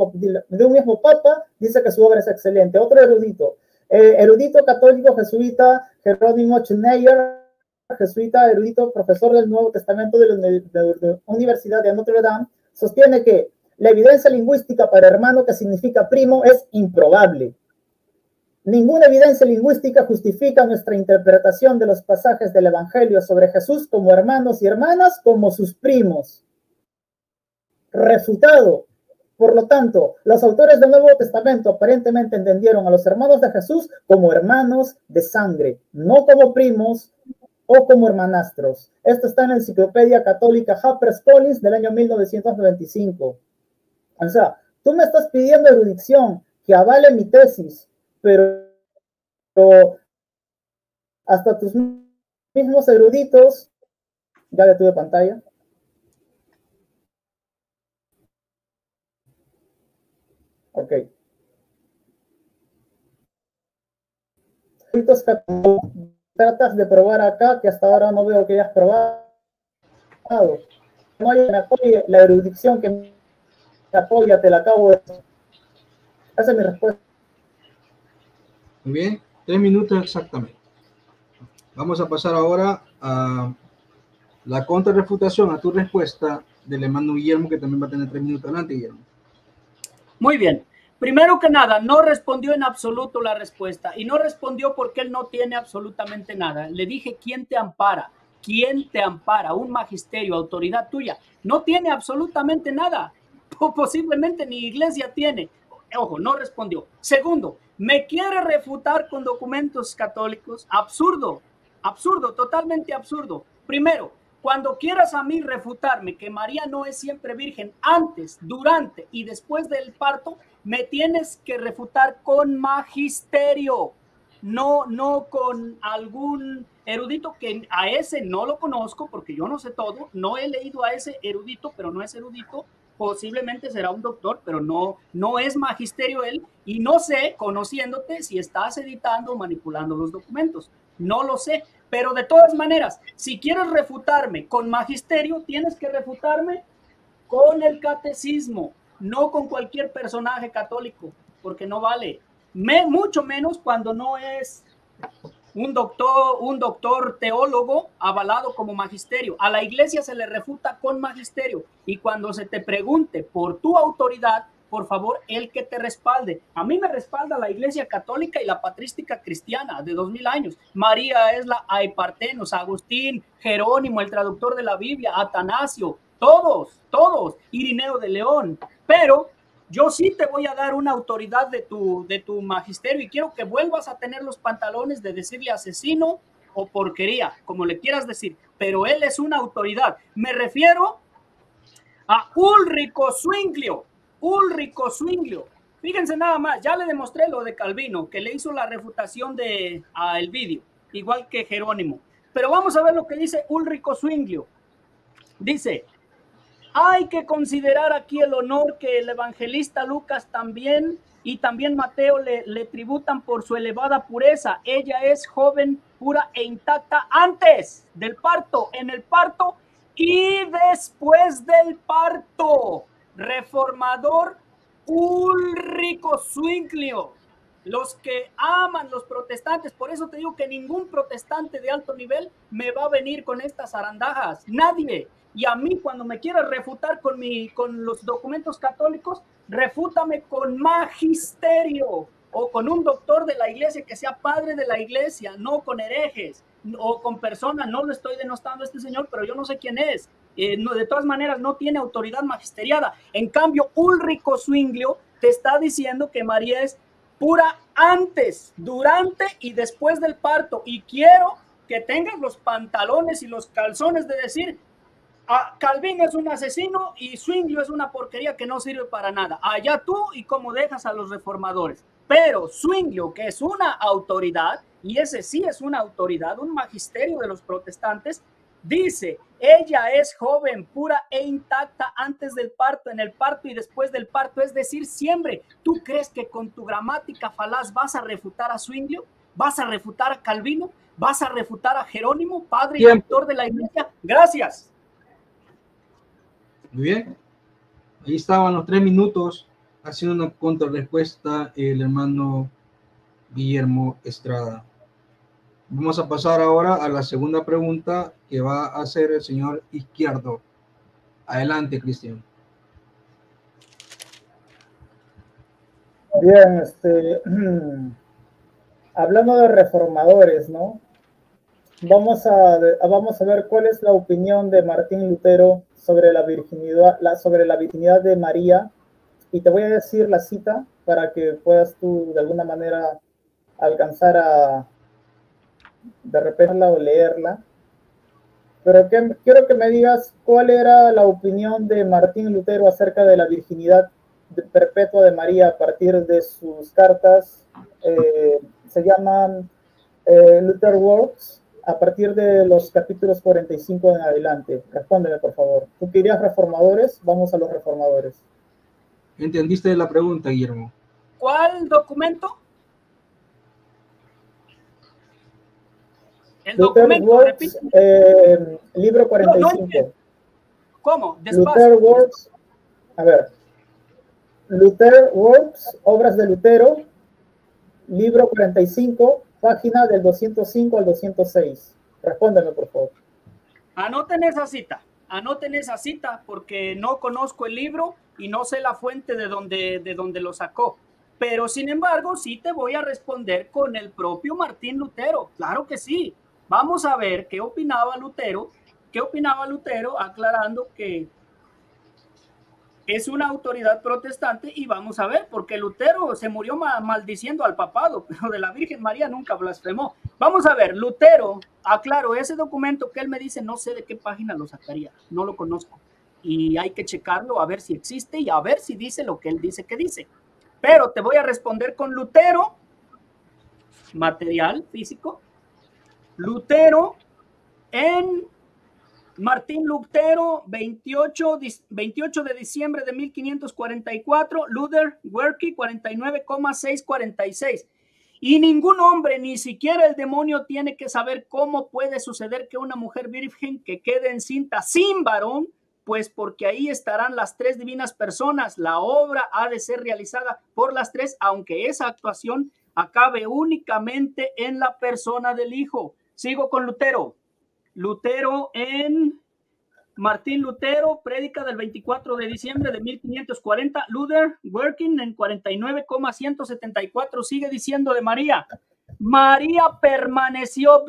dice que su obra es excelente. Otro erudito católico jesuita, Jerónimo Schneier, jesuita, erudito, profesor del Nuevo Testamento de la Universidad de Notre Dame, sostiene que la evidencia lingüística para hermano, que significa primo, es improbable. Ninguna evidencia lingüística justifica nuestra interpretación de los pasajes del Evangelio sobre Jesús como hermanos y hermanas, como sus primos. Refutado. Por lo tanto, los autores del Nuevo Testamento aparentemente entendieron a los hermanos de Jesús como hermanos de sangre, no como primos o como hermanastros. Esto está en la Enciclopedia Católica HarperCollins del año 1995. O sea, tú me estás pidiendo erudición que avale mi tesis, pero hasta tus mismos eruditos, ya detuve pantalla. Ok. Tratas de probar acá, que hasta ahora no veo que hayas probado. No hay me apoye, la erudición que me apoya, te la acabo de... Esa es mi respuesta. Muy bien, 3 minutos exactamente. Vamos a pasar ahora a la contrarrefutación a tu respuesta del hermano Guillermo, que también va a tener 3 minutos adelante, Guillermo. Muy bien. Primero que nada, no respondió en absoluto la respuesta y no respondió porque él no tiene absolutamente nada. Le dije, ¿quién te ampara? ¿Quién te ampara? Un magisterio, autoridad tuya. No tiene absolutamente nada. Posiblemente ni iglesia tiene. Ojo, no respondió. Segundo, ¿me quiere refutar con documentos católicos? Absurdo, absurdo, totalmente absurdo. Primero, cuando quieras a mí refutarme que María no es siempre virgen antes, durante y después del parto, me tienes que refutar con magisterio, no con algún erudito que a ese no lo conozco porque yo no sé todo, no he leído a ese erudito, pero no es erudito, posiblemente será un doctor, pero no es magisterio él, y no sé, conociéndote, si estás editando o manipulando los documentos, no lo sé. Pero de todas maneras, si quieres refutarme con magisterio, tienes que refutarme con el catecismo, no con cualquier personaje católico, porque no vale. Mucho menos cuando no es un doctor teólogo avalado como magisterio. A la iglesia se le refuta con magisterio, y cuando se te pregunte por tu autoridad, por favor, el que te respalde. A mí me respalda la Iglesia Católica y la Patrística Cristiana de 2000 años. María es la Aipartenos, Agustín, Jerónimo, el traductor de la Biblia, Atanasio, todos, Irineo de León. Pero yo sí te voy a dar una autoridad de tu magisterio y quiero que vuelvas a tener los pantalones de decirle asesino o porquería, como le quieras decir, pero él es una autoridad. Me refiero a Ulrico Zwinglio. Fíjense nada más, ya le demostré lo de Calvino, que le hizo la refutación el vídeo, igual que Jerónimo. Pero vamos a ver lo que dice Ulrico Zwinglio. Dice: hay que considerar aquí el honor que el evangelista Lucas también y también Mateo le tributan por su elevada pureza. Ella es joven, pura e intacta antes del parto, en el parto y después del parto. Reformador Ulrico Zwinglio. Los que aman los protestantes, por eso te digo que ningún protestante de alto nivel me va a venir con estas zarandajas, nadie. Y a mí, cuando me quieras refutar con los documentos católicos, refútame con magisterio o con un doctor de la iglesia que sea padre de la iglesia, no con herejes o con personas. No lo estoy denostando a este señor, pero yo no sé quién es. No, de todas maneras, no tiene autoridad magisteriada. En cambio, Ulrico Zwinglio te está diciendo que María es pura antes, durante y después del parto. Y quiero que tengas los pantalones y los calzones de decir: Calvino es un asesino y Zwinglio es una porquería que no sirve para nada. Allá tú y cómo dejas a los reformadores. Pero Zwinglio, que es una autoridad, y ese sí es una autoridad, un magisterio de los protestantes, dice: ella es joven, pura e intacta antes del parto, en el parto y después del parto, es decir, siempre. ¿Tú crees que con tu gramática falaz vas a refutar a Zwinglio? ¿Vas a refutar a Calvino? ¿Vas a refutar a Jerónimo, padre y doctor de la iglesia? Gracias. Muy bien, ahí estaban los 3 minutos haciendo una contrarrespuesta el hermano Guillermo Estrada. Vamos a pasar ahora a la segunda pregunta que va a hacer el señor Izquierdo. Adelante, Cristian. Bien, hablando de reformadores, ¿no? Vamos a ver cuál es la opinión de Martín Lutero sobre la virginidad de María, y te voy a decir la cita para que puedas tú de alguna manera alcanzar a de repente o leerla. Pero quiero que me digas cuál era la opinión de Martín Lutero acerca de la virginidad perpetua de María a partir de sus cartas. Se llaman Luther Works, a partir de los capítulos 45 en adelante. Respóndeme, por favor. ¿Tú querías reformadores? Vamos a los reformadores. ¿Entendiste la pregunta, Guillermo? ¿Cuál documento? El Luther Works, libro 45. No, ¿cómo? Luther Works, a ver. Luther Works, obras de Lutero, libro 45, página del 205 al 206. Respóndeme, por favor. Anoten esa cita porque no conozco el libro y no sé la fuente de donde lo sacó. Pero sin embargo, sí te voy a responder con el propio Martín Lutero. Claro que sí. Vamos a ver qué opinaba Lutero, aclarando que es una autoridad protestante, y vamos a ver, porque Lutero se murió maldiciendo al papado, pero de la Virgen María nunca blasfemó. Vamos a ver, Lutero, aclaro, ese documento que él me dice, no sé de qué página lo sacaría, no lo conozco, y hay que checarlo a ver si existe y a ver si dice lo que él dice que dice. Pero te voy a responder con Lutero, material físico, Lutero en Martín Lutero, 28 de diciembre de 1544, Luther Werke 49,646. Y ningún hombre, ni siquiera el demonio, tiene que saber cómo puede suceder que una mujer virgen que quede encinta sin varón, pues porque ahí estarán las tres divinas personas. La obra ha de ser realizada por las tres, aunque esa actuación acabe únicamente en la persona del Hijo. Sigo con Lutero. Lutero en Martín Lutero, prédica del 24 de diciembre de 1540, Luther Working en 49,174, sigue diciendo de María. María permaneció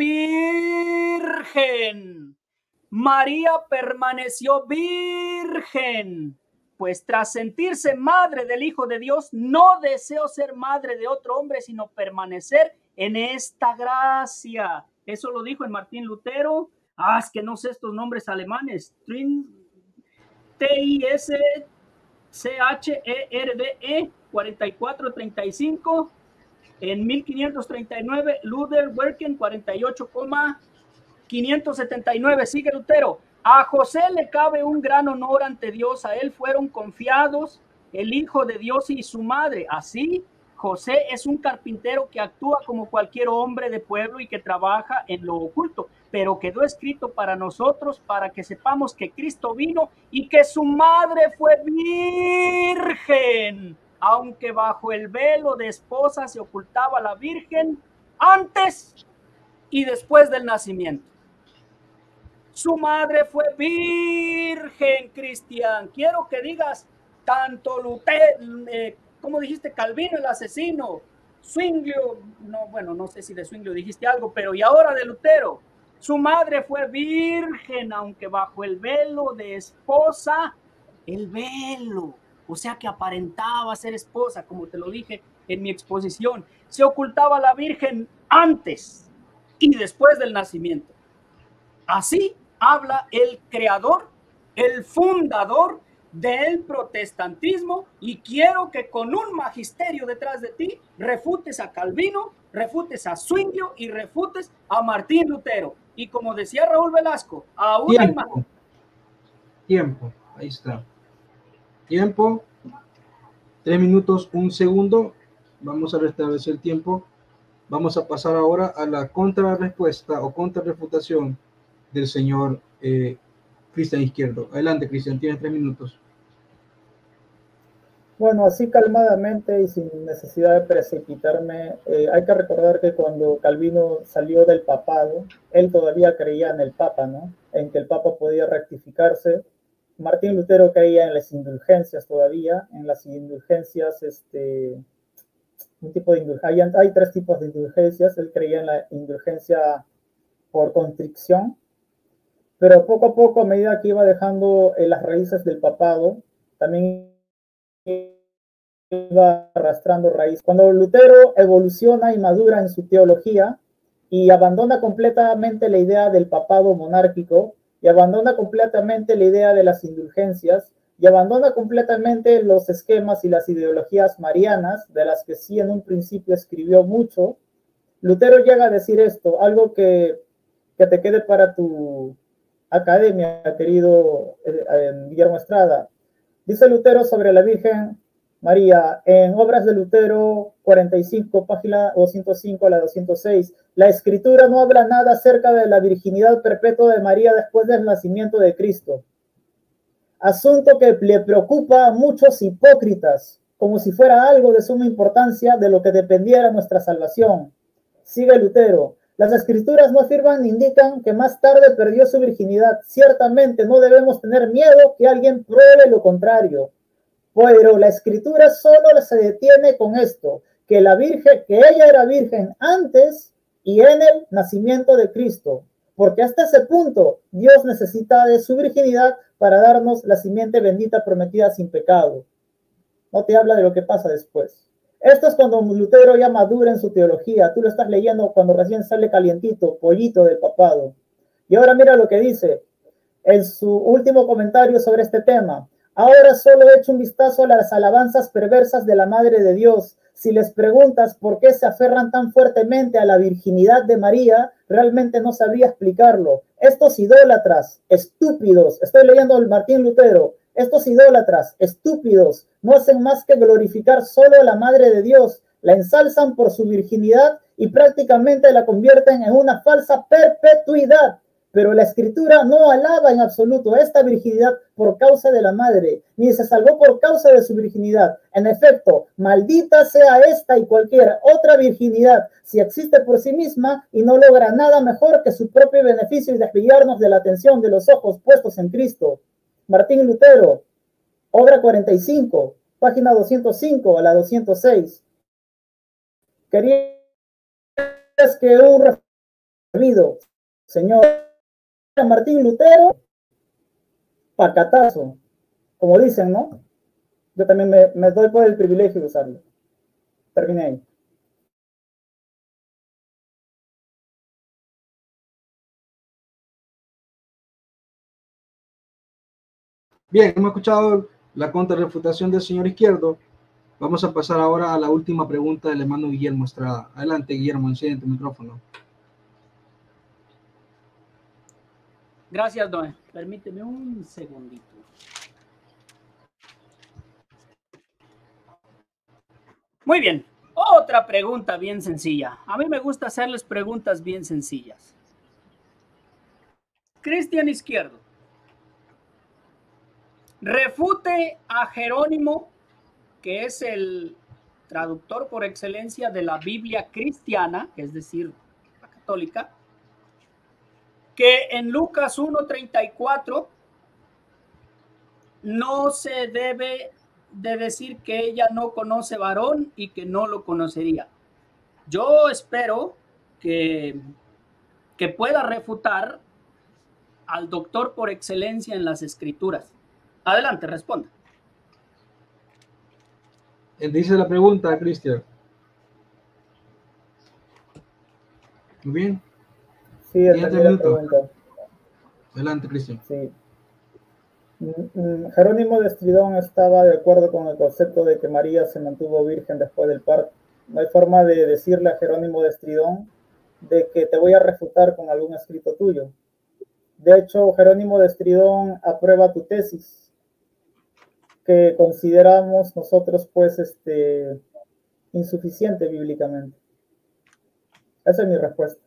virgen. María permaneció virgen. Pues tras sentirse madre del Hijo de Dios, no deseo ser madre de otro hombre, sino permanecer en esta gracia. Eso lo dijo en Martín Lutero. Es que no sé estos nombres alemanes. T-I-S-C-H-E-R-D-E 4435. En 1539, Luther Working 48,579. Sigue Lutero. A José le cabe un gran honor ante Dios. A él fueron confiados el Hijo de Dios y su madre. Así, José es un carpintero que actúa como cualquier hombre de pueblo y que trabaja en lo oculto, pero quedó escrito para nosotros, para que sepamos que Cristo vino y que su madre fue virgen, aunque bajo el velo de esposa se ocultaba la virgen antes y después del nacimiento. Su madre fue virgen, Cristian. Quiero que digas tanto Lutero, ¿cómo dijiste? Calvino el asesino, Zwinglio, no, bueno, no sé si de Zwinglio dijiste algo, pero y ahora de Lutero. Su madre fue virgen, aunque bajo el velo de esposa, el velo, o sea que aparentaba ser esposa, como te lo dije en mi exposición, se ocultaba la virgen antes y después del nacimiento. Así habla el creador, el fundador del protestantismo, y quiero que con un magisterio detrás de ti refutes a Calvino, refutes a Zwinglio y refutes a Martín Lutero. Y como decía Raúl Velasco, aún hay más. Tiempo, ahí está. Tiempo, 3 minutos, 1 segundo. Vamos a restablecer el tiempo. Vamos a pasar ahora a la contrarrespuesta o contrarrefutación del señor Cristian Izquierdo. Adelante, Cristian, tienes 3 minutos. Bueno, así calmadamente y sin necesidad de precipitarme, hay que recordar que cuando Calvino salió del papado, él todavía creía en el Papa, ¿no? En que el Papa podía rectificarse. Martín Lutero creía en las indulgencias todavía, en las indulgencias, un tipo de indulgencia. Hay 3 tipos de indulgencias. Él creía en la indulgencia por contrición, pero poco a poco, a medida que iba dejando las raíces del papado, también iba arrastrando raíces. Cuando Lutero evoluciona y madura en su teología y abandona completamente la idea del papado monárquico, y abandona completamente la idea de las indulgencias, y abandona completamente los esquemas y las ideologías marianas, de las que sí en un principio escribió mucho, Lutero llega a decir esto, algo que te quede para tu academia, querido Guillermo Estrada. Dice Lutero sobre la Virgen María, en Obras de Lutero 45, página 205 a la 206, la Escritura no habla nada acerca de la virginidad perpetua de María después del nacimiento de Cristo. Asunto que le preocupa a muchos hipócritas, como si fuera algo de suma importancia de lo que dependiera nuestra salvación. Sigue Lutero. Las Escrituras no afirman ni indican que más tarde perdió su virginidad. Ciertamente no debemos tener miedo que alguien pruebe lo contrario. Pero la Escritura solo se detiene con esto, que ella era virgen antes y en el nacimiento de Cristo. Porque hasta ese punto Dios necesita de su virginidad para darnos la simiente bendita prometida sin pecado. No te habla de lo que pasa después. Esto es cuando Lutero ya madura en su teología. Tú lo estás leyendo cuando recién sale calientito, pollito del papado. Y ahora mira lo que dice en su último comentario sobre este tema. Ahora solo he hecho un vistazo a las alabanzas perversas de la Madre de Dios. Si les preguntas por qué se aferran tan fuertemente a la virginidad de María, realmente no sabría explicarlo. Estos idólatras, estúpidos, estoy leyendo el Martín Lutero, estos idólatras, estúpidos, no hacen más que glorificar solo a la Madre de Dios, la ensalzan por su virginidad y prácticamente la convierten en una falsa perpetuidad. Pero la escritura no alaba en absoluto esta virginidad por causa de la madre, ni se salvó por causa de su virginidad. En efecto, maldita sea esta y cualquier otra virginidad si existe por sí misma y no logra nada mejor que su propio beneficio y desviarnos de la atención de los ojos puestos en Cristo. Martín Lutero, obra 45, página 205 a la 206. ¿Querías que un referido, señor Martín Lutero? Pacatazo, como dicen, ¿no? Yo también me doy por el privilegio de usarlo. Terminé ahí. Bien, hemos escuchado la contrarrefutación del señor Izquierdo. Vamos a pasar ahora a la última pregunta del hermano Guillermo Estrada. Adelante, Guillermo, enciende tu micrófono. Gracias, Noé. Permíteme un segundito. Muy bien. Otra pregunta bien sencilla. A mí me gusta hacerles preguntas bien sencillas. Cristian Izquierdo, refute a Jerónimo, que es el traductor por excelencia de la Biblia cristiana, es decir, la católica, que en Lucas 1:34 no se debe de decir que ella no conoce varón y que no lo conocería. Yo espero que pueda refutar al doctor por excelencia en las escrituras. Adelante, responda. Dice la pregunta, Cristian. Muy bien. Sí, entendí la pregunta. Adelante, Cristian. Sí. Jerónimo de Estridón estaba de acuerdo con el concepto de que María se mantuvo virgen después del parto. No hay forma de decirle a Jerónimo de Estridón de que te voy a refutar con algún escrito tuyo. De hecho, Jerónimo de Estridón aprueba tu tesis, que consideramos nosotros pues insuficiente bíblicamente. Esa es mi respuesta.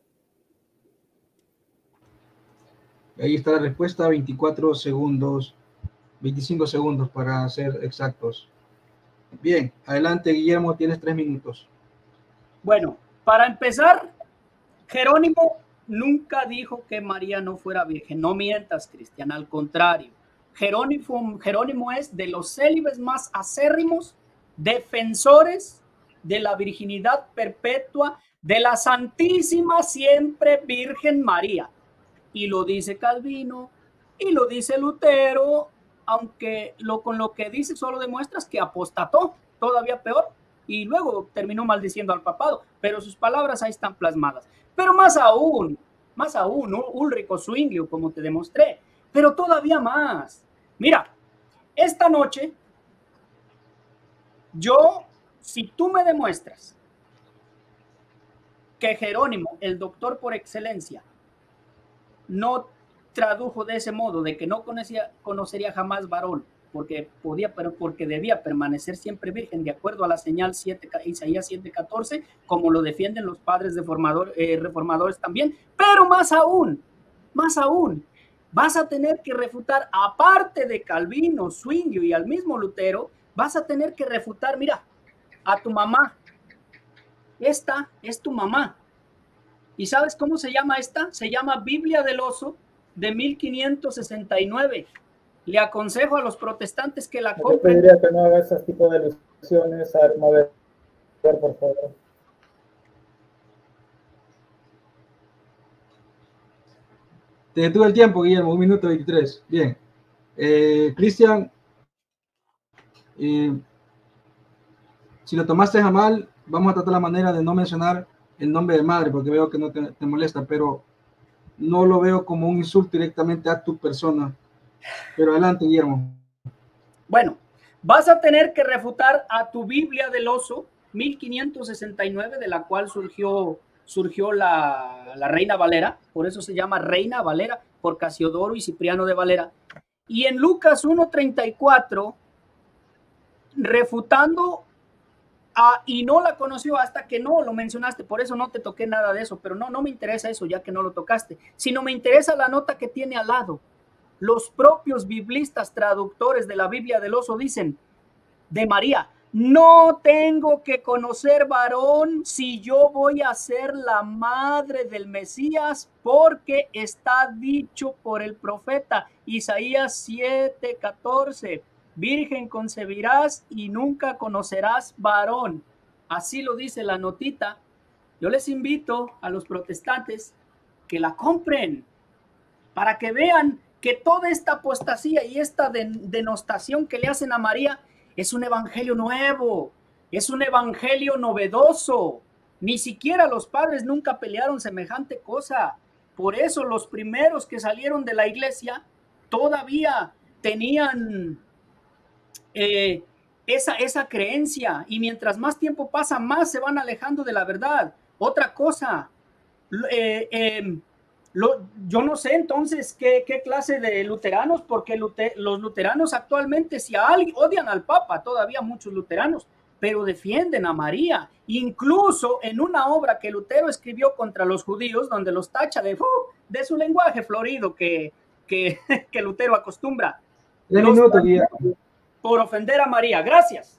Ahí está la respuesta, 24 segundos, 25 segundos para ser exactos. Bien, adelante, Guillermo, tienes 3 minutos. Bueno, para empezar, Jerónimo nunca dijo que María no fuera virgen. No mientas, Cristian, al contrario. Jerónimo es de los célibes más acérrimos, defensores de la virginidad perpetua de la Santísima Siempre Virgen María. Y lo dice Calvino, y lo dice Lutero, aunque con lo que dice solo demuestras que apostató, todavía peor, y luego terminó maldiciendo al papado, pero sus palabras ahí están plasmadas. Pero más aún, Ulrico Zwinglio, como te demostré, pero todavía más. Mira, esta noche, si tú me demuestras que Jerónimo, el doctor por excelencia, no tradujo de ese modo, de que no conocería jamás varón, porque debía permanecer siempre virgen, de acuerdo a la señal 7, Isaías 7:14, como lo defienden los padres reformadores también. Pero más aún, vas a tener que refutar, aparte de Calvino, Zwinglio y al mismo Lutero, vas a tener que refutar, mira, a tu mamá. Esta es tu mamá. ¿Y sabes cómo se llama esta? Se llama Biblia del Oso de 1569. Le aconsejo a los protestantes que la compren. Yo pediría que no haga ese tipo de ilusiones. A ver, por favor. Te detuve el tiempo, Guillermo, 1 minuto 23. Bien. Cristian, si lo tomaste a mal, vamos a tratar la manera de no mencionar el nombre de madre, porque veo que no te molesta, pero no lo veo como un insulto directamente a tu persona. Pero adelante, Guillermo. Bueno, vas a tener que refutar a tu Biblia del Oso 1569, de la cual surgió la Reina Valera, por eso se llama Reina Valera, por Casiodoro y Cipriano de Valera. Y en Lucas 1:34, refutando y no la conoció hasta que no lo mencionaste, por eso no te toqué nada de eso, pero no me interesa eso ya que no lo tocaste, sino me interesa la nota que tiene al lado. Los propios biblistas traductores de la Biblia del Oso dicen de María: no tengo que conocer varón si yo voy a ser la madre del Mesías, porque está dicho por el profeta Isaías 7:14, virgen concebirás y nunca conocerás varón. Así lo dice la notita. Yo les invito a los protestantes que la compren para que vean que toda esta apostasía y esta denostación que le hacen a María es un evangelio nuevo, es un evangelio novedoso. Ni siquiera los padres nunca pelearon semejante cosa. Por eso los primeros que salieron de la iglesia todavía tenían esa creencia, y mientras más tiempo pasa, más se van alejando de la verdad. Otra cosa, yo no sé entonces qué clase de luteranos, porque los luteranos actualmente, si a alguien odian al Papa, todavía muchos luteranos, pero defienden a María, incluso en una obra que Lutero escribió contra los judíos, donde los tacha de su lenguaje florido que Lutero acostumbra. Por ofender a María. Gracias.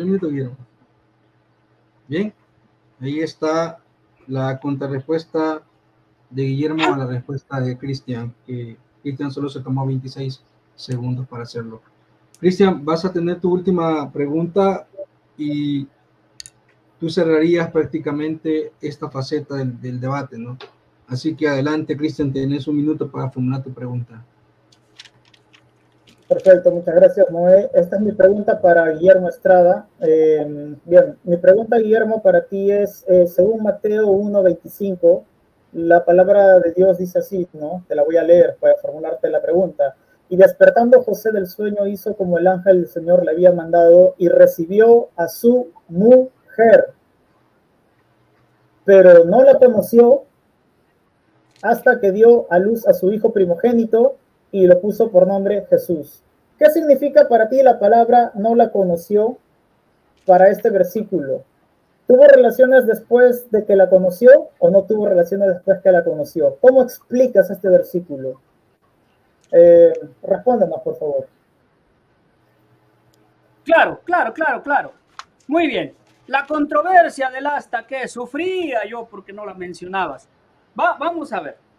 Bien, ahí está la contrarrespuesta de Guillermo a la respuesta de Cristian, que Cristian solo se tomó 26 segundos para hacerlo. Cristian, vas a tener tu última pregunta y tú cerrarías prácticamente esta faceta del debate, ¿no? Así que adelante, Cristian, tienes un minuto para formular tu pregunta. Perfecto, muchas gracias, Noé. Esta es mi pregunta para Guillermo Estrada. Bien, mi pregunta, Guillermo, para ti es, según Mateo 1:25, la palabra de Dios dice así, ¿no? Te la voy a leer para formularte la pregunta. Y despertando José del sueño, hizo como el ángel del Señor le había mandado y recibió a su mujer, pero no la conoció hasta que dio a luz a su hijo primogénito y lo puso por nombre Jesús. ¿Qué significa para ti la palabra no la conoció para este versículo? ¿Tuvo relaciones después de que la conoció o no tuvo relaciones después que la conoció? ¿Cómo explicas este versículo? Respóndanos, por favor. Claro. Muy bien. La controversia del hasta que sufría yo porque no la mencionabas. Vamos a ver.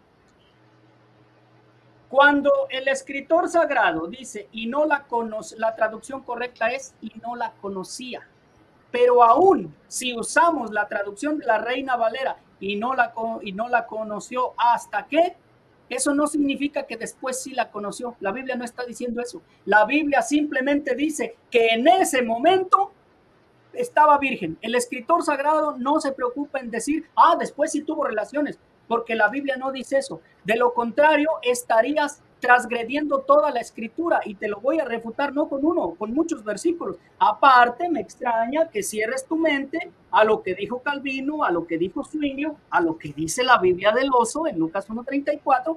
Cuando el escritor sagrado dice y no la conoce, la traducción correcta es y no la conocía. Pero aún si usamos la traducción de la Reina Valera y no la conoció hasta que, eso no significa que después sí la conoció. La Biblia no está diciendo eso. La Biblia simplemente dice que en ese momento estaba virgen. El escritor sagrado no se preocupa en decir, después sí tuvo relaciones, porque la Biblia no dice eso. De lo contrario, estarías transgrediendo toda la escritura, y te lo voy a refutar no con uno, con muchos versículos. Aparte, me extraña que cierres tu mente a lo que dijo Calvino, a lo que dijo Zwinglio, a lo que dice la Biblia del Oso en Lucas 1:34,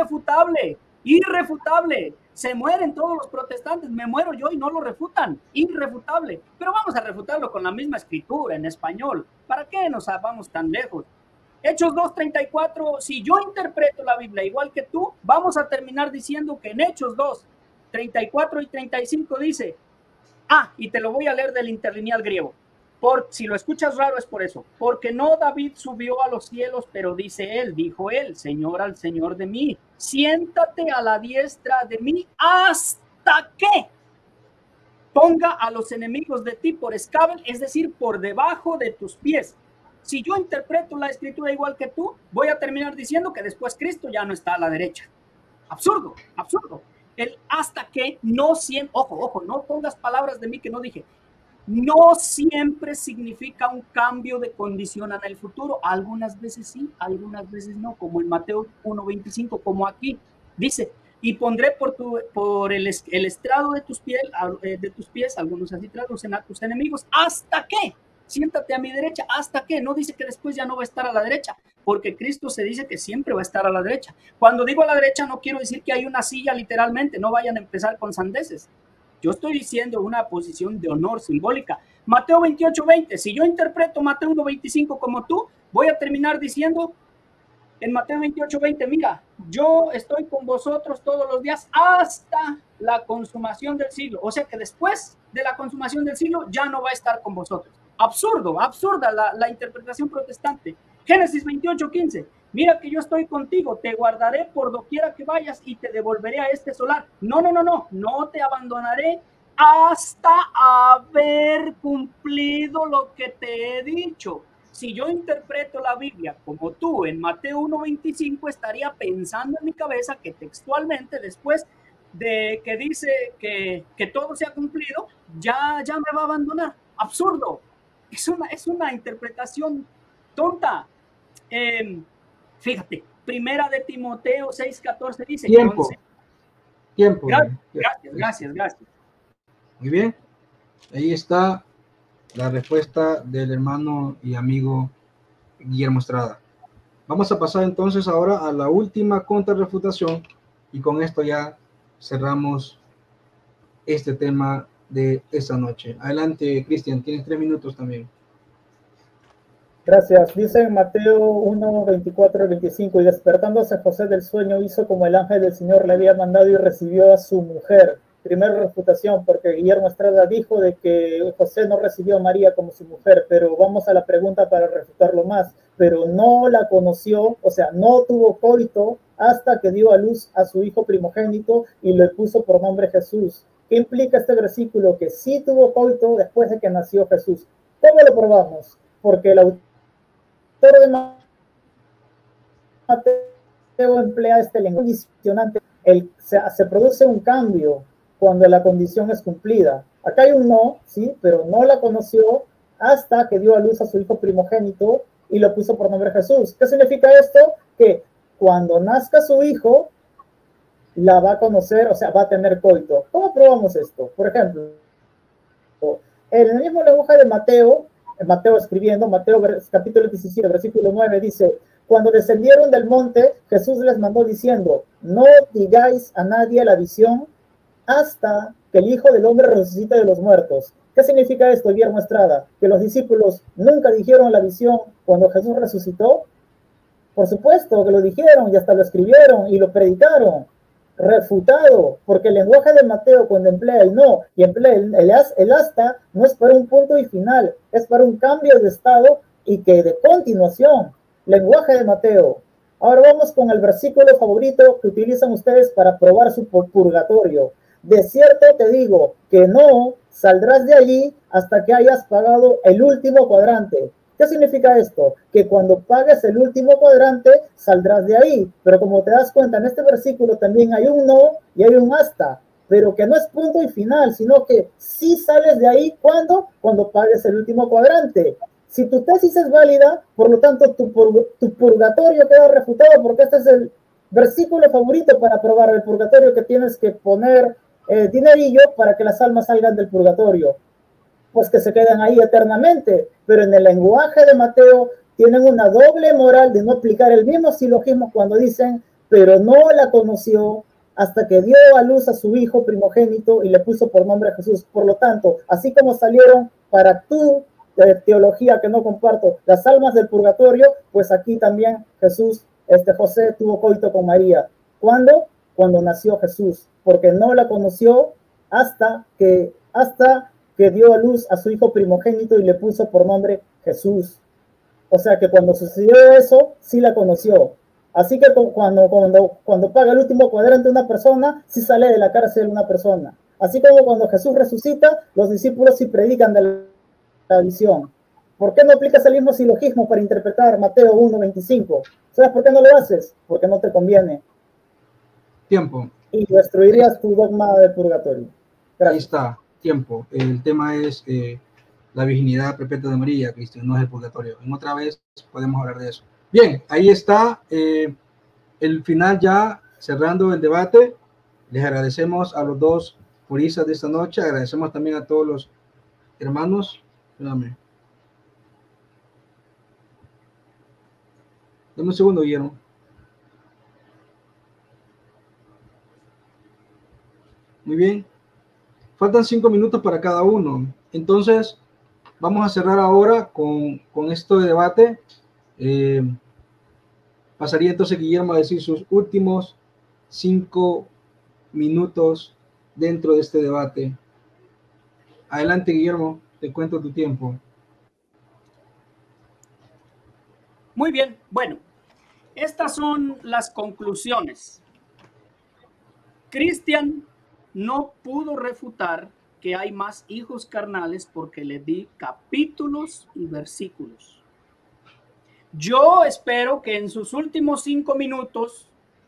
irrefutable. Se mueren todos los protestantes, me muero yo y no lo refutan, irrefutable. Pero vamos a refutarlo con la misma escritura en español. ¿Para qué nos vamos tan lejos? Hechos 2:34, si yo interpreto la Biblia igual que tú, vamos a terminar diciendo que en Hechos 2:34 y 35 dice, y te lo voy a leer del interlineal griego, si lo escuchas raro es por eso, porque no David subió a los cielos, pero dijo él, Señor al Señor de mí, siéntate a la diestra de mí hasta que ponga a los enemigos de ti por escabel, es decir, por debajo de tus pies. Si yo interpreto la escritura igual que tú, voy a terminar diciendo que después Cristo ya no está a la derecha. Absurdo. El hasta que no siempre, ojo, no pongas palabras de mí que no dije. No siempre significa un cambio de condición en el futuro. Algunas veces sí, algunas veces no, como en Mateo 1:25, como aquí dice, y pondré por el estrado de tus pies, algunos así traducen, a tus enemigos, hasta que siéntate a mi derecha, hasta que, no dice que después ya no va a estar a la derecha, porque Cristo se dice que siempre va a estar a la derecha. Cuando digo a la derecha no quiero decir que hay una silla literalmente, no vayan a empezar con sandeces. Yo estoy diciendo una posición de honor simbólica, Mateo 28:20. Si yo interpreto Mateo 1:25 como tú, voy a terminar diciendo en Mateo 28:20, mira, yo estoy con vosotros todos los días hasta la consumación del siglo. O sea que después de la consumación del siglo ya no va a estar con vosotros. Absurdo, absurda la interpretación protestante. Génesis 28:15. Mira que yo estoy contigo, te guardaré por doquiera que vayas y te devolveré a este solar. No te abandonaré hasta haber cumplido lo que te he dicho. Si yo interpreto la Biblia como tú en Mateo 1:25, estaría pensando en mi cabeza que textualmente, después de que dice que todo se ha cumplido, ya me va a abandonar. Absurdo. Es una interpretación tonta. Fíjate, primera de Timoteo 6:14 dice. Tiempo. Gracias. Muy bien. Ahí está la respuesta del hermano y amigo Guillermo Estrada. Vamos a pasar entonces ahora a la última contrarrefutación y con esto ya cerramos este tema de esta noche. Adelante, Cristian, tienes 3 minutos también. Gracias. Dice en Mateo 1:24-25, y despertándose José del sueño, hizo como el ángel del Señor le había mandado y recibió a su mujer. Primera refutación, porque Guillermo Estrada dijo de que José no recibió a María como su mujer, pero vamos a la pregunta para refutarlo más. Pero no la conoció, o sea, no tuvo coito hasta que dio a luz a su hijo primogénito y le puso por nombre Jesús. ¿Qué implica este versículo? Que sí tuvo coito después de que nació Jesús. ¿Cómo lo probamos? Porque el autor de Mateo emplea este lenguaje condicionante. Se produce un cambio cuando la condición es cumplida. Acá hay un no, sí, pero no la conoció hasta que dio a luz a su hijo primogénito y lo puso por nombre Jesús. ¿Qué significa esto? Que cuando nazca su hijo, la va a conocer, o sea, va a tener coito. ¿Cómo probamos esto? Por ejemplo, en el mismo lenguaje de Mateo escribiendo, Mateo capítulo 17, versículo 9, dice: cuando descendieron del monte, Jesús les mandó diciendo: no digáis a nadie la visión hasta que el Hijo del Hombre resucite de los muertos. ¿Qué significa esto, Guillermo Estrada? ¿Que los discípulos nunca dijeron la visión cuando Jesús resucitó? Por supuesto que lo dijeron y hasta lo escribieron y lo predicaron. Refutado, porque el lenguaje de Mateo, cuando emplea el no y emplea el hasta, no es para un punto y final, es para un cambio de estado y que de continuación. Lenguaje de Mateo. Ahora vamos con el versículo favorito que utilizan ustedes para probar su purgatorio. De cierto te digo que no saldrás de allí hasta que hayas pagado el último cuadrante. ¿Qué significa esto? Que cuando pagues el último cuadrante, saldrás de ahí. Pero como te das cuenta, en este versículo también hay un no y hay un hasta. Pero que no es punto y final, sino que sí sales de ahí. ¿Cuándo? Cuando pagues el último cuadrante. Si tu tesis es válida, por lo tanto, tu purgatorio queda refutado, porque este es el versículo favorito para probar el purgatorio, que tienes que poner dinerillo para que las almas salgan del purgatorio. Pues que se quedan ahí eternamente, pero en el lenguaje de Mateo tienen una doble moral de no aplicar el mismo silogismo cuando dicen, pero no la conoció hasta que dio a luz a su hijo primogénito y le puso por nombre Jesús. Por lo tanto, así como salieron para tu teología que no comparto, las almas del purgatorio, pues aquí también José tuvo coito con María. ¿Cuándo? Cuando nació Jesús, porque no la conoció hasta que dio a luz a su hijo primogénito y le puso por nombre Jesús. O sea que cuando sucedió eso, sí la conoció. Así que cuando paga el último cuadrante una persona, sí sale de la cárcel una persona. Así como cuando Jesús resucita, los discípulos sí predican de la visión. ¿Por qué no aplicas el mismo silogismo para interpretar Mateo 1:25? ¿Sabes por qué no lo haces? Porque no te conviene. Tiempo. Y destruirías tu dogma del purgatorio. Gracias. Ahí está. Tiempo. El tema es la virginidad perpetua de María, Cristian, no es el purgatorio. En otra vez podemos hablar de eso. Bien, ahí está el final ya, cerrando el debate. Les agradecemos a los dos juristas de esta noche, agradecemos también a todos los hermanos. Espérame. Dame un segundo, Guillermo. Muy bien. Faltan 5 minutos para cada uno. Entonces, vamos a cerrar ahora con esto de debate. Pasaría entonces Guillermo a decir sus últimos 5 minutos dentro de este debate. Adelante, Guillermo, te cuento tu tiempo. Muy bien, bueno, estas son las conclusiones. Cristian no pudo refutar que hay más hijos carnales porque le di capítulos y versículos. Yo espero que en sus últimos 5 minutos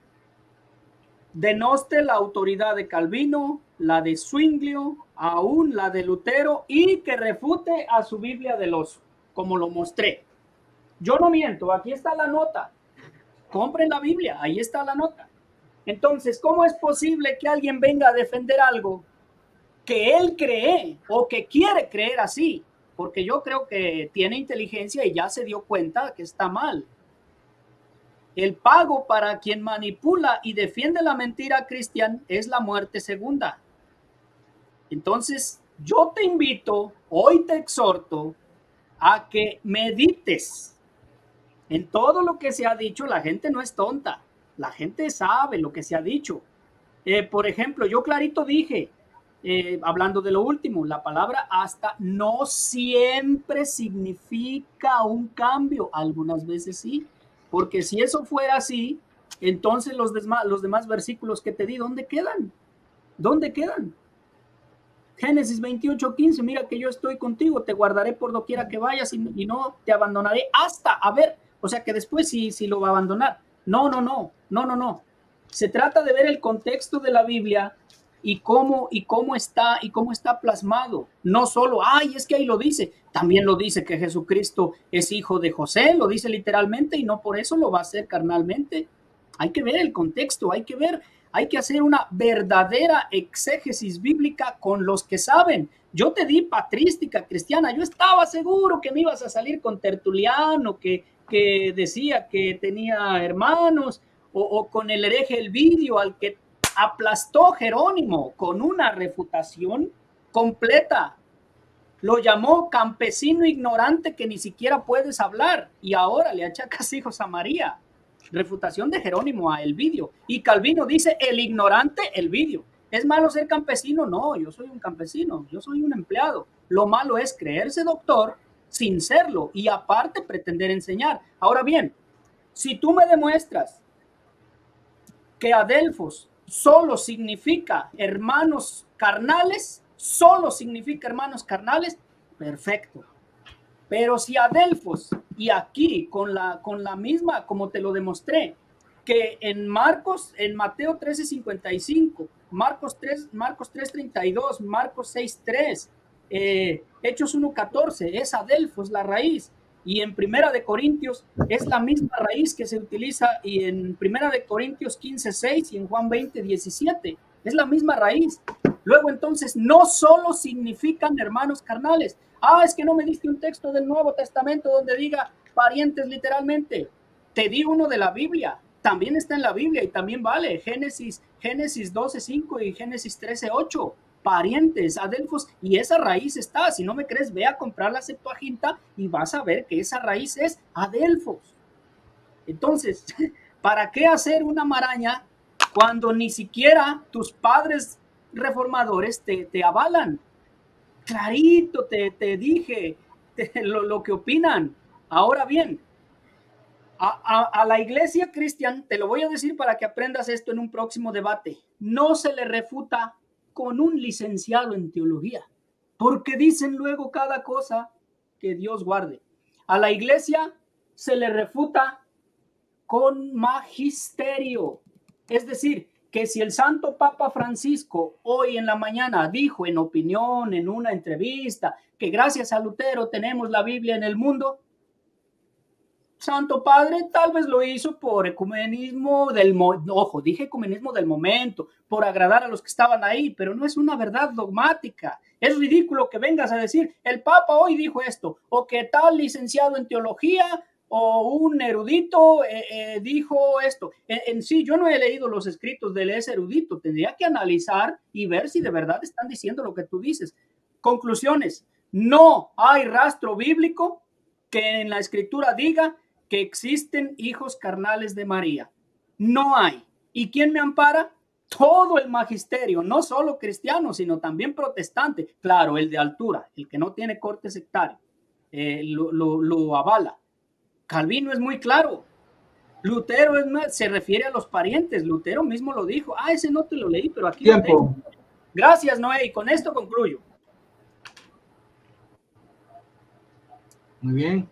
denoste la autoridad de Calvino, la de Zwinglio, aún la de Lutero, y que refute a su Biblia del oso, como lo mostré. Yo no miento, aquí está la nota. Compren la Biblia, ahí está la nota. Entonces, ¿cómo es posible que alguien venga a defender algo que él cree o que quiere creer así? Porque yo creo que tiene inteligencia y ya se dio cuenta que está mal. El pago para quien manipula y defiende la mentira, Cristian, es la muerte segunda. Entonces, yo te invito, hoy te exhorto a que medites en todo lo que se ha dicho. La gente no es tonta, la gente sabe lo que se ha dicho. Por ejemplo, yo clarito dije, hablando de lo último, la palabra hasta no siempre significa un cambio, algunas veces sí, porque si eso fuera así, entonces los demás versículos que te di, ¿dónde quedan? ¿Dónde quedan? Génesis 28:15, mira que yo estoy contigo, te guardaré por doquiera que vayas y no te abandonaré hasta, a ver, o sea que después sí lo va a abandonar. No. Se trata de ver el contexto de la Biblia y cómo está plasmado. No solo, ay, es que ahí lo dice, también lo dice que Jesucristo es hijo de José, lo dice literalmente y no por eso lo va a hacer carnalmente. Hay que ver el contexto, hay que hacer una verdadera exégesis bíblica con los que saben. Yo te di patrística cristiana, yo estaba seguro que me ibas a salir con Tertuliano, que decía que tenía hermanos, o con el hereje Elvidio, al que aplastó Jerónimo con una refutación completa. Lo llamó campesino ignorante que ni siquiera puedes hablar y ahora le achacas hijos a María. Refutación de Jerónimo a Elvidio. Y Calvino dice el ignorante Elvidio. ¿Es malo ser campesino? No, yo soy un campesino, yo soy un empleado. Lo malo es creerse doctor sin serlo y aparte pretender enseñar. Ahora bien, si tú me demuestras que adelfos solo significa hermanos carnales, perfecto. Pero si adelfos, y aquí con la misma, como te lo demostré, que en Mateo 13:55, Marcos 3:32, Marcos 6:3, Hechos 1:14, es adelfos la raíz. Y en Primera de Corintios es la misma raíz que se utiliza y en Primera de Corintios 15:6 y en Juan 20:17. Es la misma raíz. Luego entonces no solo significan hermanos carnales. Es que no me diste un texto del Nuevo Testamento donde diga parientes literalmente. Te di uno de la Biblia. También está en la Biblia y también vale. Génesis 12:5 y Génesis 13:8. Parientes, adelfos, y esa raíz está. Si no me crees, ve a comprar la Septuaginta y vas a ver que esa raíz es adelfos. Entonces, ¿para qué hacer una maraña cuando ni siquiera tus padres reformadores te avalan? Clarito te dije lo que opinan. Ahora bien, a la iglesia cristiana, te lo voy a decir para que aprendas esto en un próximo debate, no se le refuta con un licenciado en teología, porque dicen luego cada cosa que Dios guarde. A la iglesia se le refuta con magisterio, es decir, que si el Santo Papa Francisco hoy en la mañana dijo en opinión, en una entrevista, que gracias a Lutero tenemos la Biblia en el mundo, Santo Padre tal vez lo hizo por ecumenismo dije ecumenismo del momento, por agradar a los que estaban ahí, pero no es una verdad dogmática. Es ridículo que vengas a decir, el Papa hoy dijo esto, o que tal licenciado en teología o un erudito dijo esto. En sí, yo no he leído los escritos de ese erudito, tendría que analizar y ver si de verdad están diciendo lo que tú dices. Conclusiones. No hay rastro bíblico que en la escritura diga que existen hijos carnales de María. No hay. ¿Y quién me ampara? Todo el magisterio, no solo cristiano, sino también protestante. Claro, el de altura, el que no tiene corte sectario, lo avala. Calvino es muy claro. Lutero se refiere a los parientes. Lutero mismo lo dijo. Ah, ese no te lo leí, pero aquí lo tengo. Gracias, Noé, y con esto concluyo. Muy bien.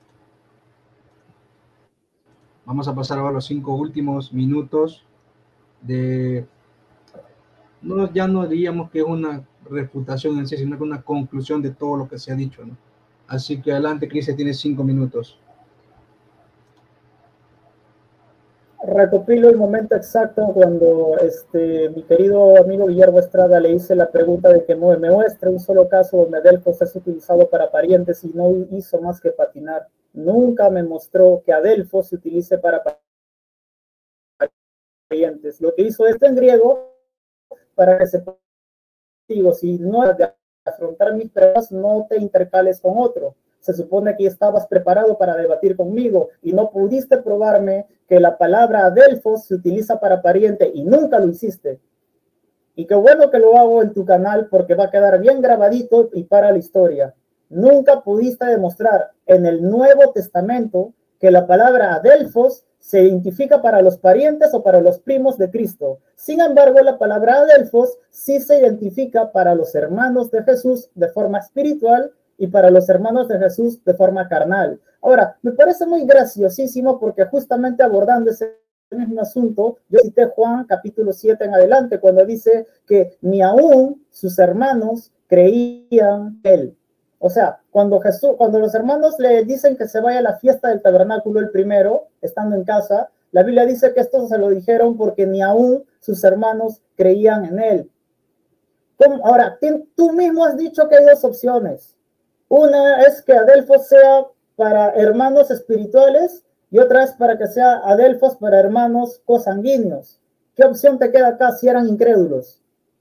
Vamos a pasar ahora a los 5 últimos minutos de... No, ya no diríamos que es una refutación en sí, sino que una conclusión de todo lo que se ha dicho, ¿no? Así que adelante, Cristian, tiene 5 minutos. Recopilo el momento exacto cuando mi querido amigo Guillermo Estrada le hice la pregunta de que me muestre un solo caso donde Adelfos es utilizado para parientes y no hizo más que patinar. Nunca me mostró que Adelfos se utilice para parientes. Lo que hizo esto en griego para que se digo, si no has de afrontar mis pruebas, no te intercales con otro. Se supone que estabas preparado para debatir conmigo y no pudiste probarme que la palabra adelfos se utiliza para pariente y nunca lo hiciste. Y qué bueno que lo hago en tu canal porque va a quedar bien grabadito y para la historia. Nunca pudiste demostrar en el Nuevo Testamento que la palabra adelfos se identifica para los parientes o para los primos de Cristo. Sin embargo, la palabra adelfos sí se identifica para los hermanos de Jesús de forma espiritual y para los hermanos de Jesús de forma carnal. Ahora, me parece muy graciosísimo porque justamente abordando ese mismo asunto, yo cité Juan capítulo 7 en adelante, cuando dice que ni aún sus hermanos creían en él. O sea, cuando los hermanos le dicen que se vaya a la fiesta del tabernáculo el primero, estando en casa, la Biblia dice que esto se lo dijeron porque ni aún sus hermanos creían en él. Ahora, tú mismo has dicho que hay dos opciones. Una es que adelfos sea para hermanos espirituales y otra es para que sea adelfos para hermanos cosanguíneos. ¿Qué opción te queda acá si eran incrédulos?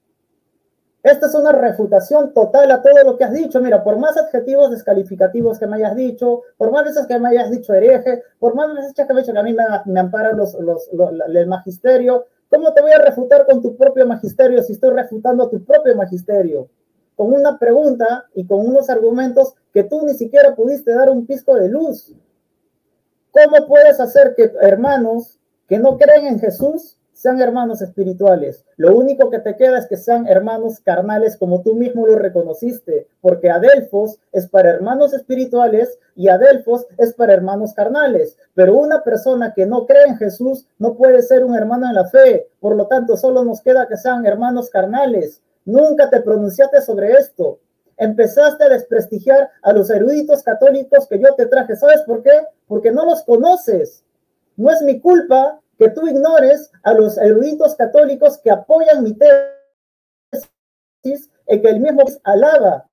Esta es una refutación total a todo lo que has dicho. Mira, por más adjetivos descalificativos que me hayas dicho, por más veces que me hayas dicho hereje, por más veces que me hayas dicho que a mí me amparan el magisterio, ¿cómo te voy a refutar con tu propio magisterio si estoy refutando a tu propio magisterio? Con una pregunta y con unos argumentos que tú ni siquiera pudiste dar un pisco de luz. ¿Cómo puedes hacer que hermanos que no creen en Jesús sean hermanos espirituales? Lo único que te queda es que sean hermanos carnales, como tú mismo lo reconociste, porque adelfos es para hermanos espirituales y adelfos es para hermanos carnales. Pero una persona que no cree en Jesús no puede ser un hermano en la fe, por lo tanto solo nos queda que sean hermanos carnales. Nunca te pronunciaste sobre esto. Empezaste a desprestigiar a los eruditos católicos que yo te traje. ¿Sabes por qué? Porque no los conoces. No es mi culpa que tú ignores a los eruditos católicos que apoyan mi tesis y que el mismo alaba.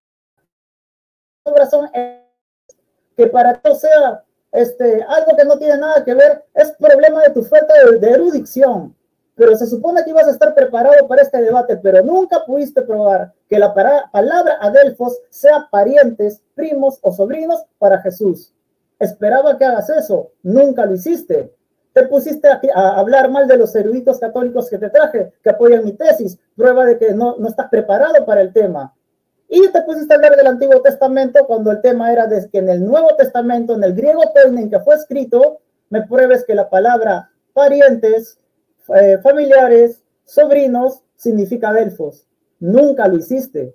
Razón que para todo sea algo que no tiene nada que ver, es problema de tu falta de erudición. Pero se supone que ibas a estar preparado para este debate, pero nunca pudiste probar que la palabra adelfos sea parientes, primos o sobrinos para Jesús. Esperaba que hagas eso, nunca lo hiciste. Te pusiste a hablar mal de los eruditos católicos que te traje, que apoyan mi tesis, prueba de que no estás preparado para el tema. Y te pusiste a hablar del Antiguo Testamento cuando el tema era de que en el Nuevo Testamento, en el griego en que fue escrito, me pruebes que la palabra parientes, familiares, sobrinos, significa adelfos. Nunca lo hiciste.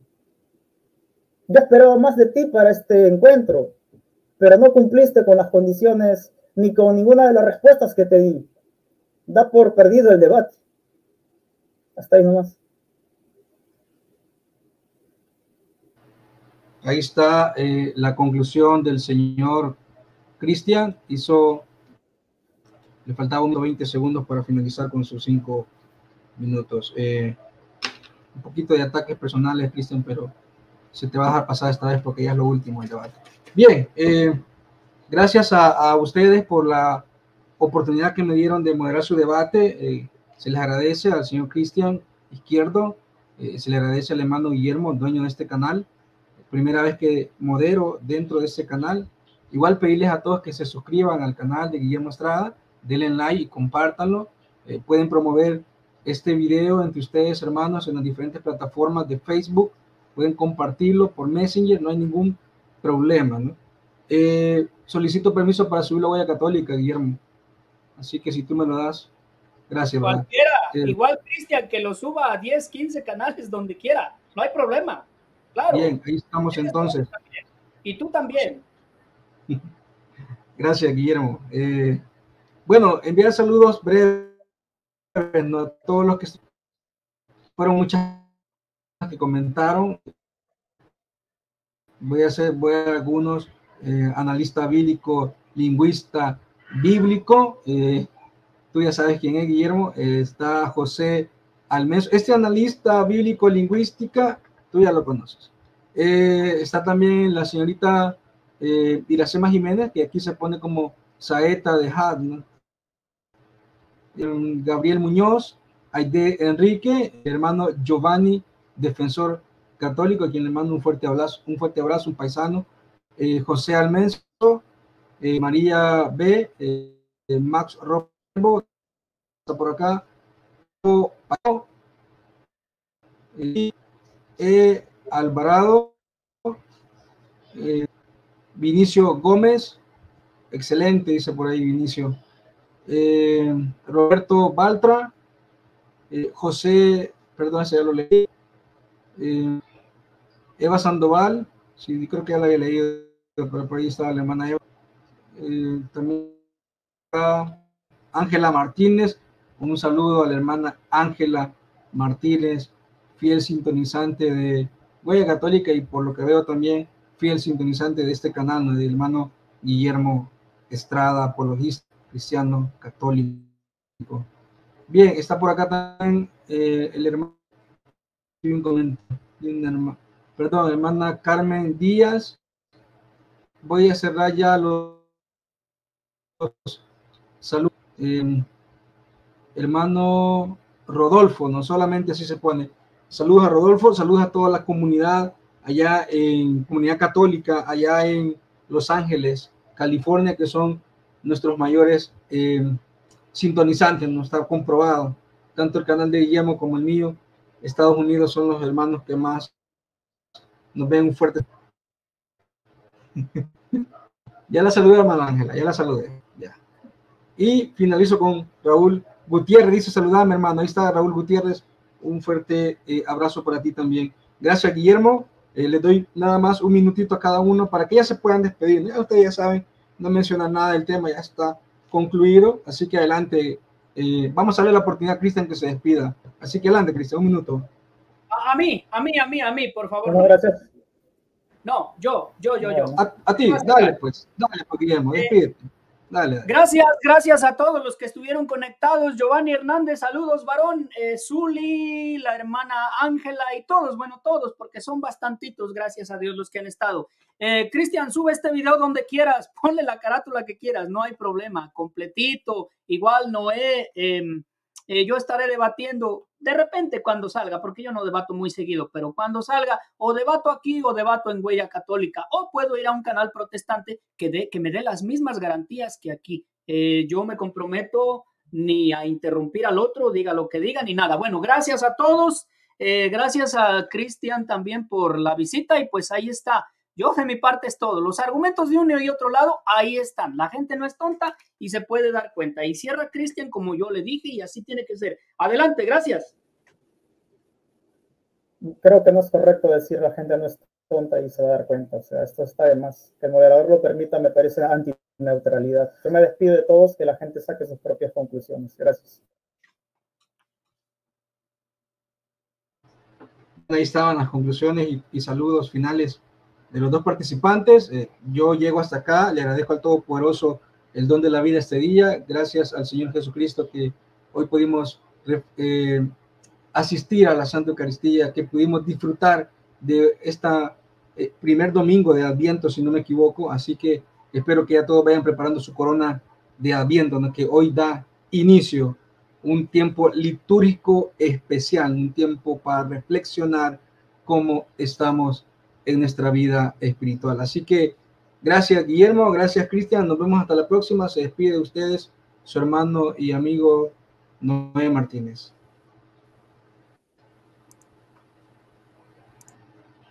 Yo esperaba más de ti para este encuentro, pero no cumpliste con las condiciones ni con ninguna de las respuestas que te di. Da por perdido el debate. Hasta ahí nomás. Ahí está la conclusión del señor Cristian. Le faltaba unos 20 segundos para finalizar con sus 5 minutos. Un poquito de ataques personales, Cristian, pero se te va a dejar pasar esta vez porque ya es lo último del debate. Bien, gracias a ustedes por la oportunidad que me dieron de moderar su debate. Se les agradece al señor Cristian Izquierdo, se le agradece al hermano Guillermo, dueño de este canal. primera vez que modero dentro de este canal. Igual pedirles a todos que se suscriban al canal de Guillermo Estrada, denle like y compártanlo. Pueden promover este video entre ustedes, hermanos, en las diferentes plataformas de Facebook. Pueden compartirlo por Messenger, no hay ningún problema, ¿no? Solicito permiso para subir la huella católica, Guillermo. Así que si tú me lo das, gracias. Cualquiera, igual Cristian, que lo suba a 10, 15 canales, donde quiera, no hay problema. Claro. Bien, ahí estamos entonces. Y tú también. Gracias, Guillermo. Bueno, enviar saludos breves, ¿no?, a todos los que fueron, muchas que comentaron. Voy a algunos, analista bíblico, lingüista bíblico. Tú ya sabes quién es, Guillermo. Está José Almenso. Este analista bíblico lingüística, tú ya lo conoces. Está también la señorita Iracema Jiménez, que aquí se pone como Saeta de Had, ¿no? Gabriel Muñoz, Aide Enrique, hermano Giovanni, defensor católico, a quien le mando un fuerte abrazo, un paisano. José Almenso, María B, Max Robo, está por acá. Alvarado, Vinicio Gómez, excelente, dice por ahí Vinicio. Roberto Baltra, José, perdón, ese ya lo leí. Eva Sandoval, sí, creo que ya la había leído, pero por ahí estaba la hermana Eva. También Ángela Martínez, un saludo a la hermana Ángela Martínez, fiel sintonizante de Huella Católica y por lo que veo también fiel sintonizante de este canal, ¿no?, del hermano Guillermo Estrada, apologista cristiano católico. Bien, está por acá también el hermano, perdón, hermana Carmen Díaz. Voy a cerrar ya los saludos. Hermano Rodolfo, no solamente así se pone. Saludos a Rodolfo, saludos a toda la comunidad allá en comunidad católica, allá en Los Ángeles, California, que son nuestros mayores sintonizantes, no está comprobado. Tanto el canal de Guillermo como el mío, Estados Unidos, son los hermanos que más nos ven. Un fuerte. Ya la saludé, hermana Ángela, ya la saludé. Ya. Y finalizo con Raúl Gutiérrez, dice: saludame, hermano. Ahí está Raúl Gutiérrez, un fuerte abrazo para ti también. Gracias, Guillermo. Les doy nada más un minutito a cada uno para que ya se puedan despedir. Ya ustedes ya saben, no mencionan nada del tema, ya está concluido, así que adelante. Vamos a darle la oportunidad a Cristian que se despida. Así que adelante, Cristian, un minuto. A mí, por favor. No, gracias. No, yo. A ti, dale pues, Guillermo, despídete. Dale. Gracias a todos los que estuvieron conectados. Giovanni Hernández, saludos, varón. Zuli, la hermana Ángela y todos, bueno, todos, porque son bastantitos, gracias a Dios, los que han estado. Cristian, sube este video donde quieras, ponle la carátula que quieras, no hay problema, completito. Igual Noé, yo estaré debatiendo de repente cuando salga, porque yo no debato muy seguido, pero cuando salga, o debato aquí o debato en Huella Católica, o puedo ir a un canal protestante que me dé las mismas garantías que aquí. Yo me comprometo ni a interrumpir al otro, diga lo que diga, ni nada. Bueno, gracias a todos, gracias a Cristian también por la visita, y pues ahí está. Yo de mi parte es todo. Los argumentos de uno y otro lado, ahí están. La gente no es tonta y se puede dar cuenta. Y cierra Cristian como yo le dije, y así tiene que ser. Adelante, gracias. Creo que no es correcto decir la gente no es tonta y se va a dar cuenta. O sea, esto está de más. Que el moderador lo permita me parece antineutralidad. Yo me despido de todos, que la gente saque sus propias conclusiones. Gracias. Ahí estaban las conclusiones y saludos finales de los dos participantes. Yo llego hasta acá, le agradezco al Todopoderoso el don de la vida este día, gracias al Señor Jesucristo que hoy pudimos asistir a la Santa Eucaristía, que pudimos disfrutar de esta primer domingo de Adviento, si no me equivoco, así que espero que ya todos vayan preparando su corona de Adviento, ¿no?, que hoy da inicio un tiempo litúrgico especial, un tiempo para reflexionar cómo estamos en nuestra vida espiritual. Así que gracias, Guillermo, gracias, Cristian, nos vemos hasta la próxima. Se despide de ustedes su hermano y amigo Noé Martínez.